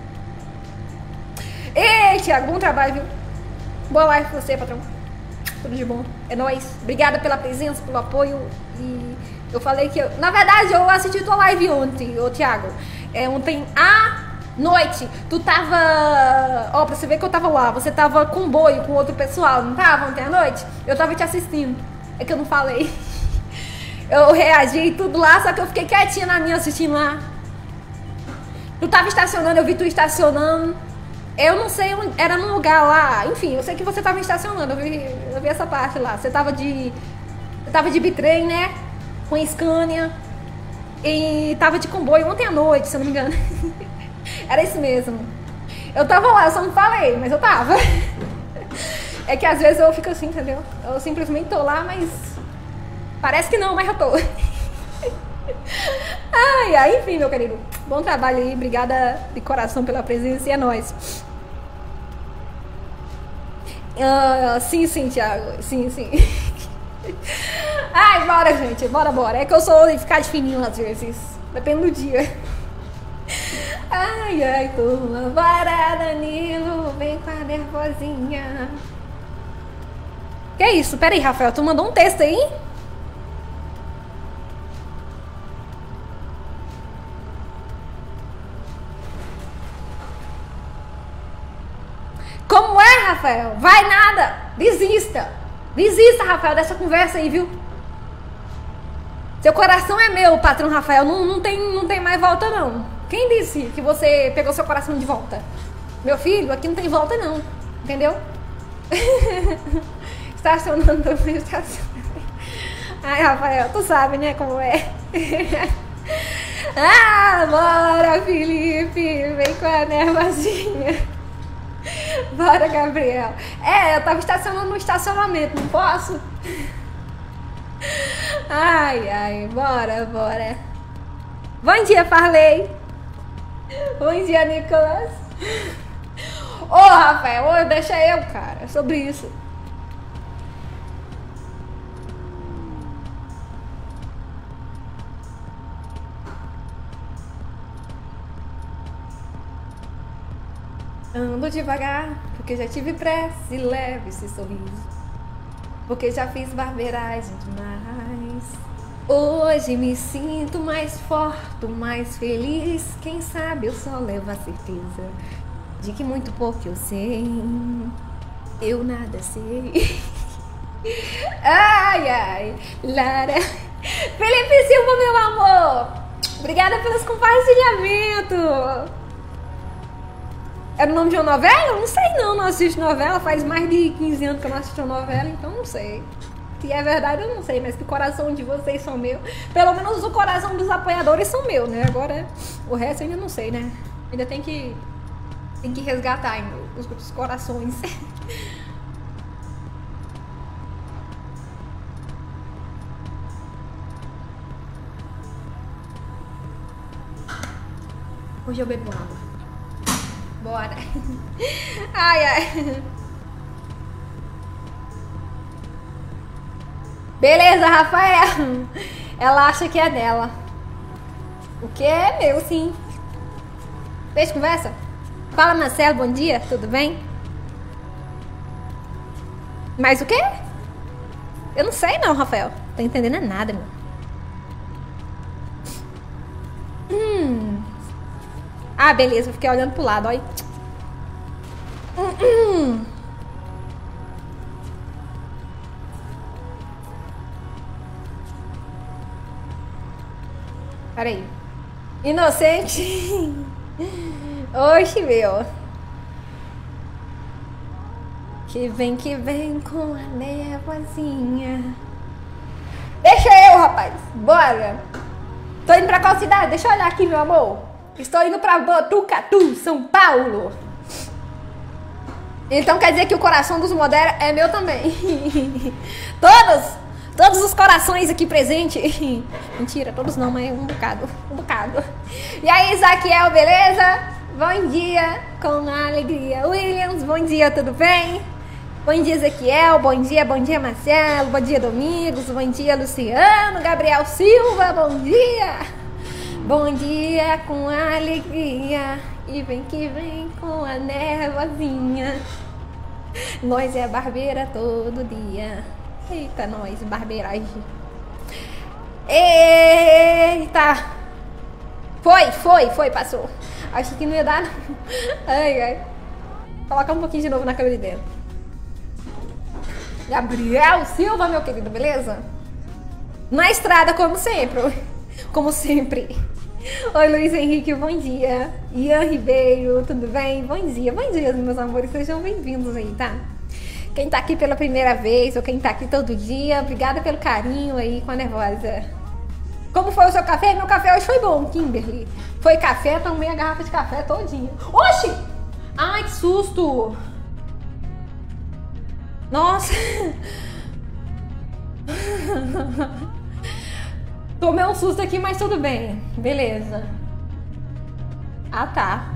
Ei, Thiago, bom trabalho, viu? Boa live pra você, patrão. Tudo de bom. É nóis. Obrigada pela presença, pelo apoio. E eu falei que eu... Na verdade, eu assisti tua live ontem, ô Thiago. É, ontem à noite. Tu tava... Ó, pra você ver que eu tava lá. Você tava com boi, com outro pessoal, não tava ontem à noite? Eu tava te assistindo. É que eu não falei. Eu reagi e tudo lá, só que eu fiquei quietinha na minha assistindo lá. Tu tava estacionando, eu vi tu estacionando. Eu não sei, era num lugar lá. Enfim, eu sei que você tava estacionando. Eu vi, eu vi essa parte lá. Você tava de... Você tava de bitrem, né? Com Scania. E tava de comboio ontem à noite, se eu não me engano. Era isso mesmo. Eu tava lá, eu só não falei, mas eu tava. É que às vezes eu fico assim, entendeu? Eu simplesmente tô lá, mas... Parece que não, mas eu tô. Ai, ai, enfim, meu querido. Bom trabalho aí, obrigada de coração pela presença e é nóis. Uh, sim, sim, Thiago. Sim, sim. Ai, bora, gente. Bora, bora. É que eu sou de ficar de fininho às vezes. Depende do dia. Ai, ai, turma. Bora, Danilo. Vem com a nervosinha. Que isso? Pera aí, Rafael. Tu mandou um texto aí? Rafael. Vai nada. Desista. Desista, Rafael, dessa conversa aí, viu? Seu coração é meu, patrão Rafael. Não, não, tem, não tem mais volta, não. Quem disse que você pegou seu coração de volta? Meu filho, aqui não tem volta, não. Entendeu? Estacionando, estacionando. Ai, Rafael, tu sabe, né, como é. Ah, bora, Felipe. Vem com a nervosinha. Bora, Gabriel. É, eu tava estacionando no estacionamento, não posso? Ai, ai, bora, bora. Bom dia, Farley. Bom dia, Nicolas. Ô, Rafael, ô, deixa eu, cara, é sobre isso. Ando devagar, porque já tive pressa e leve esse sorriso. Porque já fiz barbeiragem demais. Hoje me sinto mais forte, mais feliz. Quem sabe eu só levo a certeza de que muito pouco eu sei. Eu nada sei. Ai, ai, Lara. Felipe Silva, meu amor. Obrigada pelos compartilhamentos. Era o nome de uma novela? Eu não sei não, não assisto novela. Faz mais de quinze anos que eu não assisto novela, então não sei. Se é verdade, eu não sei, mas que o coração de vocês são meu. Pelo menos o coração dos apoiadores são meu, né? Agora, o resto eu ainda não sei, né? Ainda tem que, tem que resgatar ainda os, os corações. Hoje eu bebo água. Bora. Ai, ai. Beleza, Rafael. Ela acha que é dela. O que é meu, sim. Beijo, conversa. Fala, Marcelo, bom dia, tudo bem? Mas o quê? Eu não sei não, Rafael. Tô entendendo nada, meu. Hum... Ah, beleza, eu fiquei olhando pro lado, olha. Hum, hum. Peraí. Inocente. Oxe, meu. Que vem, que vem com a névoazinha. Deixa eu, rapaz. Bora. Tô indo pra qual cidade? Deixa eu olhar aqui, meu amor. Estou indo para Botucatu, São Paulo. Então quer dizer que o coração dos Modera é meu também. Todos, todos os corações aqui presentes. Mentira, todos não, mas um bocado, um bocado. E aí, Isaquiel, beleza? Bom dia, com alegria. Williams, bom dia, tudo bem? Bom dia, Ezequiel, bom dia, bom dia, Marcelo, bom dia, Domingos, bom dia, Luciano, Gabriel Silva, bom dia. Bom dia com alegria, e vem que vem com a névoazinha. Nós é barbeira todo dia. Eita, nós, barbeiragem. Eita. Foi, foi, foi, passou. Acho que não ia dar, não. Ai, ai. Coloca um pouquinho de novo na câmera de dentro. Gabriel Silva, meu querido, beleza? Na estrada, como sempre. Como sempre. Oi, Luiz Henrique, bom dia. Ian Ribeiro, tudo bem? Bom dia, bom dia, meus amores. Sejam bem-vindos aí, tá? Quem tá aqui pela primeira vez ou quem tá aqui todo dia, obrigada pelo carinho aí com a nervosa. Como foi o seu café? Meu café hoje foi bom, Kimberly. Foi café, tomei a garrafa de café todinha. Oxi! Ai, que susto! Nossa! Tomei um susto aqui, mas tudo bem. Beleza. Ah, tá.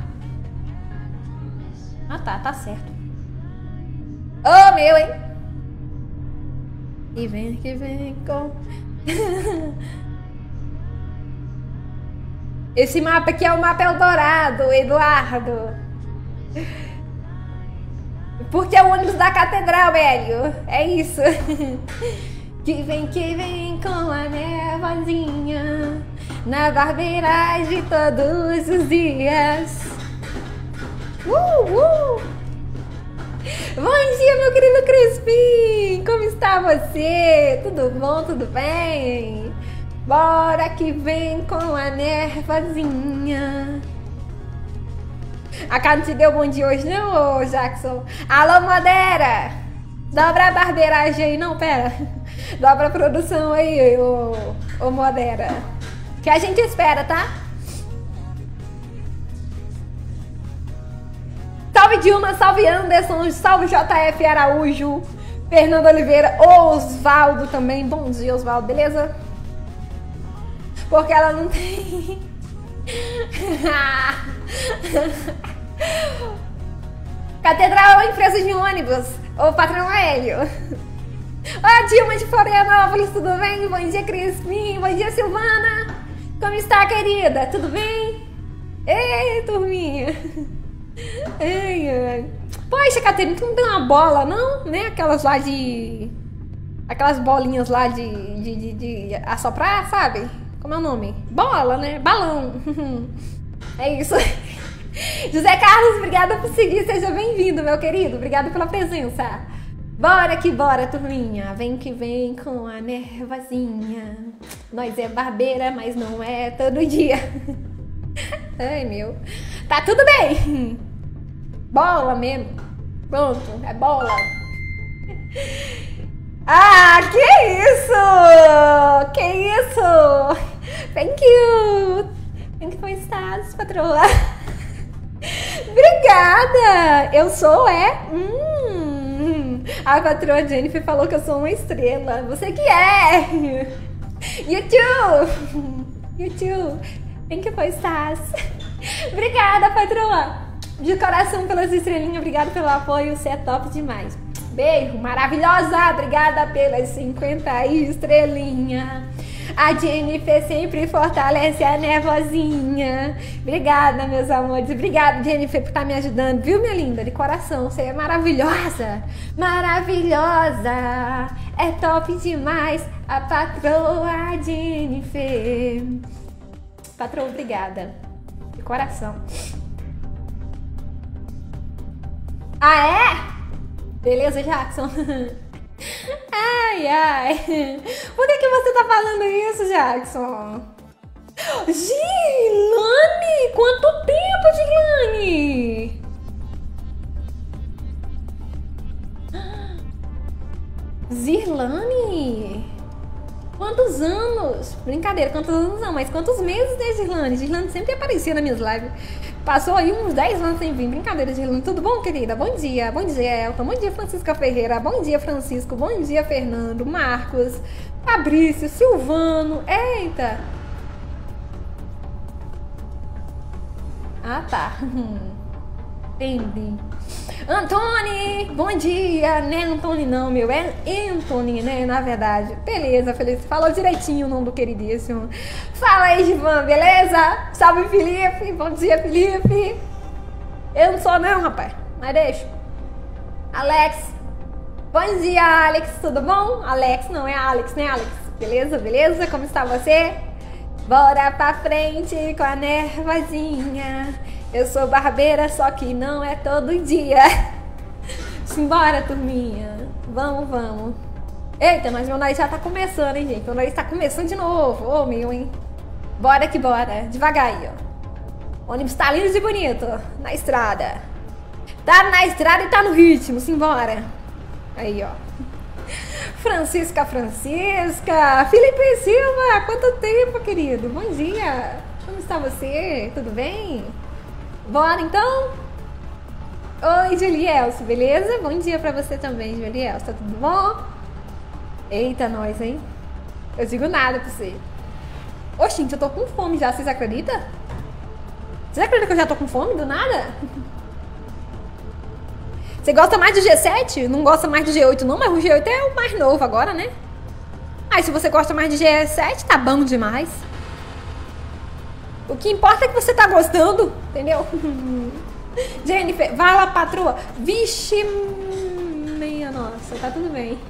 Ah, tá. Tá certo. Ô, oh, meu, hein? Que vem, que vem com... Esse mapa aqui é o mapa Eldorado, Eduardo. Porque é o ônibus da catedral, velho. É isso. Que vem, que vem com a névoazinha na barbeiragem todos os dias. Uh, uh. Bom dia, meu querido Crispim! Como está você? Tudo bom? Tudo bem? Bora que vem com a nervosinha. A Cá não te deu bom dia hoje, não, ô Jackson? Alô, modera! Dobra a barbeiragem aí, não, pera. Dobra a produção aí, ô, ô modera. Que a gente espera, tá? Salve Dilma, salve Anderson, salve J F Araújo, Fernando Oliveira, Osvaldo também. Bom dia, Osvaldo, beleza? Porque ela não tem... Catedral é uma empresa de ônibus, o patrão Hélio. Ó, Dilma de Florianópolis, tudo bem? Bom dia, Crispim, bom dia, Silvana. Como está, querida? Tudo bem? Ei, turminha. Ai, ai. Poxa, Caterina, tu não tem uma bola, não? Nem aquelas lá de... Aquelas bolinhas lá de, de, de, de assoprar, sabe? Como é o nome? Bola, né? Balão. É isso. José Carlos, obrigada por seguir. Seja bem-vindo, meu querido. Obrigada pela presença. Bora que bora, turminha. Vem que vem com a nervosinha. Nós é barbeira, mas não é todo dia. Ai, meu. Tá tudo bem. Bola mesmo. Pronto, é bola. Ah, que isso? Que isso? Thank you. Thank you for stars, patroa. Obrigada. Eu sou, é? Hum. A patroa Jennifer falou que eu sou uma estrela. Você que é. You too. You too. Thank you for stars. Obrigada, patroa. De coração pelas estrelinhas, obrigada pelo apoio, você é top demais. Beijo, maravilhosa, obrigada pelas cinquenta estrelinhas. A Jennifer sempre fortalece a nervosinha. Obrigada, meus amores, obrigada, Jennifer, por estar me ajudando, viu, minha linda? De coração, você é maravilhosa, maravilhosa, é top demais, a patroa Jennifer. Patroa, obrigada, de coração. Ah, é? Beleza, Jackson? Ai, ai. Por que que você tá falando isso, Jackson? Gilane! Quanto tempo, Gilane? Zirlane? Quantos anos? Brincadeira, quantos anos não, mas quantos meses, né, Zirlane? Zirlane sempre aparecia nas minhas lives. Passou aí uns dez anos sem vir. Brincadeira, Zirlane. Tudo bom, querida? Bom dia. Bom dia, Elton. Bom dia, Francisca Ferreira. Bom dia, Francisco. Bom dia, Fernando. Marcos. Fabrício. Silvano. Eita. Ah, tá. Entendi. Antônio, bom dia. Não é Antônio não, meu. É Anthony, né, na verdade. Beleza, Feliz. Falou direitinho o nome do queridíssimo. Fala aí, Givan, beleza? Salve, Felipe. Bom dia, Felipe. Eu não sou não, rapaz. Mas deixa. Alex. Bom dia, Alex. Tudo bom? Alex, não é Alex, né, Alex? Beleza, beleza? Como está você? Bora pra frente com a nervosinha. Eu sou barbeira, só que não é todo dia. Simbora, turminha. Vamos, vamos. Eita, mas meu nariz já tá começando, hein, gente? Meu nariz tá começando de novo. Ô, oh, meu, hein? Bora que bora. Devagar aí, ó. O ônibus tá lindo e bonito. Na estrada. Tá na estrada e tá no ritmo. Simbora. Aí, ó. Francisca, Francisca. Felipe Silva. Quanto tempo, querido? Bom dia. Como está você? Tudo bem? Bora, então? Oi, Julielso, beleza? Bom dia pra você também, Julielso. Tá tudo bom? Eita, nós, hein? Eu digo nada pra você. Oxe, gente, eu tô com fome já. Vocês acreditam? Vocês acreditam que eu já tô com fome do nada? Você gosta mais do G sete? Não gosta mais do G oito, não? Mas o G oito é o mais novo agora, né? Aí, se você gosta mais de G sete, tá bom demais. O que importa é que você tá gostando, entendeu? Jennifer, vai lá, patroa. Vixe, minha nossa, tá tudo bem.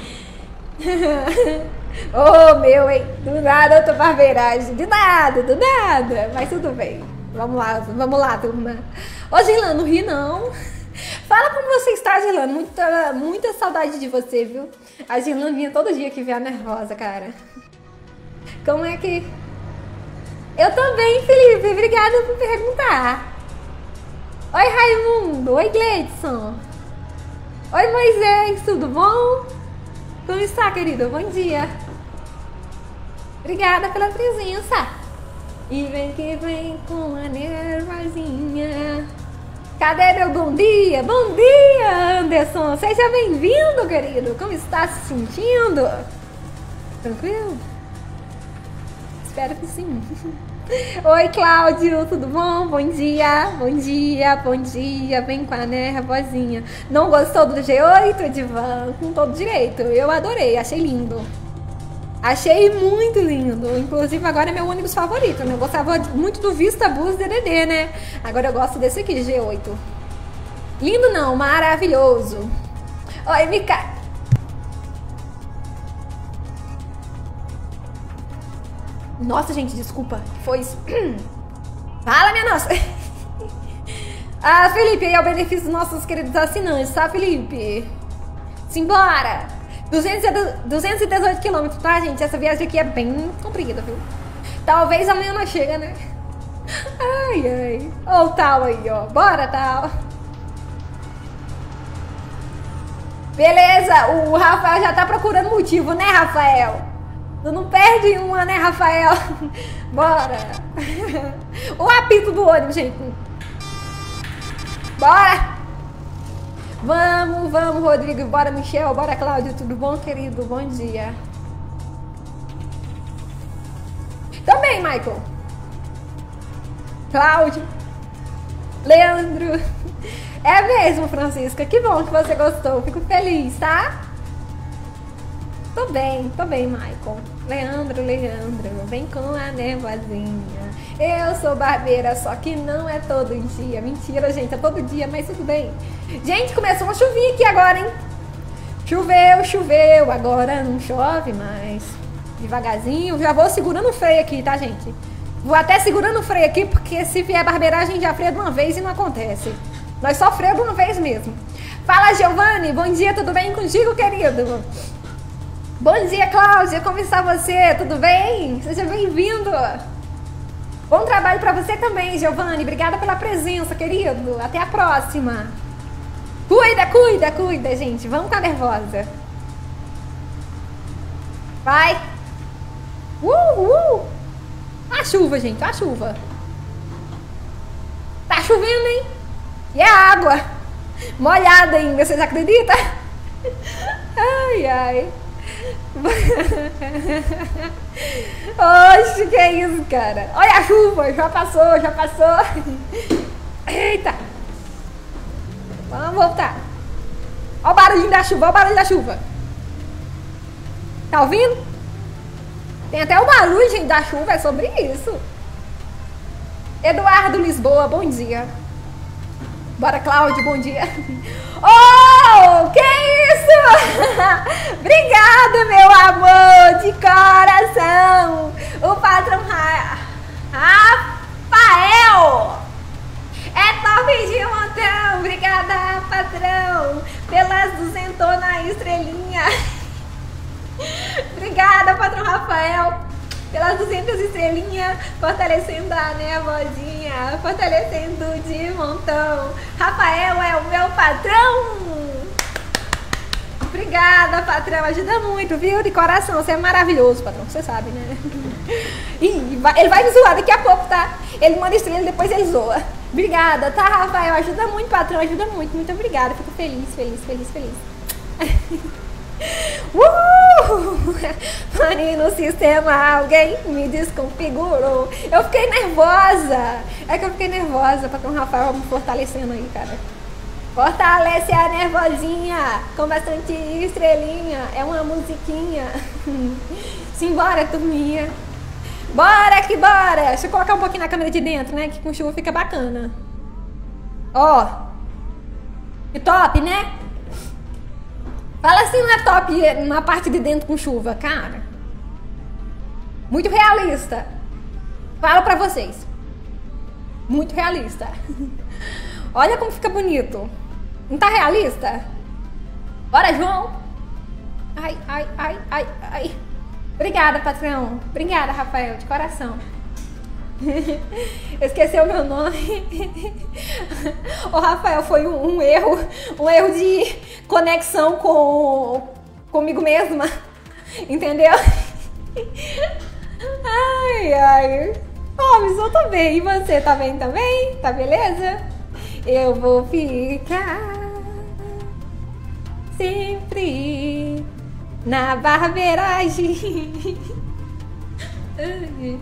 Oh, meu, hein? Do nada eu tô barbeiragem. De nada, do nada. Mas tudo bem. Vamos lá, vamos lá, turma. Ô, Gilane, não ri não. Fala como você está, Girlane. Muita, muita saudade de você, viu? A Girlane vinha todo dia que via nervosa, cara. Como é que... Eu também, Felipe. Obrigada por perguntar. Oi, Raimundo. Oi, Gleidson. Oi, Moisés. Tudo bom? Como está, querido? Bom dia. Obrigada pela presença. E vem que vem com a nervosinha. Cadê meu bom dia? Bom dia, Anderson. Seja bem-vindo, querido. Como está se sentindo? Tranquilo? Espero que sim. Oi, Cláudio. Tudo bom? Bom dia. Bom dia, bom dia. Vem com a nervosinha. Não gostou do G oito, Divan? Com todo direito. Eu adorei. Achei lindo. Achei muito lindo. Inclusive, agora é meu ônibus favorito, né? Eu gostava muito do Vista Bus D D D, né? Agora eu gosto desse aqui, G oito. Lindo não, maravilhoso. Oi, Mica. Nossa, gente, desculpa. Foi isso. Fala, minha nossa. Ah, Felipe, aí é o benefício dos nossos queridos assinantes, tá, Felipe? Simbora! duzentos e dezoito quilômetros, tá, gente? Essa viagem aqui é bem comprida, viu? Talvez amanhã não chega, né? Ai, ai. Ó o tal aí, ó. Bora, tal. Beleza, o Rafael já tá procurando motivo, né, Rafael? Tu não perde uma, né, Rafael? Bora. O apito do ônibus, gente. Bora. Vamos, vamos, Rodrigo. Bora, Michel. Bora, Cláudio. Tudo bom, querido? Bom dia. Também, Michael. Cláudio. Leandro. É mesmo, Francisca. Que bom que você gostou. Fico feliz, tá? Tô bem, tô bem, Michael. Leandro, Leandro. Vem com a nervosinha. Eu sou barbeira, só que não é todo dia. Mentira, gente, é todo dia, mas tudo bem. Gente, começou a chover aqui agora, hein? Choveu, choveu. Agora não chove mais. Devagarzinho. Já vou segurando o freio aqui, tá, gente? Vou até segurando o freio aqui, porque se vier barbeiragem já freia de uma vez e não acontece. Nós só freio de uma vez mesmo. Fala, Giovanni. Bom dia, tudo bem contigo, querido? Bom dia, Cláudia. Como está você? Tudo bem? Seja bem-vindo. Bom trabalho para você também, Giovanni. Obrigada pela presença, querido. Até a próxima. Cuida, cuida, cuida, gente. Vamos ficar nervosa. Vai. Uh, uh. A chuva, gente. A chuva. Tá chovendo, hein? E a água. Molhada ainda. Vocês acreditam? Ai, ai. Oxe, que é isso, cara? Olha a chuva, já passou, já passou. Eita. Vamos voltar. Olha o barulhinho da chuva, olha o barulho da chuva. Tá ouvindo? Tem até o barulho, gente, da chuva, é sobre isso. Eduardo Lisboa, bom dia. Bora, Cláudio, bom dia. Oh, que isso? Obrigada, meu amor, de coração. O patrão Ra Rafael é top de montão. Obrigada, patrão, pelas duzentonas estrelinha. Obrigada, patrão Rafael, pelas duzentas estrelinhas, fortalecendo a nervosinha, fortalecendo de montão. Rafael é o meu patrão. Obrigada, patrão, ajuda muito, viu? De coração, você é maravilhoso, patrão, você sabe, né? Ih, ele vai me zoar daqui a pouco, tá? Ele manda estrela e depois ele zoa. Obrigada, tá, Rafael? Ajuda muito, patrão, ajuda muito. Muito obrigada, fico feliz, feliz, feliz, feliz. Uh! Pane no sistema, alguém me desconfigurou. Eu fiquei nervosa. É que eu fiquei nervosa, patrão Rafael me fortalecendo aí, cara. Fortalece a nervosinha com bastante estrelinha. É uma musiquinha. Simbora, turminha. Bora que bora. Deixa eu colocar um pouquinho na câmera de dentro, né? Que com chuva fica bacana. Ó. Que top, né? Fala assim, não é top na parte de dentro com chuva, cara. Muito realista. Falo pra vocês. Muito realista. Olha como fica bonito. Não tá realista? Bora, João! Ai, ai, ai, ai, ai. Obrigada, patrão. Obrigada, Rafael, de coração. Esqueceu o meu nome. O Rafael, foi um, um erro, um erro de conexão com comigo mesma, entendeu? Ai, ai. Ó, mas eu tô bem. E você, tá bem também? Tá beleza? Eu vou ficar sempre na barbeiragem. Ai.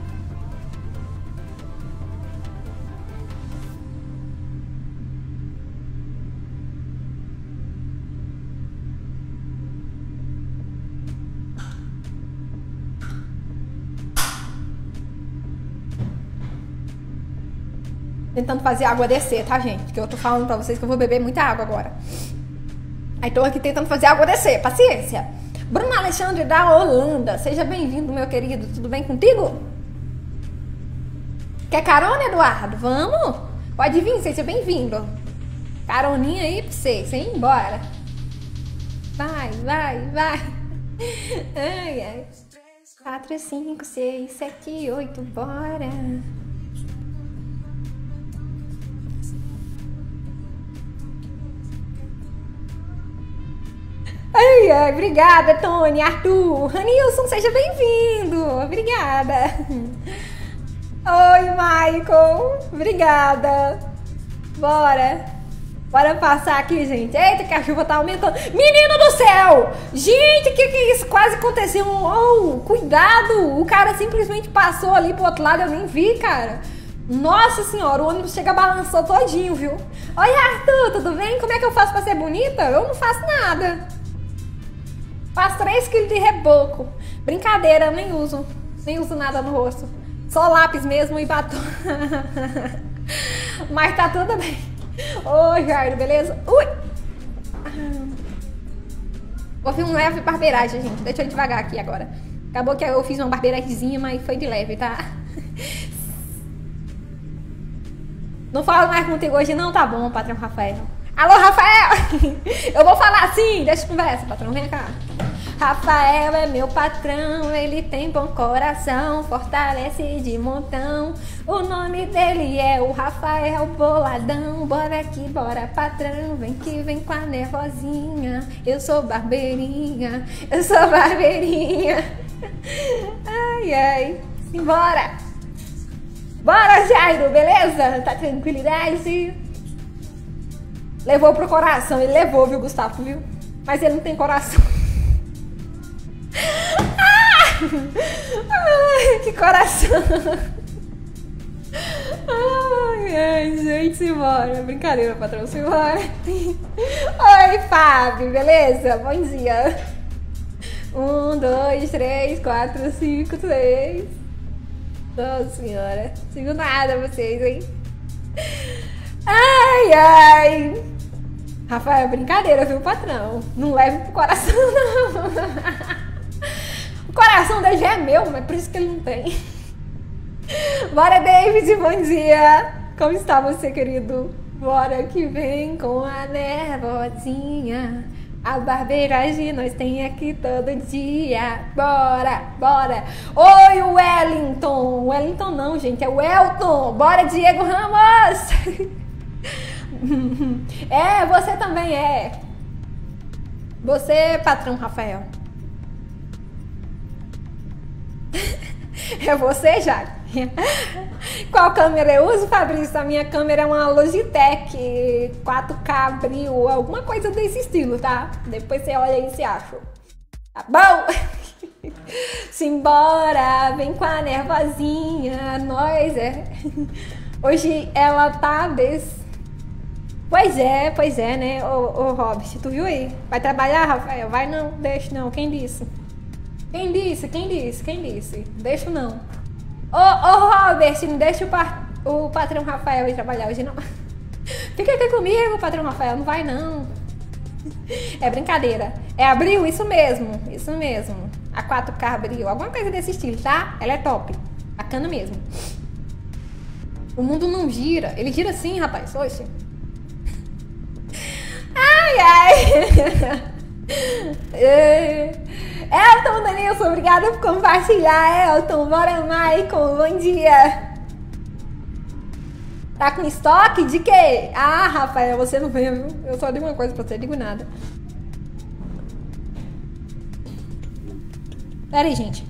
Tentando fazer a água descer, tá, gente? Porque eu tô falando pra vocês que eu vou beber muita água agora. Aí tô aqui tentando fazer a água descer, paciência. Bruno Alexandre da Holanda, seja bem-vindo, meu querido. Tudo bem contigo? Quer carona, Eduardo? Vamos? Pode vir, seja bem-vindo. Caroninha aí pra você, sem ir embora. Vai, vai, vai. Ai, ai. quatro, cinco, seis, sete, oito, bora. Ai, ai, obrigada, Tony, Arthur, Ranilson, seja bem-vindo, obrigada. Oi, Michael, obrigada. Bora, bora passar aqui, gente. Eita, que a chuva tá aumentando. Menino do céu, gente, que que é isso? Quase aconteceu um... Oh, cuidado, o cara simplesmente passou ali pro outro lado, eu nem vi, cara. Nossa senhora, o ônibus chega balançou todinho, viu? Oi, Arthur, tudo bem? Como é que eu faço pra ser bonita? Eu não faço nada. Faço três quilos de reboco. Brincadeira, eu nem uso. Nem uso nada no rosto. Só lápis mesmo e batom. Mas tá tudo bem. Oi, Jairo, beleza? Ui! Vou fazer um leve barbeiragem, gente. Deixa eu devagar aqui agora. Acabou que eu fiz uma barbeiragemzinha, mas foi de leve, tá? Não falo mais contigo hoje não? Tá bom, patrão Rafael. Alô, Rafael! Eu vou falar assim, deixa eu conversa, patrão, vem cá. Rafael é meu patrão, ele tem bom coração, fortalece de montão. O nome dele é o Rafael Boladão. Bora aqui, bora, patrão, vem que vem com a nervosinha. Eu sou barbeirinha, eu sou barbeirinha. Ai, ai, simbora! Bora, Jairo, beleza? Tá tranquilidade? Levou pro coração, ele levou, viu, Gustavo, viu? Mas ele não tem coração. Ah! Ai, que coração. Ai, ai, gente, simbora. Brincadeira, patrão, simbora. Oi, Fábio, beleza? Bom dia. Um, dois, três, quatro, cinco, seis. Nossa senhora. Sigo nada vocês, hein? Ai, ai. Rafael, brincadeira, viu, patrão? Não leve pro coração, não. O coração dele já é meu, mas por isso que ele não tem. Bora, David, bom dia. Como está você, querido? Bora que vem com a nervosinha. A barbeiragem nós tem aqui todo dia. Bora, bora. Oi, Wellington. Wellington não, gente, é o Elton. Bora, Diego Ramos. É, você também é. Você, patrão Rafael. É você, já? Qual câmera eu uso, Fabrício? A minha câmera é uma Logitech quatro K Brio, alguma coisa desse estilo, tá? Depois você olha aí e se acha. Tá bom? Simbora, vem com a nervosinha, nós é. Hoje ela tá desse. Pois é, pois é, né, ô, ô Robert, tu viu aí? Vai trabalhar, Rafael? Vai não, deixa não, quem disse? Quem disse, quem disse, quem disse? Deixa não. Ô, ô Robert, não deixa o, pa o patrão Rafael ir trabalhar hoje não. Fica aqui comigo, patrão Rafael, não vai não. É brincadeira. É Abril, isso mesmo, isso mesmo. A quatro K Abril, alguma coisa desse estilo, tá? Ela é top, bacana mesmo. O mundo não gira, ele gira sim, rapaz, oxe. Ai, ai. É. Elton Danilson, obrigada por compartilhar. Elton, bora, Maicon, bom dia. Tá com estoque de quê? Ah, Rafael, você não vem, viu? Eu só digo uma coisa pra você, digo nada. Pera aí, gente.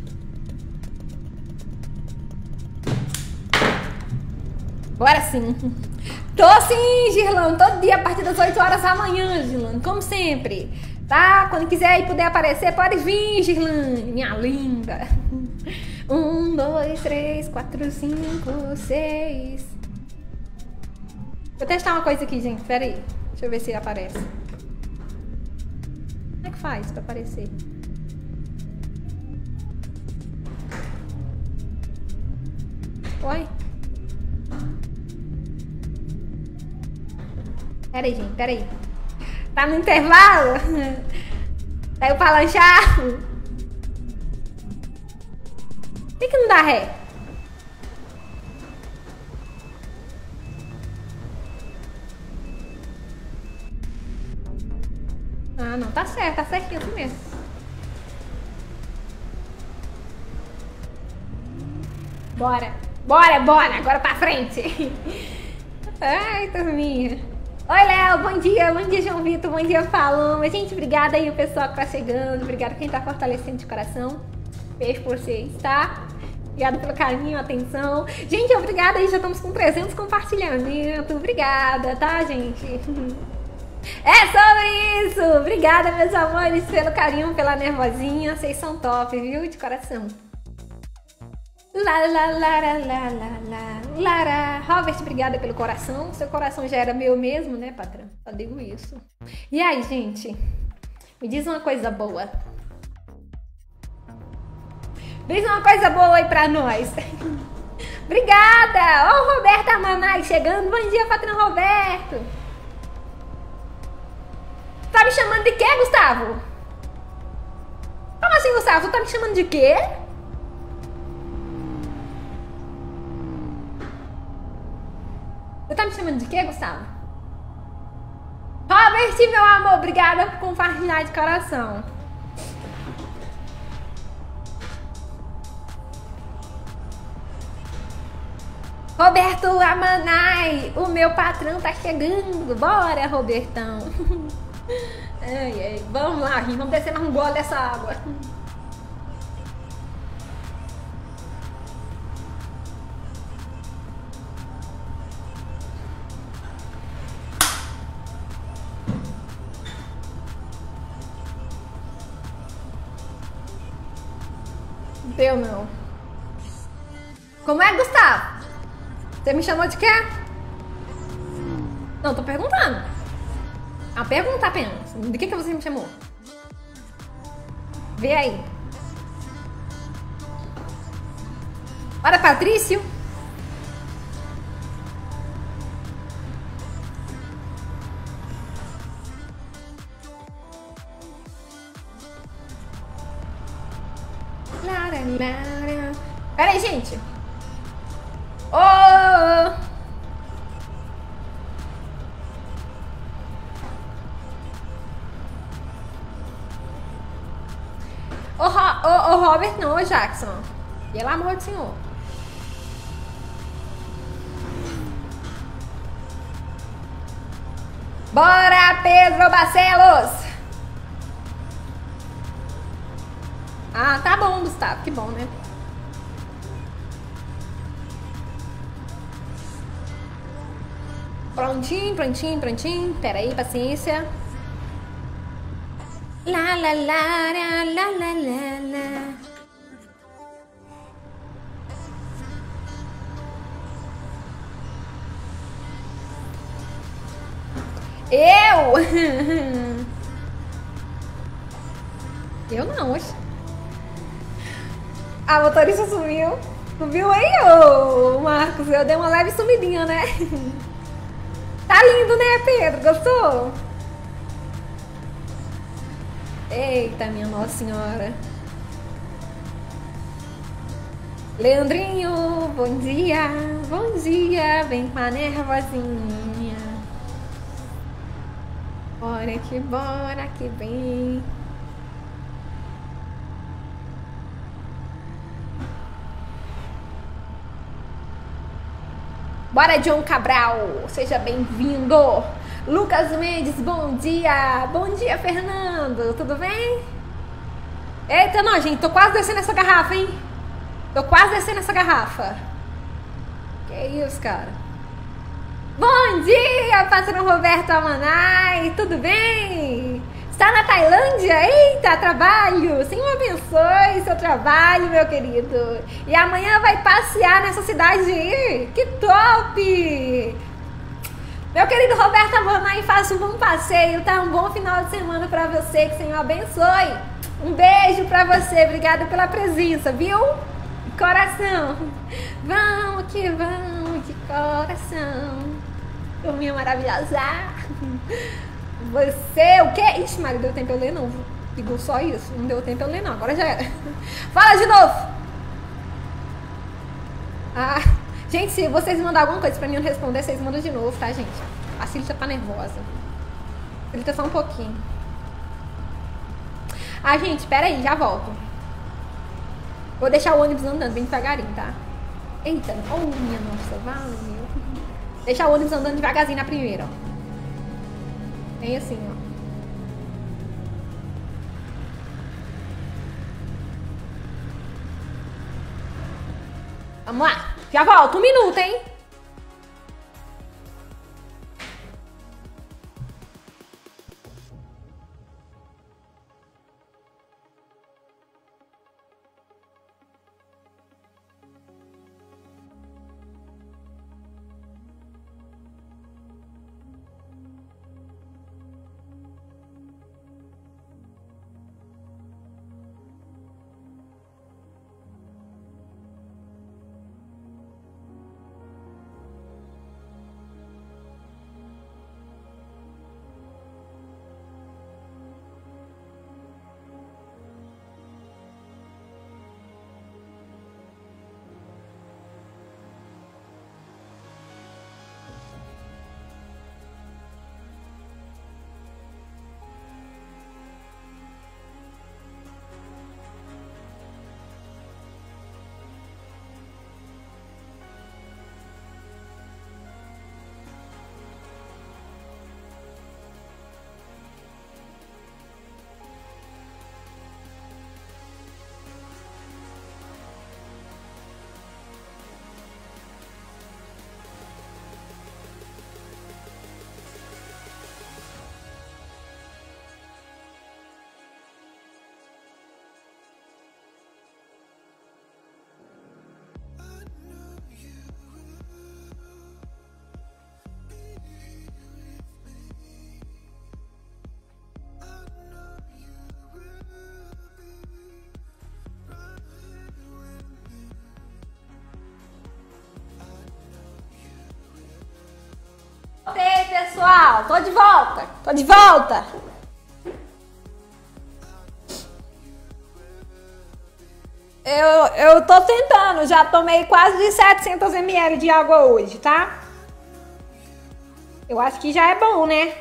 Bora sim. Tô sim, Girlane, todo dia a partir das oito horas da manhã, Girlane, como sempre. Tá? Quando quiser e puder aparecer, pode vir, Girlane, minha linda. Um, dois, três, quatro, cinco, seis. Vou testar uma coisa aqui, gente. Pera aí. Deixa eu ver se aparece. Como é que faz pra aparecer? Oi? Pera aí, gente. Pera aí. Tá no intervalo? Saiu pra lanchar? Por que que não dá ré? Ah, não. Tá certo. Tá certinho assim mesmo. Bora. Bora, bora. Agora pra frente. Ai, turminha. Oi, Léo, bom dia, bom dia, João Vitor, bom dia, Paloma. Gente, obrigada aí o pessoal que tá chegando, obrigada quem tá fortalecendo de coração. Beijo por vocês, tá? Obrigada pelo carinho, atenção. Gente, obrigada aí, já estamos com trezentos compartilhamentos. Obrigada, tá, gente? É sobre isso! Obrigada, meus amores, pelo carinho, pela nervosinha. Vocês são top, viu? De coração. Lá, lá, lá, lá, lá, lá, lá, Lara. Robert, obrigada pelo coração. Seu coração já era meu mesmo, né, patrão? Só digo isso. E aí, gente? Me diz uma coisa boa. Diz uma coisa boa aí pra nós. Obrigada! Ó, o Roberto Amanai chegando. Bom dia, patrão Roberto. Tá me chamando de quê, Gustavo? Como assim, Gustavo? Tá me chamando de quê? Você tá me chamando de quê, Gustavo? Robert, meu amor, obrigada por compartilhar de coração. Roberto Amanai, o meu patrão tá chegando. Bora, Robertão. Ai, ai. Vamos lá, Rim, vamos descer mais um gole dessa água. Deu não. Como é, Gustavo? Você me chamou de quê? Não, tô perguntando. A pergunta apenas. De que que você me chamou? Vê aí. Bora, Patrício. Pera aí, gente. Ô! Oh! Ô, oh, oh, Robert, não, ô Jackson. Pelo amor do Senhor. Bora, Pedro Barcelos! Ah, tá bom, Gustavo. Que bom, né? Prontinho, prontinho, prontinho. Pera aí, paciência. Lá, lá, lá, lá, lá, lá, lá, lá. Eu? Eu não, hoje. A motorista sumiu. Sumiu aí, ô Marcos? Eu dei uma leve sumidinha, né? Tá lindo, né, Pedro? Gostou? Eita, minha Nossa Senhora. Leandrinho, bom dia. Bom dia. Vem com a nervosinha. Bora que bora que vem. Bora, John Cabral, seja bem-vindo. Lucas Mendes, bom dia. Bom dia, Fernando, tudo bem? Eita, não, gente, tô quase descendo essa garrafa, hein? Tô quase descendo essa garrafa. Que isso, cara? Bom dia, patrão Roberto Amanai, tudo bem? Está na Tailândia? Eita, trabalho! Senhor abençoe seu trabalho, meu querido. E amanhã vai passear nessa cidade aí? Que top! Meu querido Roberto Amanai, faça um bom passeio, tá? Um bom final de semana pra você, que o Senhor abençoe. Um beijo pra você, obrigada pela presença, viu? Coração, vamos que vamos, de coração. Turminha maravilhosa. Você, o quê? Ixi, Maria, deu tempo eu ler não. Digo só isso, não deu tempo eu ler não, agora já era. Fala de novo. Ah, gente, se vocês mandarem alguma coisa pra mim não responder, vocês mandam de novo, tá, gente? A Cília tá nervosa. Cília só um pouquinho. Ah, gente, pera aí, já volto. Vou deixar o ônibus andando bem devagarinho, tá? Eita, oh minha nossa, valeu. Deixar o ônibus andando devagarzinho na primeira, ó. Bem assim, ó. Vamos lá. Já volto. Um minuto, hein? Voltei, pessoal. Tô de volta. Tô de volta. Eu, eu tô tentando. Já tomei quase setecentos mililitros de água hoje, tá? Eu acho que já é bom, né?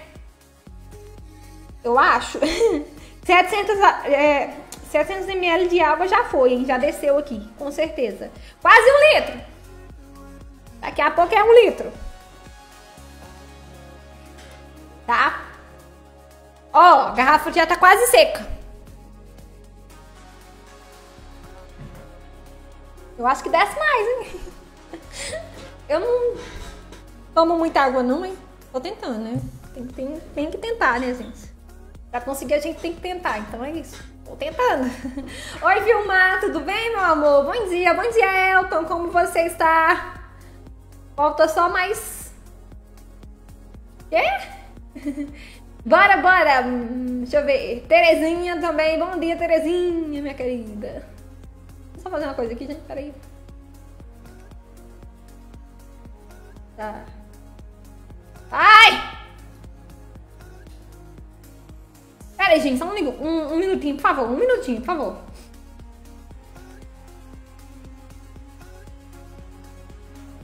Eu acho. setecentos, é, setecentos mililitros de água já foi, hein? Já desceu aqui, com certeza. Quase um litro. Daqui a pouco é um litro. Tá? Ó, a garrafa já tá quase seca. Eu acho que desce mais, hein? Eu não tomo muita água não, hein? Tô tentando, né? Tem, tem, tem que tentar, né, gente? Pra conseguir a gente tem que tentar, então é isso. Tô tentando. Oi, Vilmar, tudo bem, meu amor? Bom dia, bom dia, Elton, como você está? Falta só mais... Quê? Bora, bora! Deixa eu ver. Terezinha também. Bom dia, Terezinha, minha querida. Vou só fazer uma coisa aqui, gente. Peraí. Tá. Ai! Peraí, gente. Só um, um, um minutinho, por favor. Um minutinho, por favor.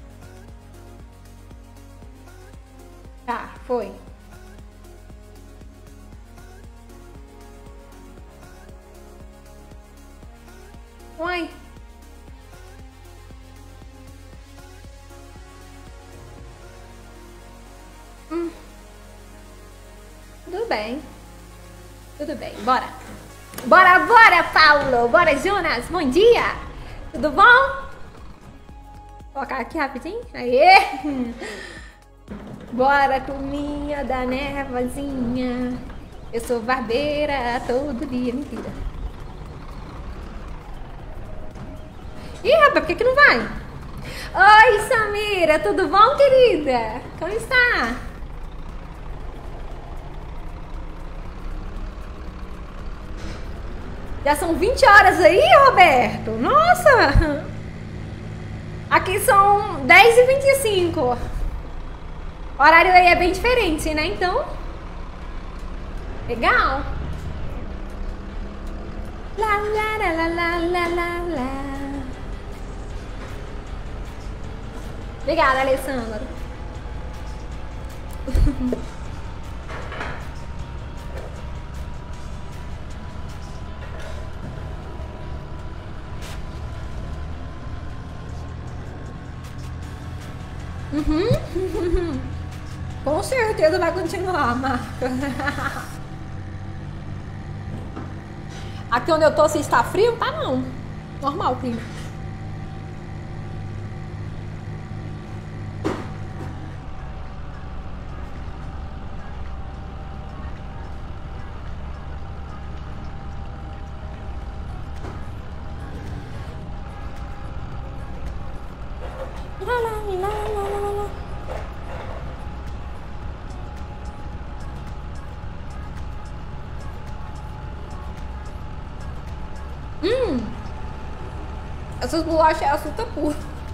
Tá, foi. Tudo bem. Tudo bem, bora. Bora, bora, Paulo. Bora, Jonas. Bom dia. Tudo bom? Vou colocar aqui rapidinho. Aê. Bora, turminha da Nervosinha. Eu sou barbeira todo dia. Mentira. Ih, rapaz, por que que não vai? Oi, Samira. Tudo bom, querida? Como está? Já são vinte horas aí, Roberto? Nossa! Aqui são dez e vinte e cinco. O horário aí é bem diferente, né? Então, legal. Lá, lá, lá, lá, lá, lá, lá, lá. Obrigada, Alessandra. Uhum. Com certeza vai continuar, Marca. Aqui onde eu tô, se está frio, tá não. Normal o clima. Hum, essas bolachas é açúcar puro.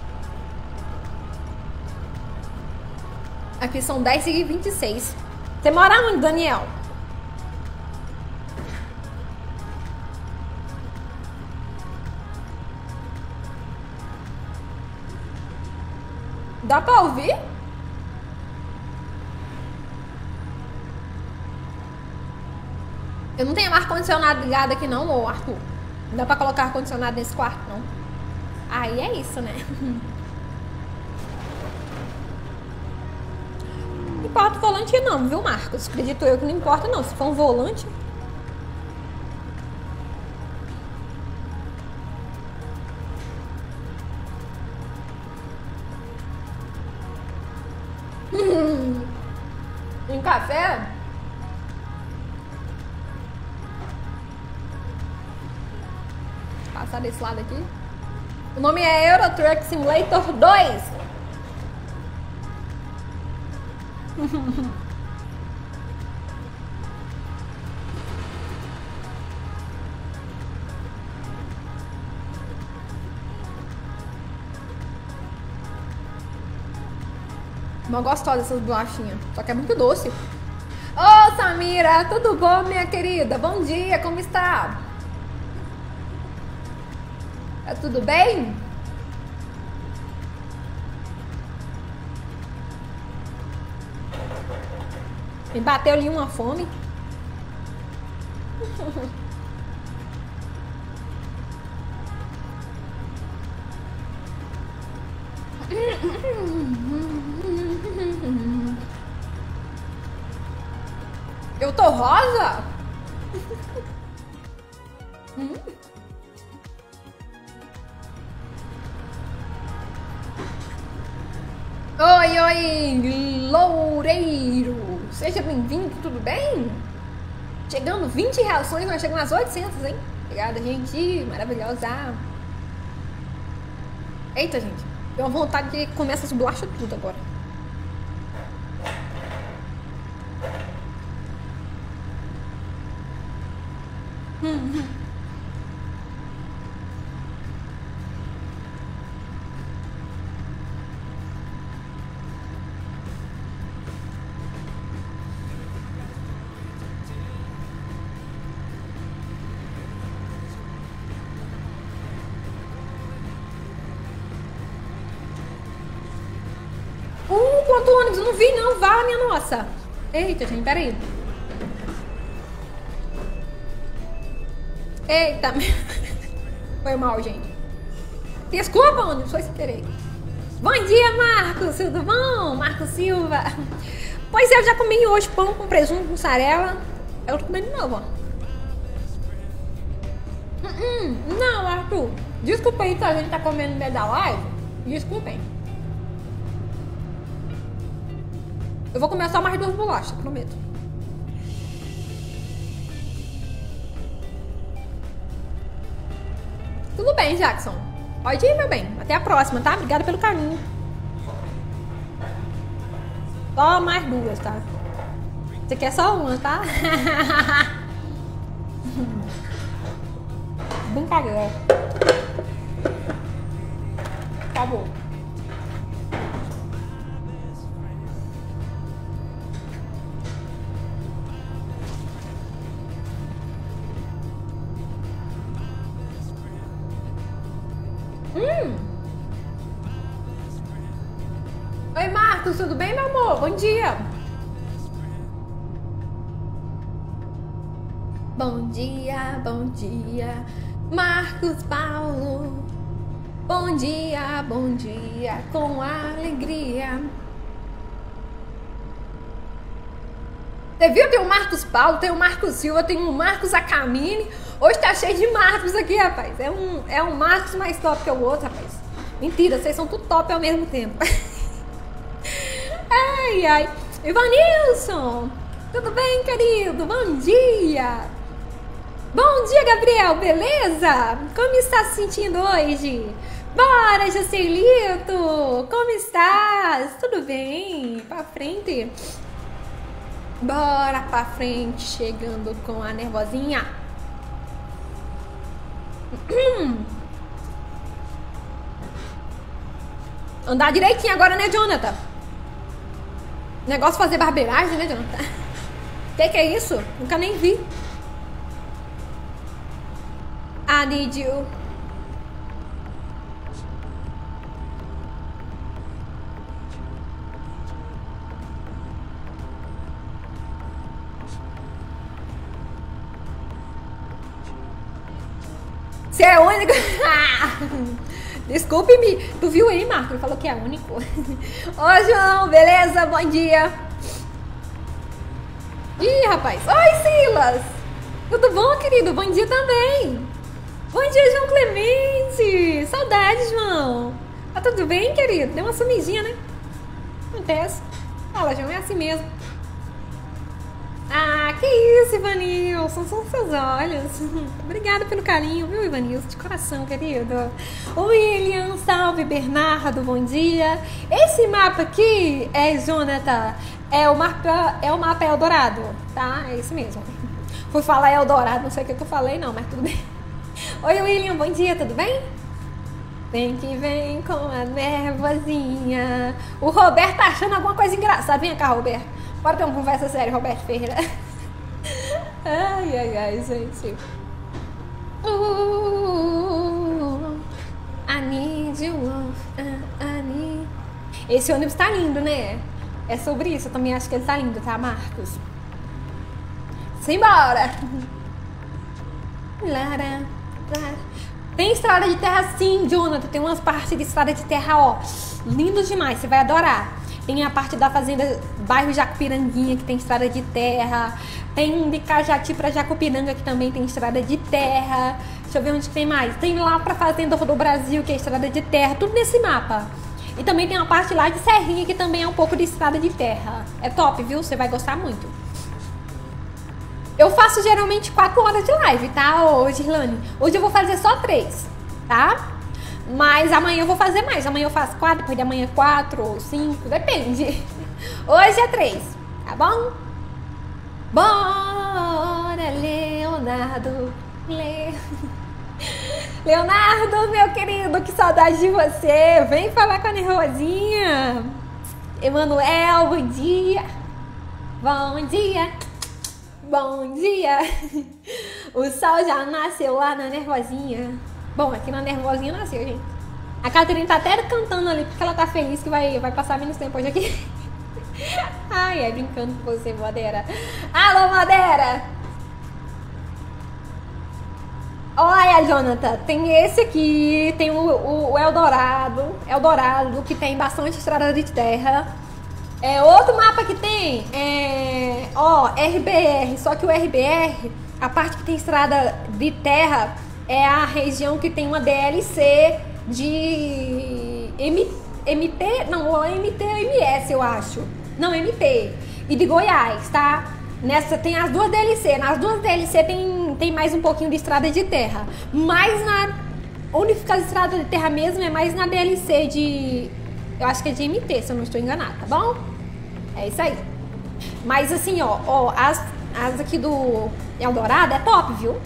Aqui são dez e vinte e seis. Você mora onde, Daniel? Dá pra ouvir? Eu não tenho ar-condicionado ligado aqui não, ô Arthur. Não dá pra colocar ar-condicionado nesse quarto, não. Aí é isso, né? Não importa o volante não, viu, Marcos? Acredito eu que não importa não. Se for um volante... Em café? Passar desse lado aqui. O nome é Euro Truck Simulator dois. Uma gostosa essas bolachinhas. Só que é muito doce. Ô, oh, Samira, tudo bom, minha querida? Bom dia, como está? Tá tudo bem? Me bateu ali uma fome. Eu tô rosa? Hum? Oi, oi, Loureiro. Seja bem-vindo, tudo bem? Chegando vinte reações, nós chegamos às oitocentas, hein? Obrigada, gente. Maravilhosa. Eita, gente. Deu uma vontade de comer essas bolachas tudo agora. Hum, hum. Uh, quanto ônibus? Eu não vi não, vá, minha nossa. Eita, gente, peraí. Eita. Foi mal, gente. Desculpa, ônibus, foi sem querer. Bom dia, Marcos, tudo bom? Marcos Silva. Pois é, eu já comi hoje pão com presunto, mussarela. Eu tô comendo de novo, ó. Hum, não, Arthur. Desculpa aí que a gente tá comendo no meio da live. Desculpem. Eu vou comer só mais duas bolachas, prometo. Tudo bem, Jackson. Pode ir, meu bem. Até a próxima, tá? Obrigada pelo carinho. Só mais duas, tá? Você quer só uma, tá? Brincadeira. Acabou. Hum. Oi, Marcos, tudo bem, meu amor? Bom dia. Bom dia, bom dia, Marcos Paulo. Bom dia, bom dia, com alegria. Você viu? Tem o Marcos Paulo, tem o Marcos Silva, tem o Marcos Acamini. Hoje tá cheio de Marcos aqui, rapaz. É um, é um Marcos mais top que o outro, rapaz. Mentira, vocês são tudo top ao mesmo tempo. Ai, ai. Ivanilson, tudo bem, querido? Bom dia. Bom dia, Gabriel, beleza? Como está se sentindo hoje? Bora, Jocelito! Como estás? Tudo bem? Pra frente? Bora pra frente, chegando com a nervosinha. Andar direitinho agora, né, Jonathan? Negócio fazer barbeiragem, né, Jonathan? Que que é isso? Nunca nem vi. I need you. Você é único? Desculpe-me. Tu viu aí, Marco? Ele falou que é único. Ô, João, beleza? Bom dia. Ih, rapaz. Oi, Silas. Tudo bom, querido? Bom dia também. Bom dia, João Clemente. Saudade, João. Tá tudo bem, querido? Deu uma sumidinha, né? Acontece. Fala, João, é assim mesmo. Ah, que isso, Ivanilson. São seus olhos. Obrigada pelo carinho, viu, Ivanilson? De coração, querido. William, salve, Bernardo, bom dia. Esse mapa aqui é, Jonathan, é o mapa, é o mapa Eldorado, tá? É isso mesmo. Fui falar Eldorado, não sei o que eu falei, não, mas tudo bem. Oi, William, bom dia, tudo bem? Vem que vem com a nervosinha. O Roberto tá achando alguma coisa engraçada. Vem cá, Roberto. Bora ter uma conversa séria, Roberto Ferreira. Ai, ai, ai, gente. Uh, I need you, love. Uh, I need... Esse ônibus tá lindo, né? É sobre isso, eu também acho que ele tá lindo, tá, Marcos? Simbora! Lara, lara. Tem estrada de terra sim, Jonathan. Tem umas partes de estrada de terra, ó, lindos demais, você vai adorar. Tem a parte da fazenda bairro Jacupiranguinha, que tem estrada de terra. Tem de Cajati pra Jacupiranga, que também tem estrada de terra. Deixa eu ver onde tem mais. Tem lá pra fazenda do Brasil, que é estrada de terra. Tudo nesse mapa. E também tem uma parte lá de Serrinha, que também é um pouco de estrada de terra. É top, viu? Você vai gostar muito. Eu faço geralmente quatro horas de live, tá, ô Girlane? Hoje eu vou fazer só três, tá? Mas amanhã eu vou fazer mais. Amanhã eu faço quatro, depois de amanhã quatro ou cinco, depende. Hoje é três, tá bom? Bora, Leonardo. Le... Leonardo, meu querido, que saudade de você. Vem falar com a Nervosinha. Emanuel, bom dia. Bom dia. Bom dia. O sol já nasceu lá na Nervosinha. Bom, aqui na Nervosinha nasceu, gente. A Catarina tá até cantando ali porque ela tá feliz que vai, vai passar menos tempo hoje aqui. Ai, ai, brincando com você, Madeira. Alô, Madeira! Olha, Jonathan, tem esse aqui, tem o, o, o Eldorado, Eldorado, que tem bastante estrada de terra. É, outro mapa que tem é, ó, R B R, só que o R B R, a parte que tem estrada de terra, é a região que tem uma D L C de M, MT, não, M T ou M S, eu acho. Não, M T. E de Goiás, tá? Nessa tem as duas D L C. Nas duas D L C tem, tem mais um pouquinho de estrada de terra. Mas na única estrada de terra mesmo é mais na D L C de... Eu acho que é de M T, se eu não estou enganada, tá bom? É isso aí. Mas assim, ó, ó as, as aqui do Eldorado é top, viu?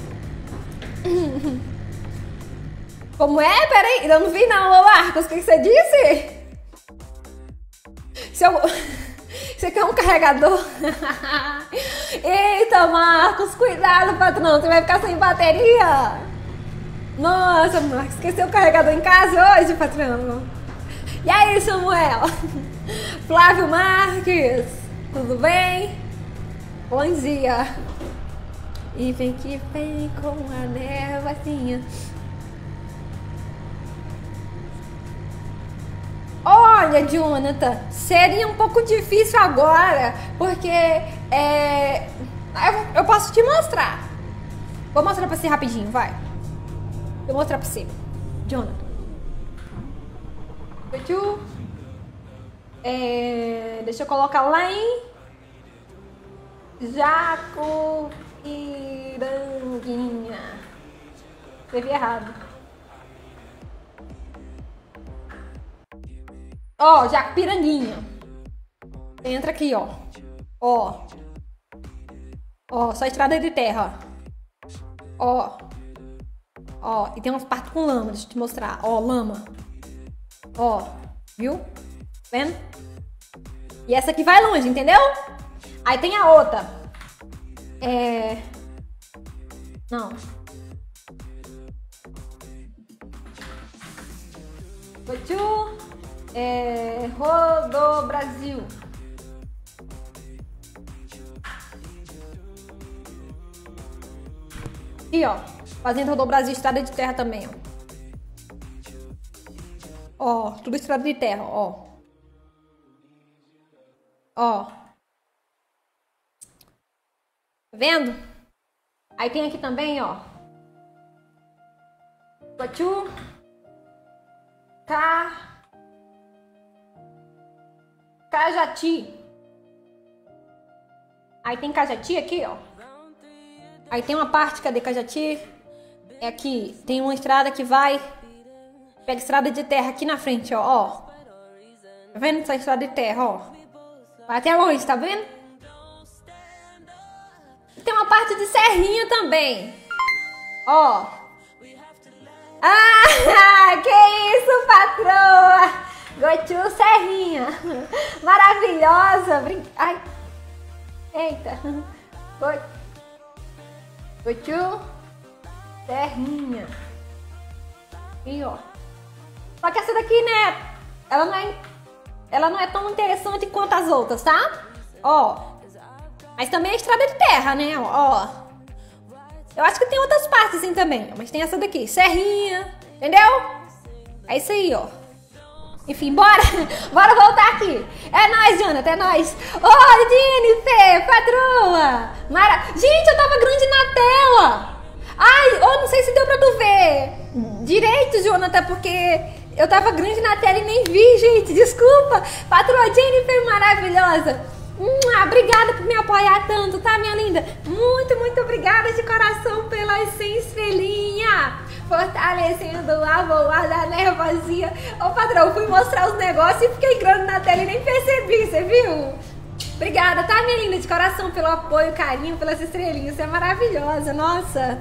Como é? Peraí, eu não vi não, ô Marcos, o que você disse? Se eu... Você quer um carregador? Eita, Marcos, cuidado, patrão, você vai ficar sem bateria. Nossa, Marcos, esqueceu o carregador em casa hoje, patrão? E aí, Samuel? Flávio Marques, tudo bem? Bom dia. E vem que vem com a nevazinha. Olha, Jonathan, seria um pouco difícil agora, porque é, eu, eu posso te mostrar. Vou mostrar pra você rapidinho, vai. Vou mostrar pra você, Jonathan. É, deixa eu colocar lá em Jacuiranguinha. Escrevi errado. Ó, oh, Jacuiranguinha. Entra aqui, ó. Ó. Ó, só estrada de terra. Ó. Ó, e tem umas partes com lama, deixa eu te mostrar. Ó, lama. Ó, viu? Vendo? E essa aqui vai longe, entendeu? Aí tem a outra. É... Não. Botiu. É... Rodo Brasil. Aqui, ó. Fazenda Rodo Brasil, estrada de terra também, ó. Ó, tudo estrada de terra, ó. Ó. Tá vendo? Aí tem aqui também, ó. Botiu. Ca... Cajati. Aí tem Cajati aqui, ó. Aí tem uma parte, cadê Cajati? É aqui. Tem uma estrada que vai... Pega estrada de terra aqui na frente, ó. Ó. Tá vendo essa estrada de terra, ó? Vai até longe, tá vendo? Tem uma parte de serrinha também. Ó. Ah, que isso, patroa! Gotiu serrinha. Maravilhosa. Brin... Ai. Eita. Gotiu serrinha. E ó. Só que essa daqui, né? Ela não é, ela não é tão interessante quanto as outras, tá? Ó. Mas também é estrada de terra, né? Ó. Eu acho que tem outras partes assim também. Mas tem essa daqui. Serrinha. Entendeu? É isso aí, ó. Enfim, bora. Bora voltar aqui. É nóis, Jonathan. É nóis. Ô, Jennifer, patroa. Mara... Gente, eu tava grande na tela. Ai, eu não sei se deu pra tu ver direito, Jonathan, porque eu tava grande na tela e nem vi, gente. Desculpa. Patroa Jennifer maravilhosa. Hum, obrigada por me apoiar tanto, tá, minha linda? Muito, muito obrigada de coração pelas cem estrelinhas. Fortalecendo a voa da nervosinha. Ô, patrão, fui mostrar os negócios e fiquei grande na tela e nem percebi, você viu? Obrigada, tá, minha linda? De coração pelo apoio, carinho, pelas estrelinhas. Você é maravilhosa, nossa.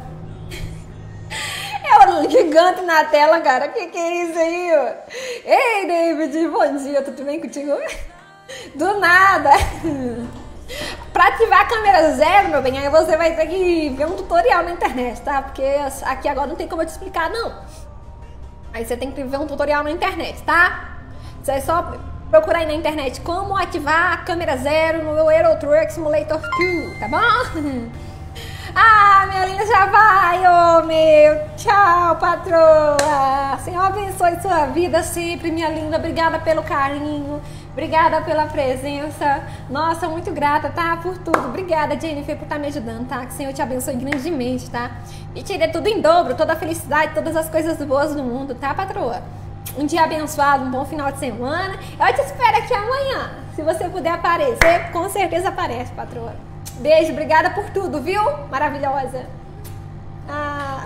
É um gigante na tela, cara. Que que é isso aí, ó? Ei, David, bom dia. Tudo bem contigo? Do nada. Pra ativar a câmera zero, meu bem, aí você vai ter que ver um tutorial na internet, tá? Porque aqui agora não tem como eu te explicar, não. Aí você tem que ver um tutorial na internet, tá? Você é só procurar aí na internet como ativar a câmera zero no Euro Truck Simulator dois, tá bom? Ah, minha linda já vai, ô meu. Tchau, patroa. Senhor abençoe sua vida sempre, minha linda. Obrigada pelo carinho. Obrigada pela presença. Nossa, muito grata, tá? Por tudo. Obrigada, Jennifer, por estar me ajudando, tá? Que o Senhor te abençoe grandemente, tá? E te dê tudo em dobro, toda a felicidade, todas as coisas boas do mundo, tá, patroa? Um dia abençoado, um bom final de semana. Eu te espero aqui amanhã. Se você puder aparecer, com certeza aparece, patroa. Beijo, obrigada por tudo, viu? Maravilhosa. Ah...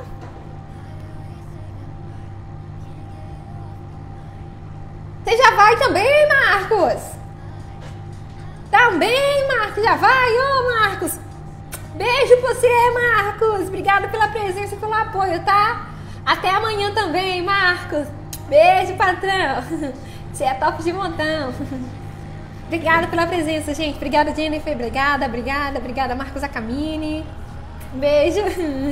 Você já vai também, Marcos? Também, Marcos, já vai? Ô, Marcos, beijo pra você, Marcos. Obrigada pela presença e pelo apoio, tá? Até amanhã também, Marcos. Beijo, patrão. Você é top de montão. Obrigada pela presença, gente. Obrigada, Jennifer. Obrigada, obrigada, obrigada, Marcos Acamini. Beijo.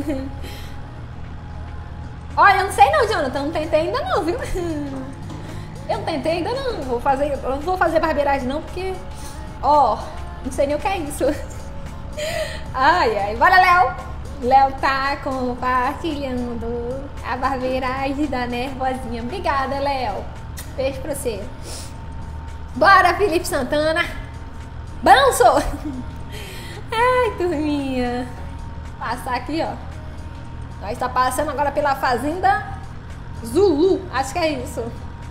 Olha, eu não sei não, Jonathan. Não tentei ainda não, viu? Eu não tentei ainda não, vou fazer, eu não vou fazer barbeiragem não, porque, ó, não sei nem o que é isso. Ai, ai, bora, Léo. Léo tá compartilhando a barbeiragem da Nervosinha. Obrigada, Léo. Beijo pra você. Bora, Felipe Santana. Banço. Ai, turminha. Passar aqui, ó. Nós tá passando agora pela Fazenda Zulu, acho que é isso.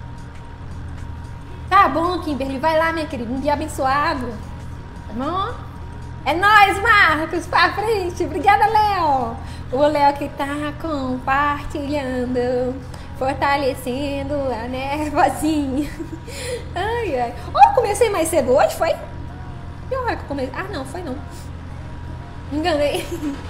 Tá bom, Kimberly, vai lá, minha querida, um dia abençoado, tá bom? É nóis, Marcos, pra frente, obrigada, Léo. O Léo que tá compartilhando, fortalecendo a Nervosinha. Ai, ai. Oh, comecei mais cedo hoje, foi? Que hora que eu comecei? Ah, não, foi não. Me enganei.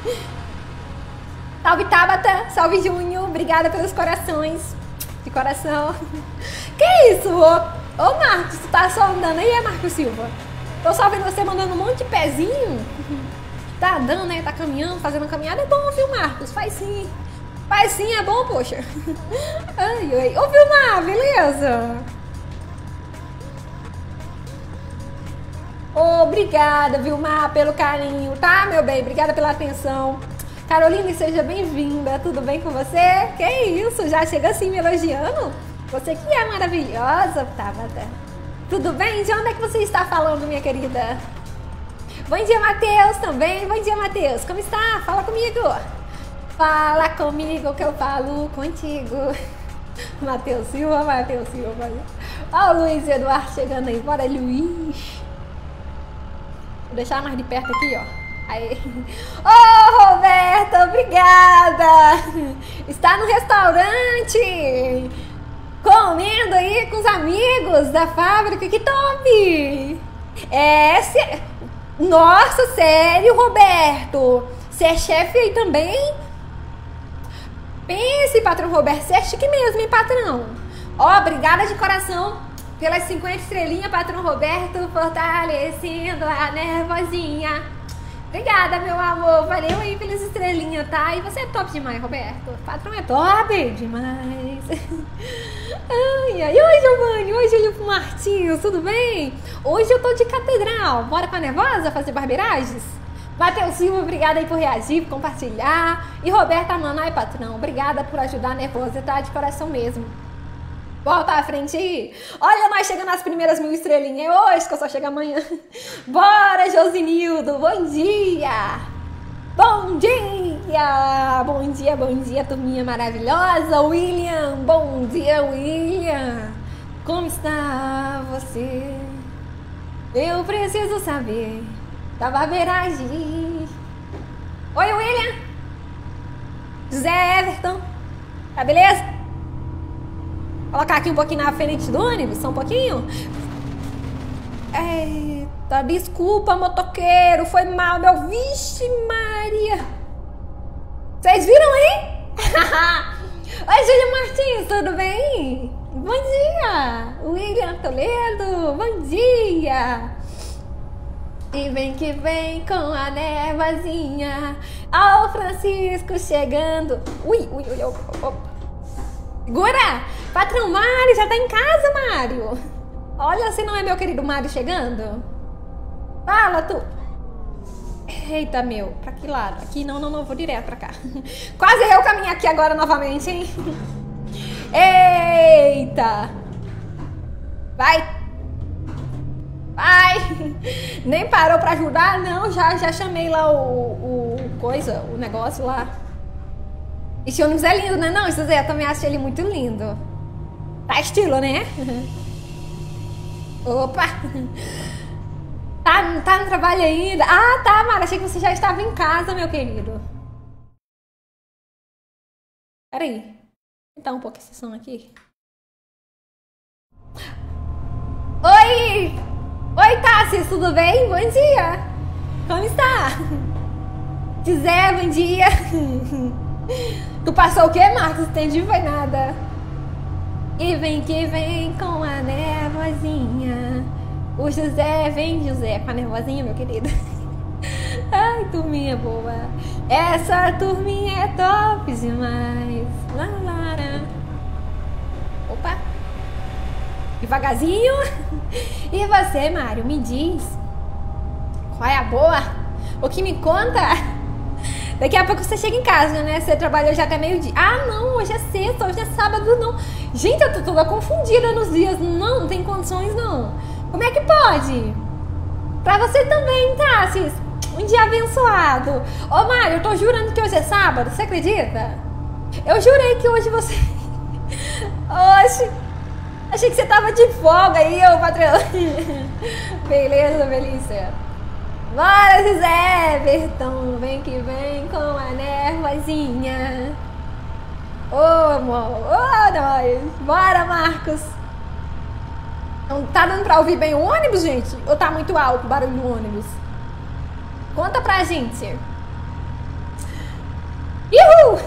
Salve, Tabata, salve, Júnior, obrigada pelos corações, de coração. Que isso, ô? Ô, Marcos, tu tá só andando aí, é, Marcos Silva? Tô só vendo você mandando um monte de pezinho. Tá andando, né? Tá caminhando, fazendo uma caminhada. É bom, viu, Marcos? Faz sim. Faz sim, é bom, poxa. Ai, ai. Ô, Vilmar, beleza? Obrigada, Vilmar, pelo carinho, tá, meu bem? Obrigada pela atenção. Carolina, seja bem-vinda. Tudo bem com você? Que isso? Já chega assim me elogiando? Você que é maravilhosa, Tabata. Tudo bem? De onde é que você está falando, minha querida? Bom dia, Matheus, também. Bom dia, Matheus. Como está? Fala comigo. Fala comigo que eu falo contigo. Matheus Silva, Matheus Silva. Ó o Luiz Eduardo chegando aí. Bora, Luiz. Vou deixar mais de perto aqui, ó. Aí. Ô, oh, Roberta, obrigada. Está no restaurante, comendo aí com os amigos da fábrica, que top! É, se... Nossa, sério, Roberto? Você é chefe aí também? Pense, patrão Roberto, você é chique mesmo, hein, patrão? Ó, obrigada de coração pelas cinquenta estrelinhas, patrão Roberto, fortalecendo a Nervosinha. Obrigada, meu amor. Valeu aí pelas estrelinhas, tá? E você é top demais, Roberto. O patrão é top demais. Ai, ai. Oi, Giovanni. Oi, Júlio Martins. Tudo bem? Hoje eu tô de catedral. Bora com a Nervosa fazer barbeiragens? Matheus Silva, obrigada aí por reagir, por compartilhar. E Roberta Manai, patrão, obrigada por ajudar a Nervosa, tá? De coração mesmo. Volta à frente aí. Olha, nós chegando nas primeiras mil estrelinhas. É hoje que eu só chego amanhã. Bora, Josinildo. Bom dia. Bom dia. Bom dia, bom dia, turminha maravilhosa. William. Bom dia, William. Como está você? Eu preciso saber da barbeiragem. Oi, William. José Everton. Tá beleza? Colocar aqui um pouquinho na frente do ônibus, só um pouquinho. Eita, desculpa, motoqueiro, foi mal, meu. Vixe, Maria. Vocês viram, hein? Oi, Júlio Martins, tudo bem? Bom dia. William Toledo, bom dia. E vem que vem com a Nervosinha. Ó, o Francisco chegando. Ui, ui, ui, opa, opa. Segura! Patrão Mário, já tá em casa, Mário. Olha, se não é meu querido Mário chegando. Fala, tu. Eita, meu, pra que lado? Aqui não, não, não, vou direto pra cá. Quase errei o caminho aqui agora novamente, hein? Eita! Vai! Vai! Nem parou pra ajudar? Não, já, já chamei lá o, o coisa, o negócio lá. Esse ônibus é lindo, né? Não, isso eu também acho ele muito lindo. Tá estilo, né? Opa! Tá, tá no trabalho ainda? Ah, tá, Mara. Achei que você já estava em casa, meu querido. Peraí. Vou tentar um pouco esse som aqui. Oi! Oi, Tassi, tudo bem? Bom dia! Como está? Zé, bom dia! Tu passou o quê, Marcos? Entendi, foi nada. E vem que vem com a nervosinha. O José, vem José, com a nervosinha, meu querido. Ai, turminha boa. Essa turminha é top demais. Lara. Opa. Devagarzinho. E você, Mário, me diz. Qual é a boa? O que me conta? Daqui a pouco você chega em casa, né? Você trabalhou já até meio-dia. Ah, não, hoje é sexta, hoje é sábado, não. Gente, eu tô toda confundida nos dias. Não, não tem condições, não. Como é que pode? Pra você também, Tassis. Um dia abençoado. Ô, Mário, eu tô jurando que hoje é sábado. Você acredita? Eu jurei que hoje você... Oxe. Achei que você tava de folga aí, ô patrão. Beleza, Belícia. Bora, José Bertão, vem que vem com a nervosinha. Ô, oh, amor, ô, oh, nós. Bora, Marcos. Não tá dando pra ouvir bem o ônibus, gente? Ou tá muito alto o barulho do ônibus? Conta pra gente. Uhul!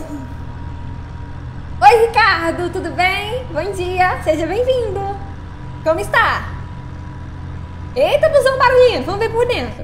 Oi, Ricardo, tudo bem? Bom dia, seja bem-vindo. Como está? Eita, busão barulhinho, vamos ver por dentro.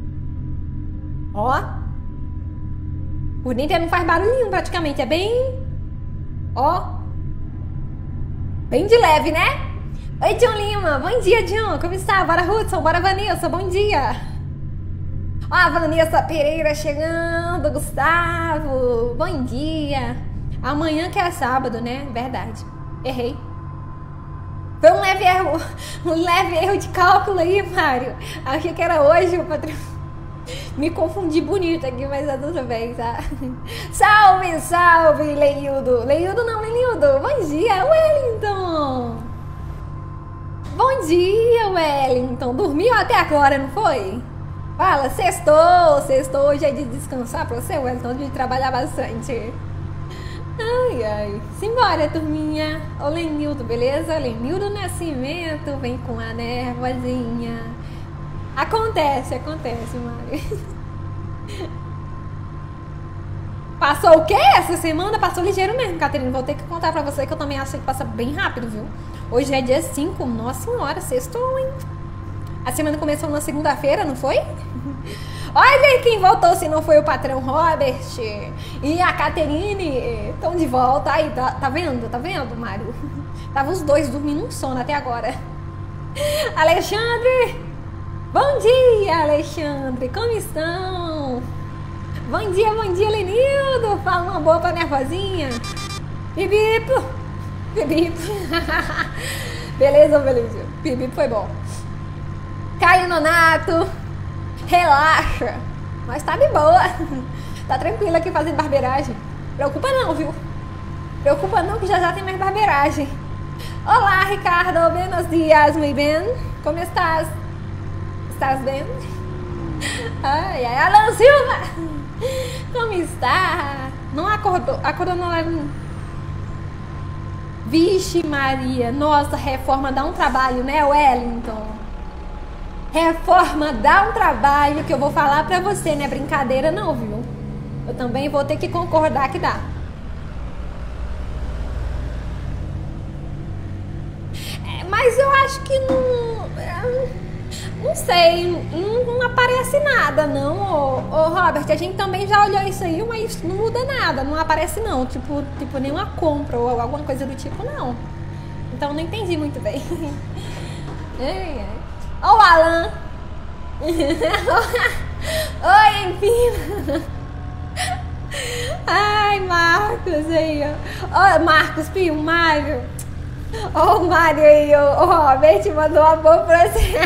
Ó. Por dentro não faz barulhinho praticamente, é bem... Ó. Bem de leve, né? Oi, John Lima, bom dia, John, como está? Bora, Hudson, bora, Vanessa, bom dia. Ó, a Vanessa Pereira chegando, Gustavo, bom dia. Amanhã que é sábado, né? Verdade. Errei. Foi um leve erro, um leve erro de cálculo aí, Mário. Achei que era hoje, o patrão. Me confundi bonito aqui, mas tá tudo bem, tá? Salve, salve, Leildo. Leildo não, Leildo. Bom dia, Wellington. Bom dia, Wellington. Dormiu até agora, não foi? Fala, sextou, sextou. Hoje é de descansar pra você, Wellington, de trabalhar bastante. Ai, ai. Simbora, turminha. Ô, Lenildo, beleza? Lenildo Nascimento, vem com a nervosinha. Acontece, acontece, Mari. Passou o quê? Essa semana passou ligeiro mesmo, Caterina. Vou ter que contar pra você que eu também achei que passa bem rápido, viu? Hoje é dia cinco. Nossa senhora, sextou, hein? A semana começou na segunda-feira, não foi? Olha quem voltou, se não foi o patrão Robert e a Caterine. Estão de volta. Aí, tá, tá vendo? Tá vendo, Mário? Tava os dois dormindo um sono até agora. Alexandre! Bom dia, Alexandre! Como estão? Bom dia, bom dia, Lenildo! Fala uma boa pra nervosinha. Bibipo! Bibipo! Beleza, beleza. Bibipo foi bom. Caio Nonato! Relaxa, mas tá de boa. Tá tranquilo aqui fazendo barbeiragem. Preocupa não, viu? Preocupa não que já já tem mais barbeiragem. Olá, Ricardo, buenos dias, muy bem. Como estás? Estás bem? Ai, ai, Alan Silva. Como está? Não acordou? Acordou não? Vixe Maria, nossa, reforma dá um trabalho, né, Wellington? Reforma dá um trabalho que eu vou falar pra você, não é brincadeira não, viu? Eu também vou ter que concordar que dá. É, mas eu acho que não... Não sei, não, não aparece nada não, ô, ô Robert, a gente também já olhou isso aí, mas não muda nada, não aparece não, tipo, tipo nenhuma compra ou alguma coisa do tipo, não. Então não entendi muito bem. Ai, ai. Ó o Alan. Oi, Empina. Ai, Marcos aí, ó. Ó, Marcos, Pio, Mário. Ó, o Mário aí, ó. O Robert mandou amor pra você.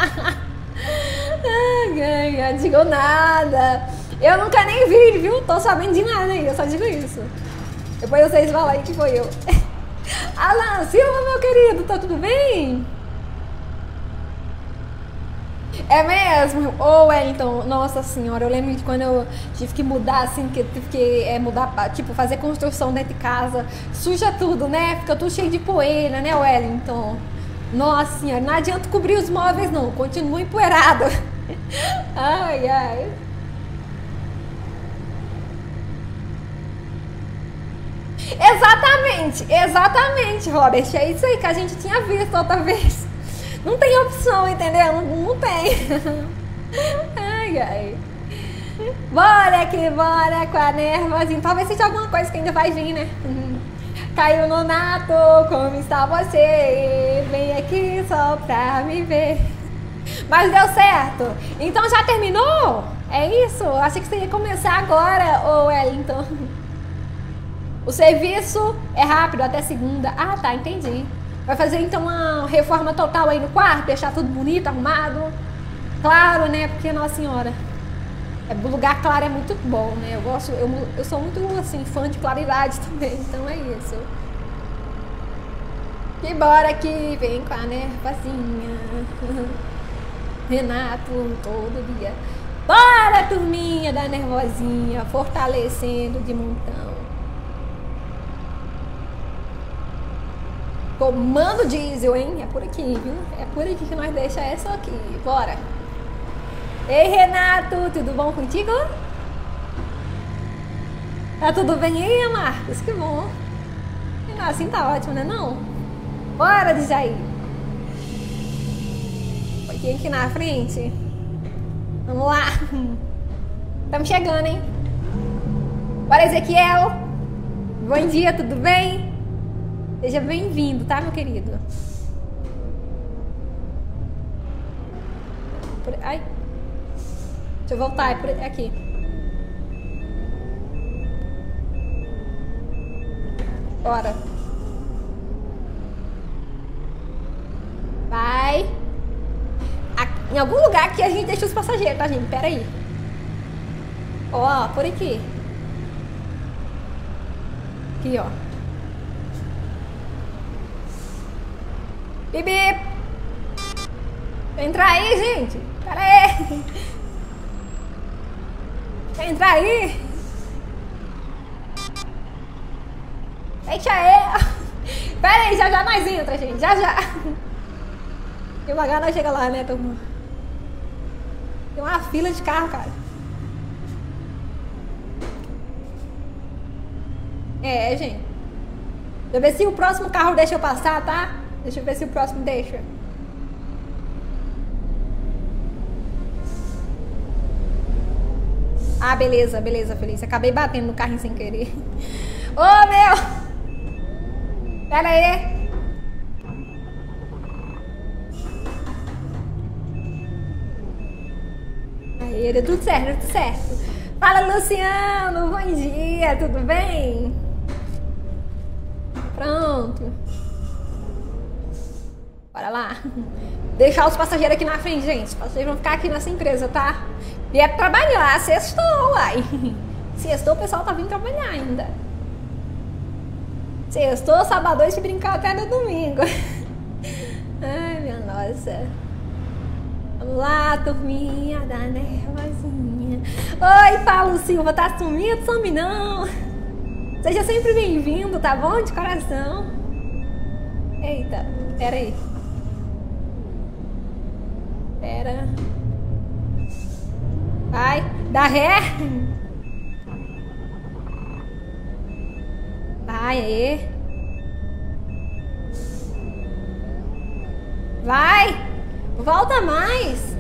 Ai, não digo nada. Eu nunca nem vi, viu? Tô sabendo de nada aí, eu só digo isso. Depois vocês falam aí que foi eu. Alan Silva, meu querido, tá tudo bem? É mesmo? Ô, oh, Wellington, nossa senhora, eu lembro de quando eu tive que mudar, assim, que eu tive que é, mudar, tipo, fazer construção dentro de casa, suja tudo, né? Fica tudo cheio de poeira, né, Wellington? Nossa senhora, não adianta cobrir os móveis, não, continua empoeirado. Ai, ai. Exatamente, exatamente, Robert, é isso aí que a gente tinha visto outra vez. Não tem opção, entendeu? Não, não tem. Ai, ai. Bora aqui, bora com a nervosinha. Talvez seja alguma coisa que ainda vai vir, né? Caiu no nato, como está você? Vem aqui só pra me ver. Mas deu certo. Então já terminou? É isso? Achei que você ia começar agora, ô Wellington. O serviço é rápido, até segunda. Ah, tá, entendi. Vai fazer então uma reforma total aí no quarto, deixar tudo bonito, arrumado. Claro, né? Porque, nossa senhora, o lugar claro é muito bom, né? Eu gosto, eu, eu sou muito, assim, fã de claridade também, então é isso. E bora que vem com a nervosinha. Renato, todo dia. Bora, turminha da nervosinha, fortalecendo de montão. Comando diesel, hein? É por aqui, viu? É por aqui que nós deixa essa aqui. Bora. Ei, Renato, tudo bom contigo? Tá tudo bem aí, Marcos? Que bom. Assim tá ótimo, né não? Bora, Djaí. Um pouquinho aqui na frente. Vamos lá. Estamos chegando, hein? Bora, Ezequiel. Bom dia, tudo bem? Seja bem-vindo, tá, meu querido? Por... Ai. Deixa eu voltar, é por aqui. Bora. Vai. Aqui, em algum lugar que a gente deixa os passageiros, tá, gente? Pera aí. Ó, por aqui. Aqui, ó. Bibi! Entra aí, gente! Pera aí! Entra aí! Deixa aí! Pera aí, já já nós entra, gente! Já já! Devagar nós chega lá, né, turma? Tem uma fila de carro, cara. É, gente. Deixa eu ver se o próximo carro deixa eu passar, tá? Deixa eu ver se o próximo deixa. Ah, beleza, beleza, Felícia. Acabei batendo no carrinho sem querer. Ô, oh, meu! Pera aí. Aí, deu tudo certo, deu tudo certo. Fala, Luciano, bom dia, tudo bem? Pronto. Bora lá. Deixar os passageiros aqui na frente, gente. Os passageiros vão ficar aqui nessa empresa, tá? E é pra trabalhar, sextou, uai. Sextou, o pessoal tá vindo trabalhar ainda. Sextou, sábado, e brincar até no domingo. Ai, minha nossa. Vamos lá, turminha da nervosinha. Oi, Paulo Silva, tá sumido? Some não. Seja sempre bem-vindo, tá bom? De coração. Eita, pera aí. Pera. Vai, dá ré. Vai aí. Vai. Volta mais.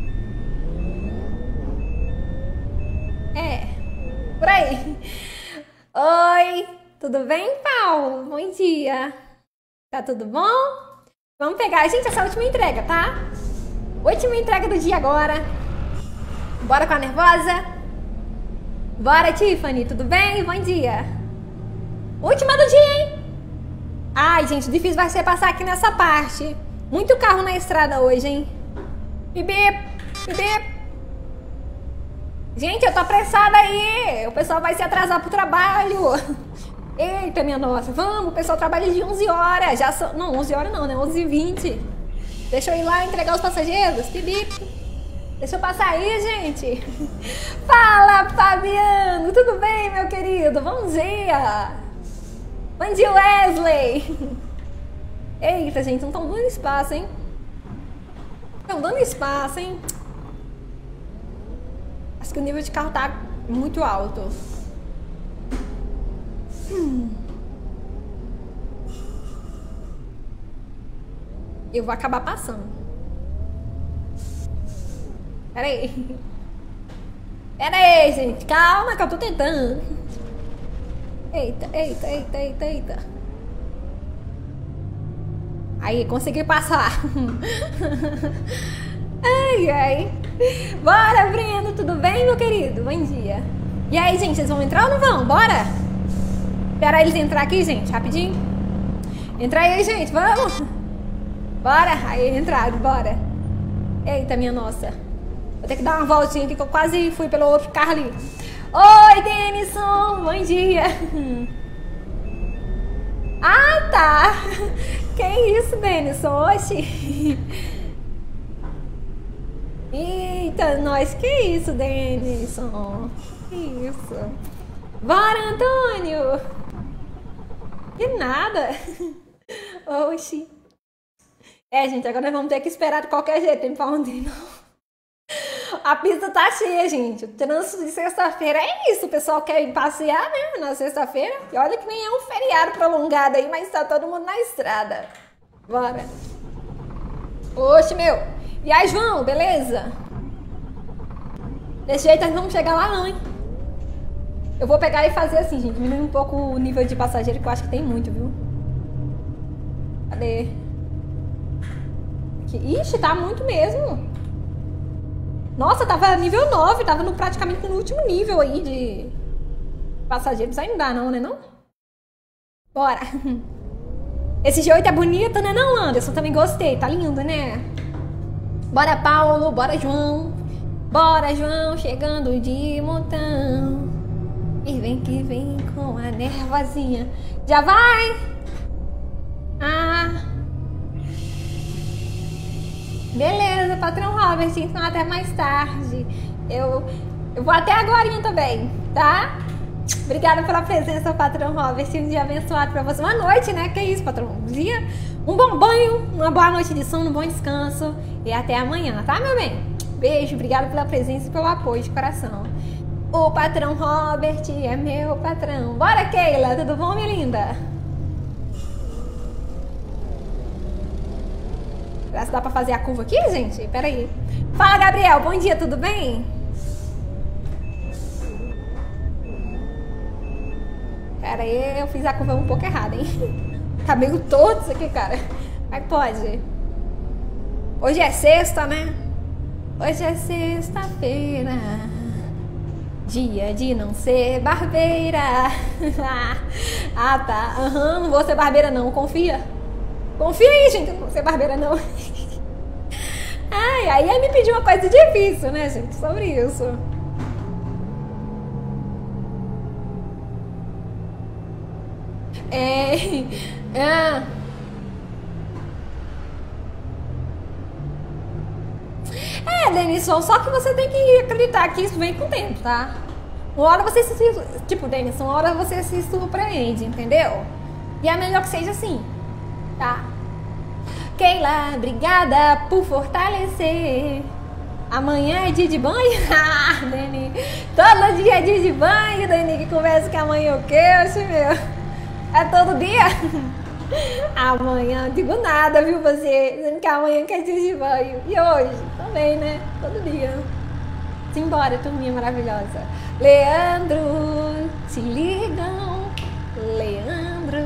É, por aí. Oi, tudo bem, Paulo? Bom dia. Tá tudo bom? Vamos pegar, gente, essa última entrega, tá? Última entrega do dia agora. Bora com a nervosa? Bora, Tiffany, tudo bem? Bom dia. Última do dia, hein? Ai, gente, difícil vai ser passar aqui nessa parte. Muito carro na estrada hoje, hein? Bibip, bibip. Gente, eu tô apressada aí. O pessoal vai se atrasar pro trabalho. Eita, minha nossa. Vamos, o pessoal trabalha de onze horas. Já são... Não, onze horas não, né? onze e vinte. Deixa eu ir lá entregar os passageiros. Bibip. Deixa eu passar aí, gente. Fala, Fabiano. Tudo bem, meu querido? Bom dia. Bom dia, Wesley. Eita, gente, não estão dando espaço, hein? Estão dando espaço, hein? Acho que o nível de carro tá muito alto. Hum. Eu vou acabar passando. Pera aí. Pera aí, gente. Calma que eu tô tentando. Eita, eita, eita, eita, eita. Aí, consegui passar. Ai, ai. Bora, Breno. Tudo bem, meu querido? Bom dia. E aí, gente, vocês vão entrar ou não vão? Bora? Espera eles entrar aqui, gente, rapidinho. Entra aí, gente, vamos. Bora. Aí, entraram, bora. Eita, minha nossa. Vou ter que dar uma voltinha aqui que eu quase fui pelo outro carro ali. Oi, Denison. Bom dia. Ah, tá. Que isso, Denison? Oxi. Eita, nós. Que isso, Denison? Que isso. Bora, Antônio. Que nada. Oxi. É, gente, agora nós vamos ter que esperar de qualquer jeito. Tem pra onde ir, não. A pista tá cheia, gente. O trânsito de sexta-feira é isso. O pessoal quer ir passear, né? Na sexta-feira. E olha que nem é um feriado prolongado aí, mas tá todo mundo na estrada. Bora. Oxe, meu. E aí, João, beleza? Desse jeito nós não vamos chegar lá, não, hein? Eu vou pegar e fazer assim, gente. Diminuir um pouco o nível de passageiro, que eu acho que tem muito, viu? Cadê? Aqui. Ixi, tá muito mesmo. Nossa, tava nível nove, tava no, praticamente no último nível aí de passageiros. Aí não dá não, né não? Bora. Esse G oito é bonito, né não, Anderson? Também gostei, tá lindo, né? Bora, Paulo, bora, João. Bora, João, chegando de montão. E vem que vem com a nervosinha. Já vai? Ah... Beleza, patrão Robert, então até mais tarde. Eu, eu vou até agorinha também, tá? Obrigada pela presença, patrão Robert. Um dia abençoado pra você. Uma noite, né? Que isso, patrão? Um dia, um bom banho, uma boa noite de sono, um bom descanso. E até amanhã, tá, meu bem? Beijo, obrigada pela presença e pelo apoio de coração. O patrão Robert é meu patrão. Bora, Keila, tudo bom, minha linda? Será que dá pra fazer a curva aqui, gente? Pera aí. Fala, Gabriel. Bom dia, tudo bem? Pera aí, eu fiz a curva um pouco errada, hein? Tá meio torto isso aqui, cara. Mas pode. Hoje é sexta, né? Hoje é sexta-feira. Dia de não ser barbeira. Ah, tá. Aham, uhum, não vou ser barbeira não, confia. Confia aí, gente, não vou ser barbeira não. Ai, aí me pediu uma coisa difícil, né, gente, sobre isso. É... é... É, Denison, só que você tem que acreditar que isso vem com o tempo, tá? Uma hora você se... Tipo, Denison, uma hora você se surpreende, entendeu? E é melhor que seja assim, tá? Keila, obrigada por fortalecer. Amanhã é dia de banho? Ah, Dani, todo dia é dia de banho, Dani, que conversa que amanhã o quê, oxe, meu? É todo dia? Amanhã, não digo nada, viu, você? Dizendo que amanhã que é dia de banho. E hoje? Também, né? Todo dia. Simbora, turminha maravilhosa. Leandro, te ligam. Leandro,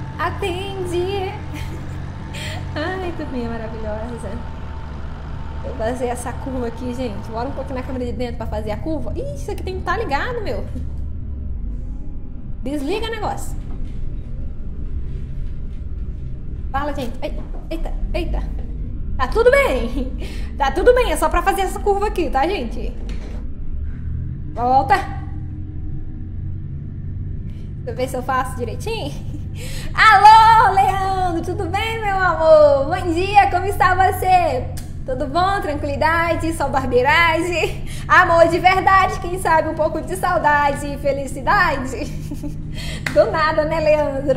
atende. Ai, turminha maravilhosa. Eu fazer essa curva aqui, gente. Bora um pouquinho na câmera de dentro pra fazer a curva. Ih, isso aqui tem que estar ligado, meu. Desliga o negócio. Fala, gente. Eita, eita. Tá tudo bem. Tá tudo bem, é só pra fazer essa curva aqui, tá, gente? Volta. Deixa eu ver se eu faço direitinho. Alô, Leandro, tudo bem, meu amor? Bom dia, como está você? Tudo bom? Tranquilidade? Só barbeiragem? Amor de verdade, quem sabe um pouco de saudade e felicidade? Do nada, né, Leandro?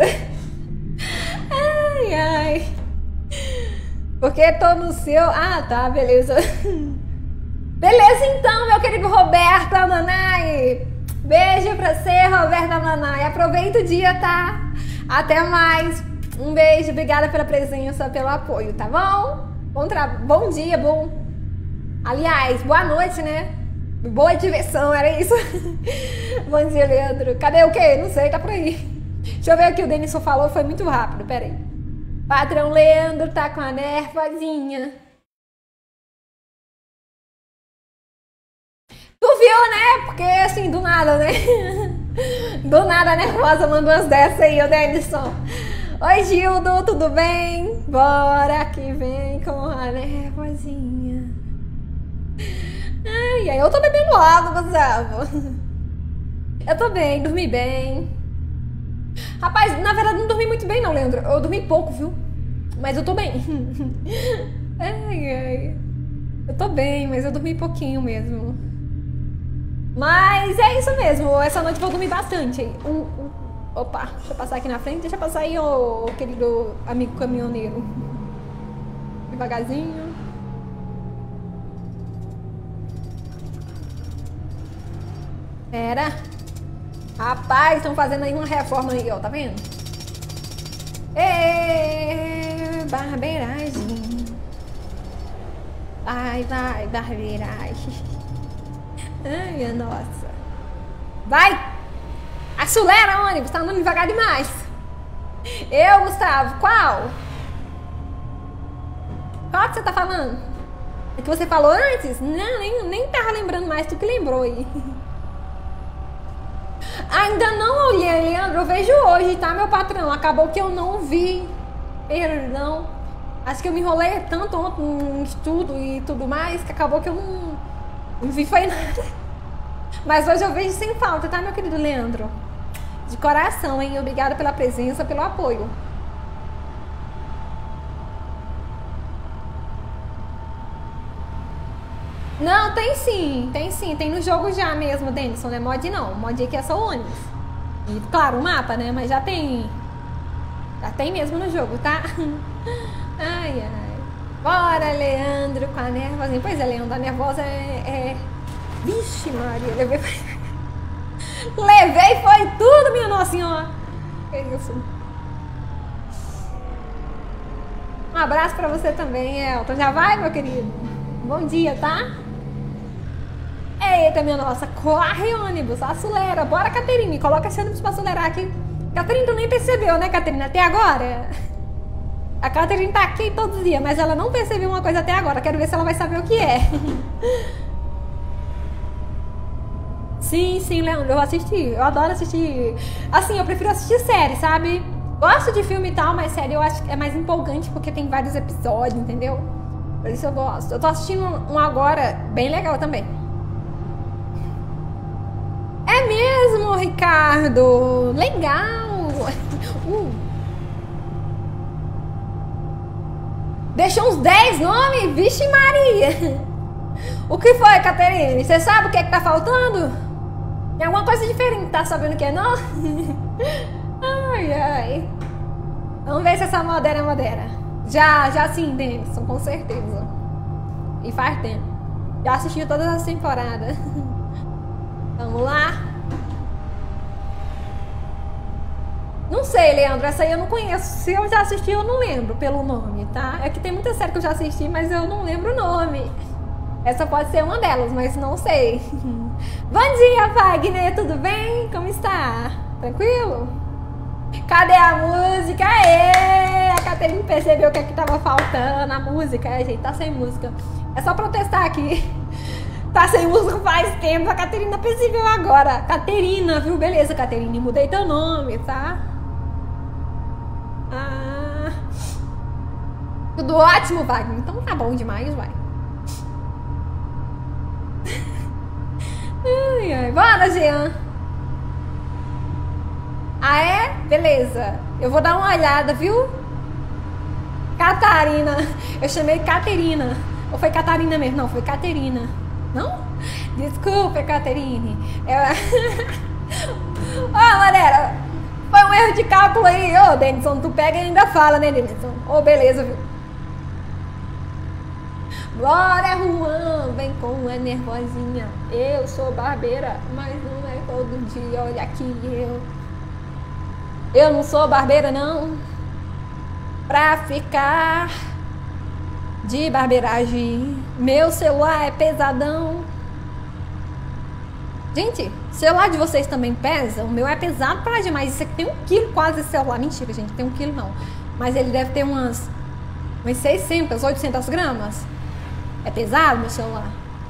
Ai, ai. Porque tô no seu... Ah, tá, beleza. Beleza, então, meu querido Roberto Amanai. Beijo pra você, Roberto Amanai. Aproveita o dia, tá? Até mais. Um beijo, obrigada pela presença, pelo apoio, tá bom? Bom, tra... bom dia, bom... Aliás, boa noite, né? Boa diversão, era isso? Bom dia, Leandro. Cadê o quê? Não sei, tá por aí. Deixa eu ver o que o Denison falou, foi muito rápido, peraí. Patrão Leandro tá com a nervosinha. Tu viu, né? Porque assim, do nada, né? Do nada a nervosa mandou umas dessas aí, ô Denison. Oi, Gildo, tudo bem? Bora que vem com a nervosinha. Ai, ai, eu tô bebendo água, Gustavo. Eu tô bem, dormi bem. Rapaz, na verdade não dormi muito bem não, Leandro. Eu dormi pouco, viu? Mas eu tô bem. Ai, ai. Eu tô bem, mas eu dormi pouquinho mesmo. Mas é isso mesmo, essa noite eu vou dormir bastante. Uh, uh. Opa, deixa eu passar aqui na frente. Deixa eu passar aí, ô querido amigo caminhoneiro. Devagarzinho. Pera. Rapaz, estão fazendo aí uma reforma aí, ó, tá vendo? Ê, barbeiragem. Vai, vai, barbeiragem. Ai, minha nossa. Vai! Acelera, ônibus, tá andando devagar demais. Eu, Gustavo, qual? Qual que você tá falando? É que você falou antes? Não, nem, nem tava lembrando mais, tu que lembrou aí. Ainda não olhei, Leandro, eu vejo hoje, tá, meu patrão? Acabou que eu não vi. Perdão. Acho que eu me enrolei tanto ontem no estudo e tudo mais, que acabou que eu não, não vi foi nada. Mas hoje eu vejo sem falta, tá, meu querido Leandro? De coração, hein? Obrigada pela presença, pelo apoio. Não, tem sim, tem sim. Tem no jogo já mesmo, Denison, não é mod não. Mod aqui é só ônibus. E, claro, o mapa, né? Mas já tem... Já tem mesmo no jogo, tá? Ai, ai. Bora, Leandro, com a nervosinha. Pois é, Leandro, a nervosa é... é... Vixe, Maria, levei... Levei foi tudo, minha nossa senhora. Que isso. Um abraço pra você também, Elton. Já vai, meu querido? Bom dia, tá? Eita, minha nossa, corre ônibus, acelera. Bora, Caterine, coloca esse ônibus pra acelerar aqui. Caterine, tu nem percebeu, né, Caterine, até agora? A Caterine tá aqui todos os dias, mas ela não percebeu uma coisa até agora. Quero ver se ela vai saber o que é. Sim, sim, Leandro, eu assisti. Eu adoro assistir. Assim, eu prefiro assistir série, sabe? Gosto de filme e tal, mas série eu acho que é mais empolgante porque tem vários episódios, entendeu? Por isso eu gosto. Eu tô assistindo um agora bem legal também. É mesmo, Ricardo? Legal! Uh. Deixou uns dez nomes? Vixe Maria! O que foi, Caterine? Você sabe o que é que tá faltando? Tem alguma coisa diferente, tá sabendo que é não? Ai, ai. Vamos ver se essa modera é modera. Já, já sim, Denison, com certeza. E faz tempo. Já assisti todas as temporadas. Vamos lá. Não sei, Leandro, essa aí eu não conheço. Se eu já assisti, eu não lembro pelo nome, tá? É que tem muita série que eu já assisti, mas eu não lembro o nome. Essa pode ser uma delas, mas não sei. Bom dia, Wagner, tudo bem? Como está? Tranquilo? Cadê a música? Aê! A Caterine percebeu o que é que tava faltando, a música. A gente tá sem música. É só protestar aqui. Tá sem música faz tempo. A Caterina percebeu agora. Caterina, viu? Beleza, Caterina. Mudei teu nome, tá? Ah. Tudo ótimo, Wagner. Então tá bom demais, vai. Ai, ai. Bora, Jean. Ah, é? Beleza. Eu vou dar uma olhada, viu? Catarina. Eu chamei Caterina. Ou foi Catarina mesmo? Não, foi Caterina. Não? Desculpa, Caterine. Ó, oh, galera. Foi um erro de cálculo aí. Ô, oh, Denison, tu pega e ainda fala, né, Denison? Ô, oh, beleza, viu? Bora, Juan. Vem com a nervosinha. Eu sou barbeira, mas não é todo dia. Olha aqui, eu. Eu não sou barbeira, não. Pra ficar de barbeiragem. Meu celular é pesadão. Gente, o celular de vocês também pesa? O meu é pesado pra demais. Isso aqui tem um quilo quase esse celular. Mentira, gente, tem um quilo não. Mas ele deve ter umas, umas seiscentas, oitocentas gramas. É pesado meu celular.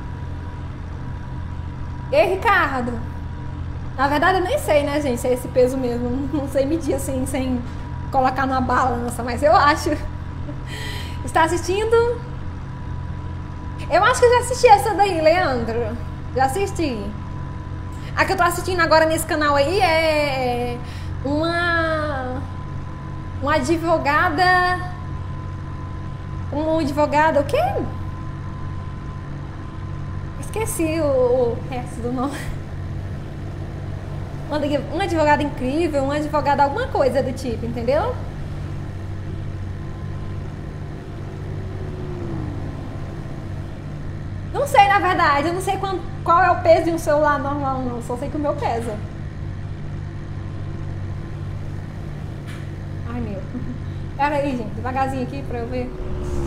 Ei, Ricardo. Na verdade eu nem sei, né, gente, se é esse peso mesmo. Não sei medir assim, sem colocar numa balança. Mas eu acho. Está assistindo? Eu acho que eu já assisti essa daí, Leandro. Já assisti. A que eu tô assistindo agora nesse canal aí é uma uma advogada uma advogada, o quê? Esqueci o, o resto do nome. Uma, uma advogada incrível, uma advogada alguma coisa do tipo, entendeu? Não sei, na verdade, eu não sei qual, qual é o peso de um celular normal, não. Só sei que o meu pesa. Ai, meu. Pera aí, gente. Devagarzinho aqui pra eu ver.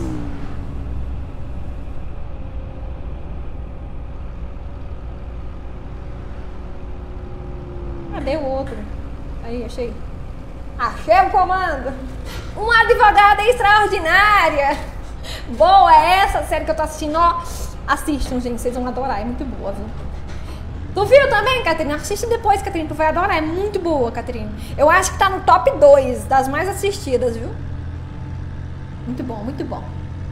Cadê o outro? Aí, achei. Achei o comando. Uma advogada extraordinária. Boa essa série que eu tô assistindo, ó. Assistam, gente, vocês vão adorar, é muito boa, viu? Tu viu também, Caterina? Assiste depois, Caterina, tu vai adorar, é muito boa, Caterina. Eu acho que tá no top dois das mais assistidas, viu? Muito bom, muito bom.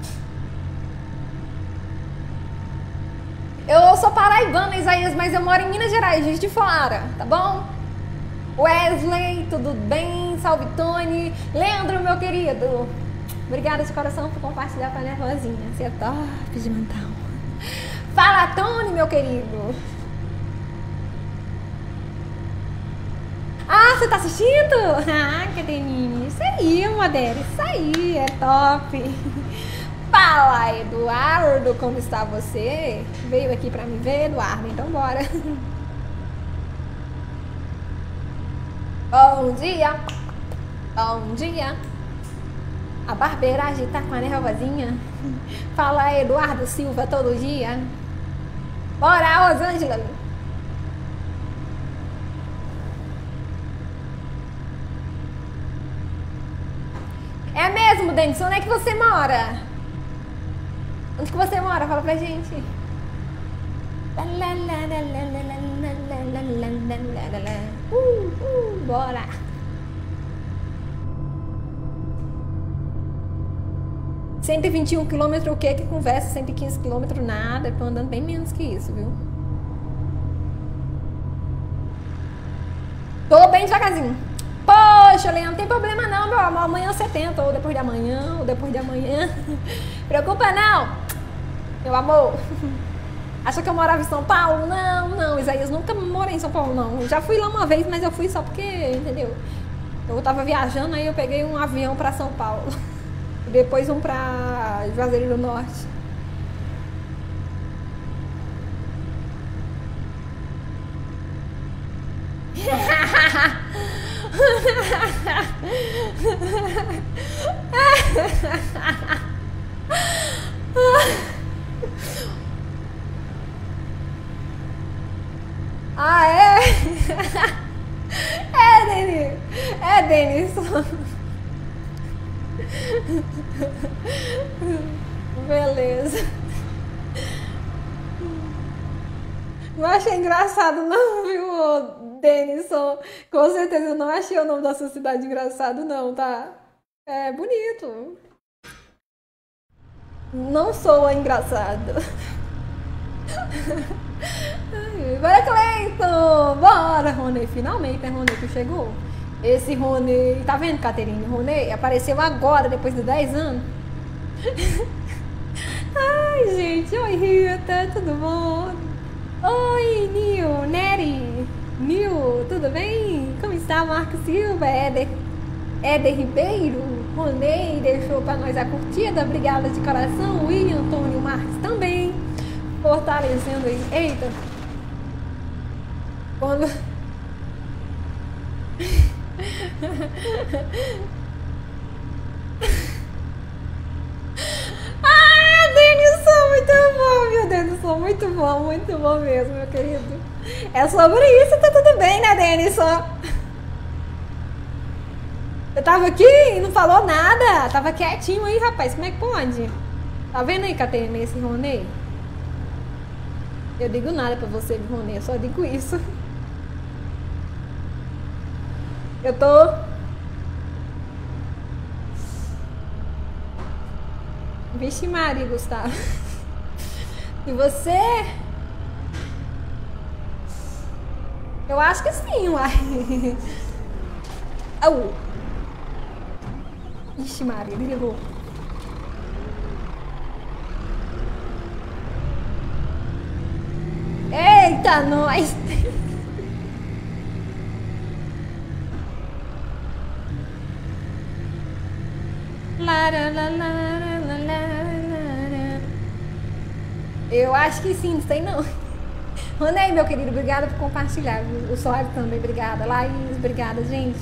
Eu sou paraibana, Isaías, mas eu moro em Minas Gerais, Juiz de Fora, tá bom? Wesley, tudo bem? Salve, Tony. Leandro, meu querido. Obrigada de coração por compartilhar com a nervosinha. Você é top de mental. Fala, Tony, meu querido. Ah, você tá assistindo? Ah, Caterine. Isso aí, Modera. Isso aí, é top. Fala, Eduardo, como está você? Veio aqui pra me ver, Eduardo, então bora. Bom dia. Bom dia. A barbeiragem tá com a nervosinha. Fala, Eduardo Silva, todo dia. Bora, Rosângela. É mesmo, Denison? Onde é que você mora? Onde que você mora? Fala pra gente. Uh, uh, bora. cento e vinte e um quilômetros, o que que conversa? cento e quinze quilômetros, nada. Eu tô andando bem menos que isso, viu? Tô bem devagarzinho. Poxa, Leandro, não tem problema não, meu amor. Amanhã você tenta, ou depois de amanhã, ou depois de amanhã. Preocupa não, meu amor. Acha que eu morava em São Paulo? Não, não, Isaías, nunca morei em São Paulo, não. Eu já fui lá uma vez, mas eu fui só porque, entendeu? Eu tava viajando, aí eu peguei um avião pra São Paulo. E depois um pra Juazeiro do Norte. Ah, é? É, Denis. É, Denis. Beleza. Não achei engraçado não, viu, Denison? Com certeza eu não achei o nome da sua cidade engraçado não, tá? É bonito. Não sou engraçado. Bora, Cleiton! Bora, Rony. Finalmente, né, Rony, tu chegou. Esse Rony, tá vendo, Caterine? Rony apareceu agora, depois de dez anos. Ai, gente. Oi, Rita, tudo bom? Oi, Nil, Nery. Nil, tudo bem? Como está, Marcos Silva? Éder, Éder Ribeiro. Rony deixou pra nós a curtida. Obrigada de coração. William Antônio Marques também. Fortalecendo aí. Eita. Quando... Ah, Denison, muito bom, meu Denison, muito bom, muito bom mesmo, meu querido. É sobre isso, tá tudo bem, né, Denison? Eu tava aqui e não falou nada, tava quietinho aí, rapaz, como é que pode? Tá vendo aí, Caterina, esse Rony? Eu digo nada pra você, Rony, eu só digo isso. Eu tô... Vixe Maria, Gustavo. E você? Eu acho que sim, uai. Au. Vixe Maria, ele ligou. Eita, nós! Eu acho que sim, não sei não. Rony, meu querido, obrigada por compartilhar. O Soares também, obrigada. Laís, obrigada, gente.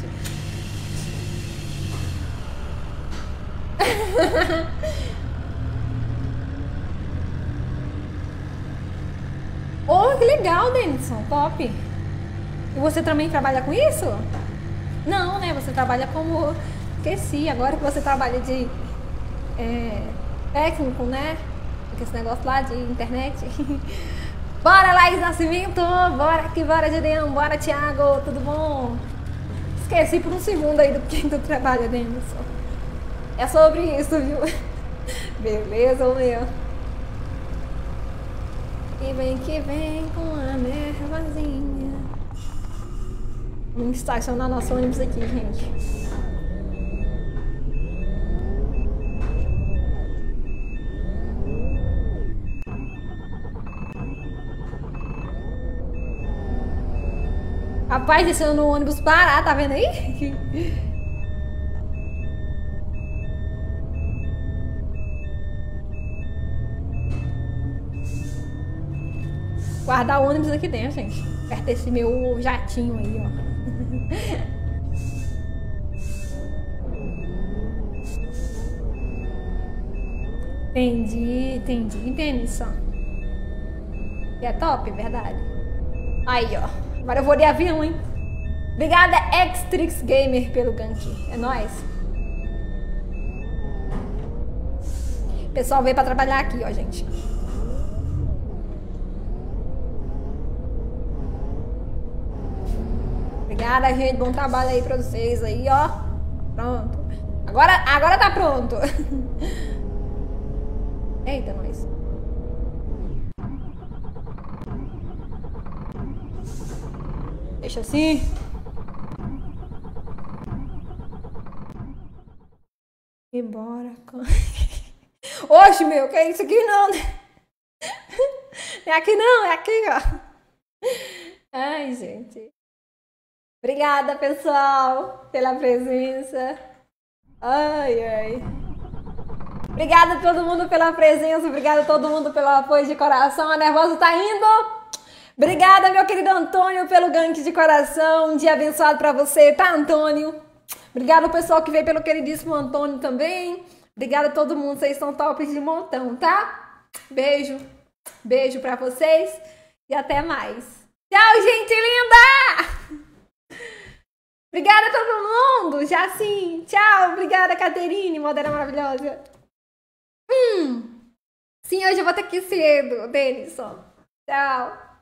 Oh, que legal, Denison, top. E você também trabalha com isso? Não, né? Você trabalha como... Esqueci, agora que você trabalha de é, técnico, né? Com esse negócio lá de internet. Bora, Laís Nascimento! Bora que bora, Gideão! Bora, Thiago! Tudo bom? Esqueci por um segundo aí do que tu trabalha, Denison. É sobre isso, viu? Beleza, meu. Que vem, que vem com a nervazinha. Vamos estacionar nosso ônibus aqui, gente. Rapaz, deixando o ônibus parar, tá vendo aí? Guardar o ônibus aqui dentro, gente. Perto desse meu jatinho aí, ó. Entendi, entendi, entendi só. E é top, verdade. Aí, ó. Agora eu vou de avião, hein? Obrigada, Xtrix Gamer, pelo gank. É nóis. O pessoal veio pra trabalhar aqui, ó, gente. Obrigada, gente. Bom trabalho aí pra vocês aí, ó. Pronto. Agora, agora tá pronto. Eita, nós. Deixa assim. E bora. Oxe, meu, que é isso aqui não, né? É aqui não, é aqui, ó. Ai, gente. Obrigada, pessoal, pela presença. Ai, ai. Obrigada a todo mundo pela presença. Obrigada a todo mundo pelo apoio de coração. A Nervosa tá indo. Obrigada, meu querido Antônio, pelo gank de coração. Um dia abençoado pra você, tá, Antônio? Obrigada ao pessoal que veio pelo queridíssimo Antônio também. Obrigada a todo mundo, vocês são tops de montão, tá? Beijo. Beijo pra vocês e até mais. Tchau, gente linda! Obrigada a todo mundo, já sim. Tchau, obrigada, Caterine, modera maravilhosa. Hum. Sim, hoje eu vou ter que ir cedo, Denison. Tchau.